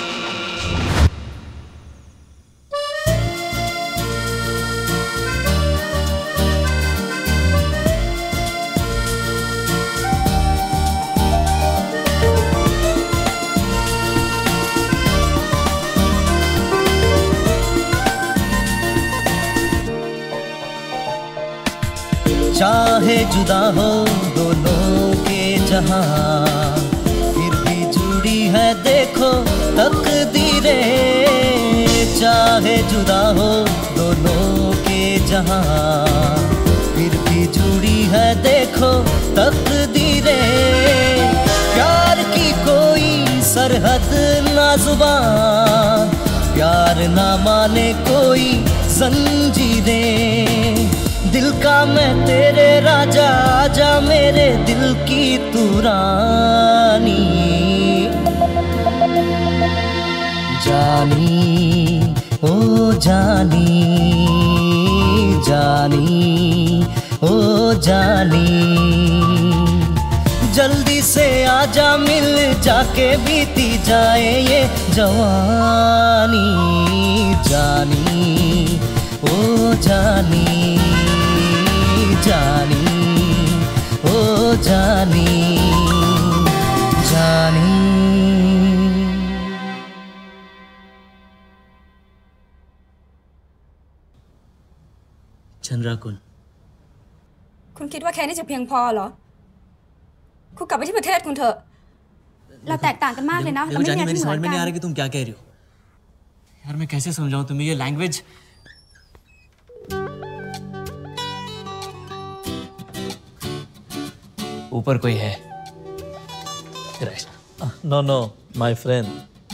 [SPEAKER 21] चाहे जुदा हो दोनों के जहां, फिर भी जुड़ी है देखो तकदीरें। चाहे जुदा हो दोनों के जहां, फिर भी जुड़ी है देखो तकदीरें। प्यार की कोई सरहद ना जुबान, प्यार ना माने कोई जंजीरें। दिल का मैं तेरे राजा, आजा मेरे दिल की तू रानी। जानी ओ जानी, जानी ओ जानी, जल्दी से आजा मिल जाके बीती जाए ये जवानी। जानी ओ जानी, जानी ओ जानी, जानी।
[SPEAKER 2] चंद्राकुल
[SPEAKER 17] คุณคิดว่าแค่นี้จะเพียงพอเหรอคุณกลับไปที่ประเทศคุณเถอะเราแตกต่างกันมากเลยนะเราไม่มีอะไรที่เหมือนกัน
[SPEAKER 2] नहीं आ रहा कि तुम क्या कह रही हो यार। मैं कैसे समझाऊं तुम्हें ये लैंग्वेज। ऊपर कोई है। Rash
[SPEAKER 16] no no my friend.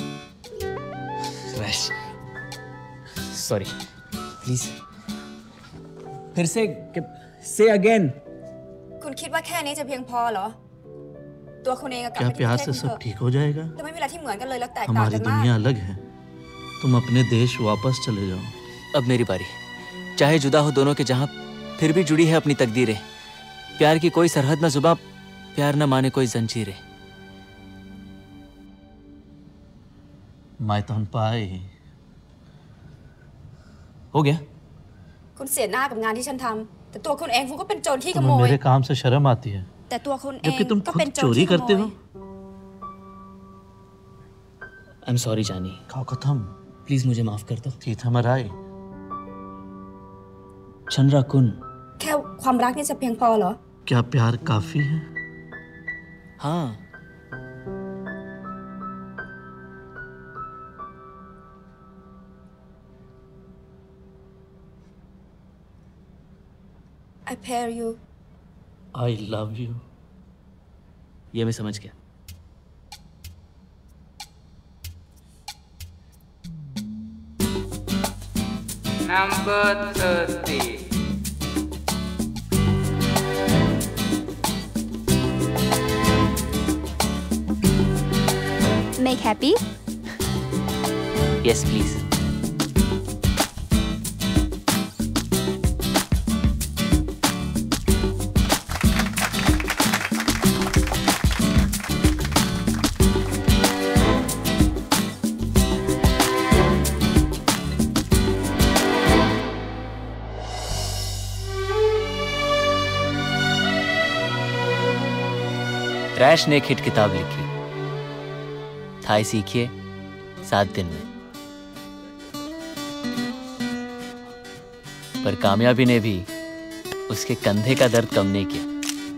[SPEAKER 2] Rash sorry please फिर से से अगेन।
[SPEAKER 17] คุณคิดว่าแค่นี้จะเพียงพอเหรอตัวคุณเองกลับ
[SPEAKER 16] क्या
[SPEAKER 17] ไปที่ป
[SPEAKER 16] प्यार
[SPEAKER 17] ระเทศ
[SPEAKER 16] से
[SPEAKER 17] คุณเถ
[SPEAKER 16] सब
[SPEAKER 17] อะ
[SPEAKER 16] ठीक हो जाएगा?
[SPEAKER 17] แต่ไม่มีอะไรที่เหมือนกันเลยแล้วแตกต่าง
[SPEAKER 16] हमारी
[SPEAKER 17] กันมาก
[SPEAKER 16] दुनिया अलग है, तुम अपने देश वापस चले जाओ।
[SPEAKER 2] अब मेरी बारी। चाहे जुदा हो दोनों के जहां, फिर भी जुड़ी है अपनी तकदीरें। प्यार की कोई सरहद न जुबां, प्यार न माने कोई जंजीरें।
[SPEAKER 16] मैं तो पाए
[SPEAKER 2] हो गया।
[SPEAKER 17] คุณเสียหน้ากับงานที่ฉันทำแต่ตัวคุณเองคุณก็เป็นโจรที่ขโม
[SPEAKER 16] तुम्हें
[SPEAKER 17] ย
[SPEAKER 16] मेरे काम से शर्म आती है
[SPEAKER 17] แต่ตัวคุณเอง
[SPEAKER 16] जबकि तुम
[SPEAKER 17] ก็
[SPEAKER 16] खुद
[SPEAKER 17] เป็นโจร
[SPEAKER 16] चोरी
[SPEAKER 17] ที่ข
[SPEAKER 16] करते
[SPEAKER 17] โม
[SPEAKER 16] हो।
[SPEAKER 17] ย
[SPEAKER 2] आई एम सॉरी जानी।
[SPEAKER 16] खाओ खत्म।
[SPEAKER 2] प्लीज मुझे माफ कर दो।
[SPEAKER 16] चीथमराई
[SPEAKER 2] चंद्राकुल
[SPEAKER 17] แค่ความรักนี่จะเพียงพอเหรอ
[SPEAKER 16] क्या प्यार काफी है?
[SPEAKER 2] हाँ
[SPEAKER 17] I pair you
[SPEAKER 16] I love you।
[SPEAKER 2] ये मैं समझ गया।
[SPEAKER 20] Number thirty.
[SPEAKER 17] Make happy
[SPEAKER 2] Yes please। Rash ने एक हिट किताब लिखी, थाई सीखिए सात दिन में। पर कामयाबी ने भी उसके कंधे का दर्द कम नहीं किया।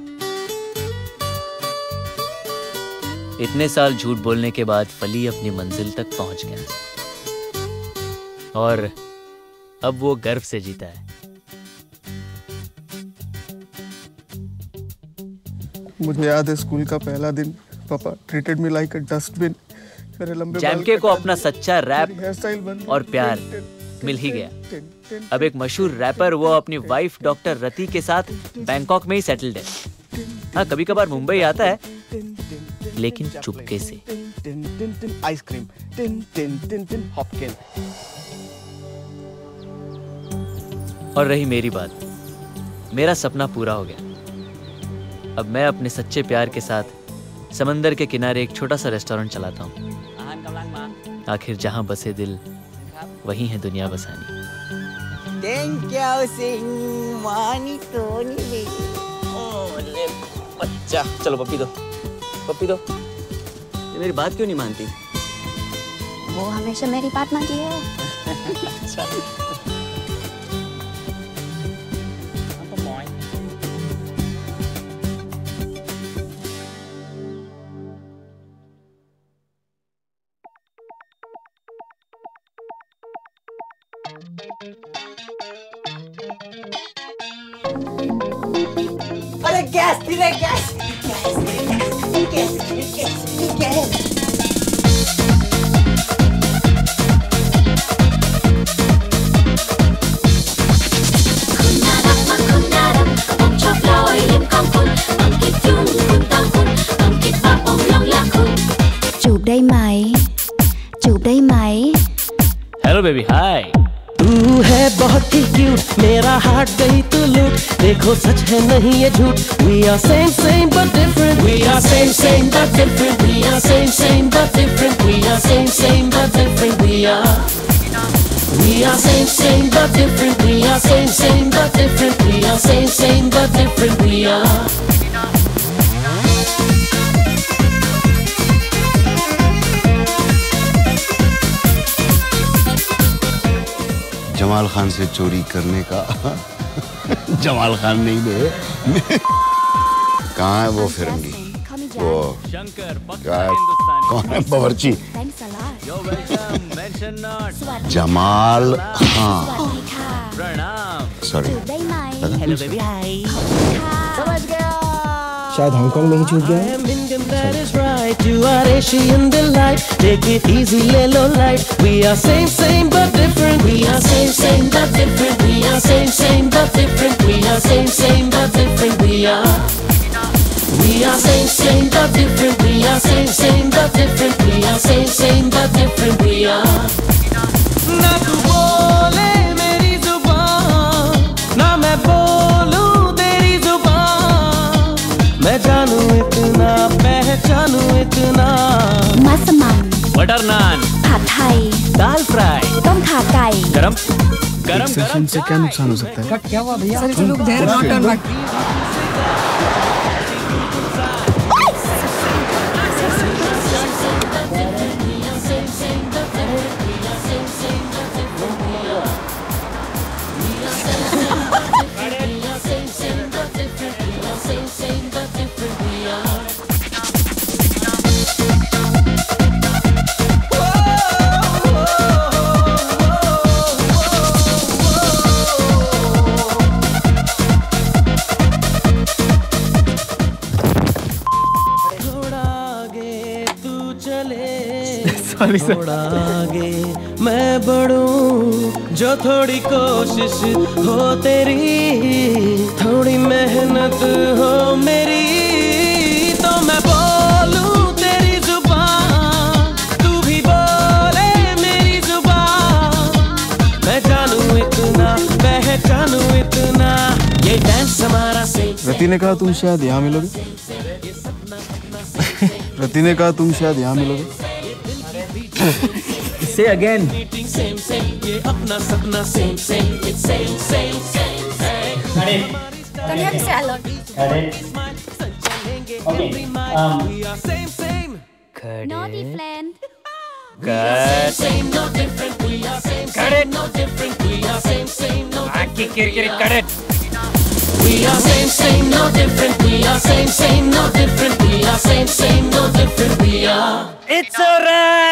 [SPEAKER 2] इतने साल झूठ बोलने के बाद फली अपनी मंजिल तक पहुंच गया और अब वो गर्व से जीता है।
[SPEAKER 3] मुझे याद है स्कूल का पहला दिन, पापा treated me like a dustbin. मेरे लंबे
[SPEAKER 2] जैमके को अपना सच्चा रैप और प्यार मिल ही गया। अब एक मशहूर रैपर वो अपनी वाइफ डॉक्टर रति के साथ बैंकॉक में ही सेटल्ड है। हाँ कभी कभार मुंबई आता है लेकिन चुपके से।
[SPEAKER 3] Ice cream tin tin tin tin हॉपकिन।
[SPEAKER 2] और रही मेरी बात, मेरा सपना पूरा हो गया। अब मैं अपने सच्चे प्यार के साथ समंदर के किनारे एक छोटा सा रेस्टोरेंट चलाता हूँ। आखिर जहाँ बसे दिल वहीं है दुनिया बसानी।
[SPEAKER 9] Thank you, sing money to ni.
[SPEAKER 1] Oh, ले बच्चा, चलो पप्पी दो, पप्पी दो। ये मेरी बात क्यों नहीं मानती?
[SPEAKER 17] वो हमेशा मेरी बात मानती है।
[SPEAKER 1] अच्छा।
[SPEAKER 9] अरे गैस, धीरे gas, gas, gas, gas, gas, gas.
[SPEAKER 17] ไหมจูบได้ไหม
[SPEAKER 2] hello baby hi.
[SPEAKER 21] तू है बहुत ही क्यूट, मेरा हार्ट गई तू लूट। देखो सच है नहीं ये झूठ। We are same same but different. We are same same but different. We are same same but different. We are same same but different. We are. We are same same but different. We are same same but different. We are same same but different. We are.
[SPEAKER 5] Jamal Khan से चोरी करने का जमाल खान नहीं दे। कहाँ है वो फिरंगी? वो क्या है? कौन है बावर्ची? Jamal Khan. Sorry.
[SPEAKER 21] Hello baby hi.
[SPEAKER 8] समझ गया। शायद हांगकांग में ही छूट गया है।
[SPEAKER 21] That is right, you are Asian delight. Take it easy, lelo light. We are same, same but different. We are same, same but different. We are same, same but different. We are same, same but different. We are. We are same, same but different. We are same, same but different. We are same, same but different. We are. ना तू बोले मेरी जुबान, ना मैं बोलूं तेरी जुबान। मैं जानू इतना, पहचानू इतना।
[SPEAKER 17] मसमान
[SPEAKER 2] बटर नान,
[SPEAKER 17] ผัดไทย
[SPEAKER 2] दाल फ्राई,
[SPEAKER 17] ต้มข่าไก่
[SPEAKER 2] गरम गरम
[SPEAKER 3] एक सेशन से क्या नुकसान हो सकता है?
[SPEAKER 15] क्या हुआ भैया?
[SPEAKER 10] Sir look there, not turn back.
[SPEAKER 21] थोड़ा आगे मैं बढ़ूं, जो थोड़ी कोशिश हो तेरी, थोड़ी मेहनत हो मेरी, तो मैं बोलूं तेरी जुबान, तू भी बोले मेरी जुबान। मैं जानू इतना, पहचानू इतना, ये डांस हमारा से।
[SPEAKER 3] रति ने कहा तुम शायद यहाँ मिलोगे। रति ने कहा तुम शायद यहाँ मिलोगे।
[SPEAKER 6] Say again.
[SPEAKER 21] Same, same, ये अपना सपना same, same, it's same, same, same.
[SPEAKER 18] Don't you have to say I love you?
[SPEAKER 6] Okay. Um.
[SPEAKER 17] Naughty friend.
[SPEAKER 21] Cut. Same, no different. We are same, same, no different. We are same, same, no different.
[SPEAKER 2] Cut it.
[SPEAKER 21] We are same, same, no different. We are same, same, no different. We are same, same, no different. We are.
[SPEAKER 2] It's alright.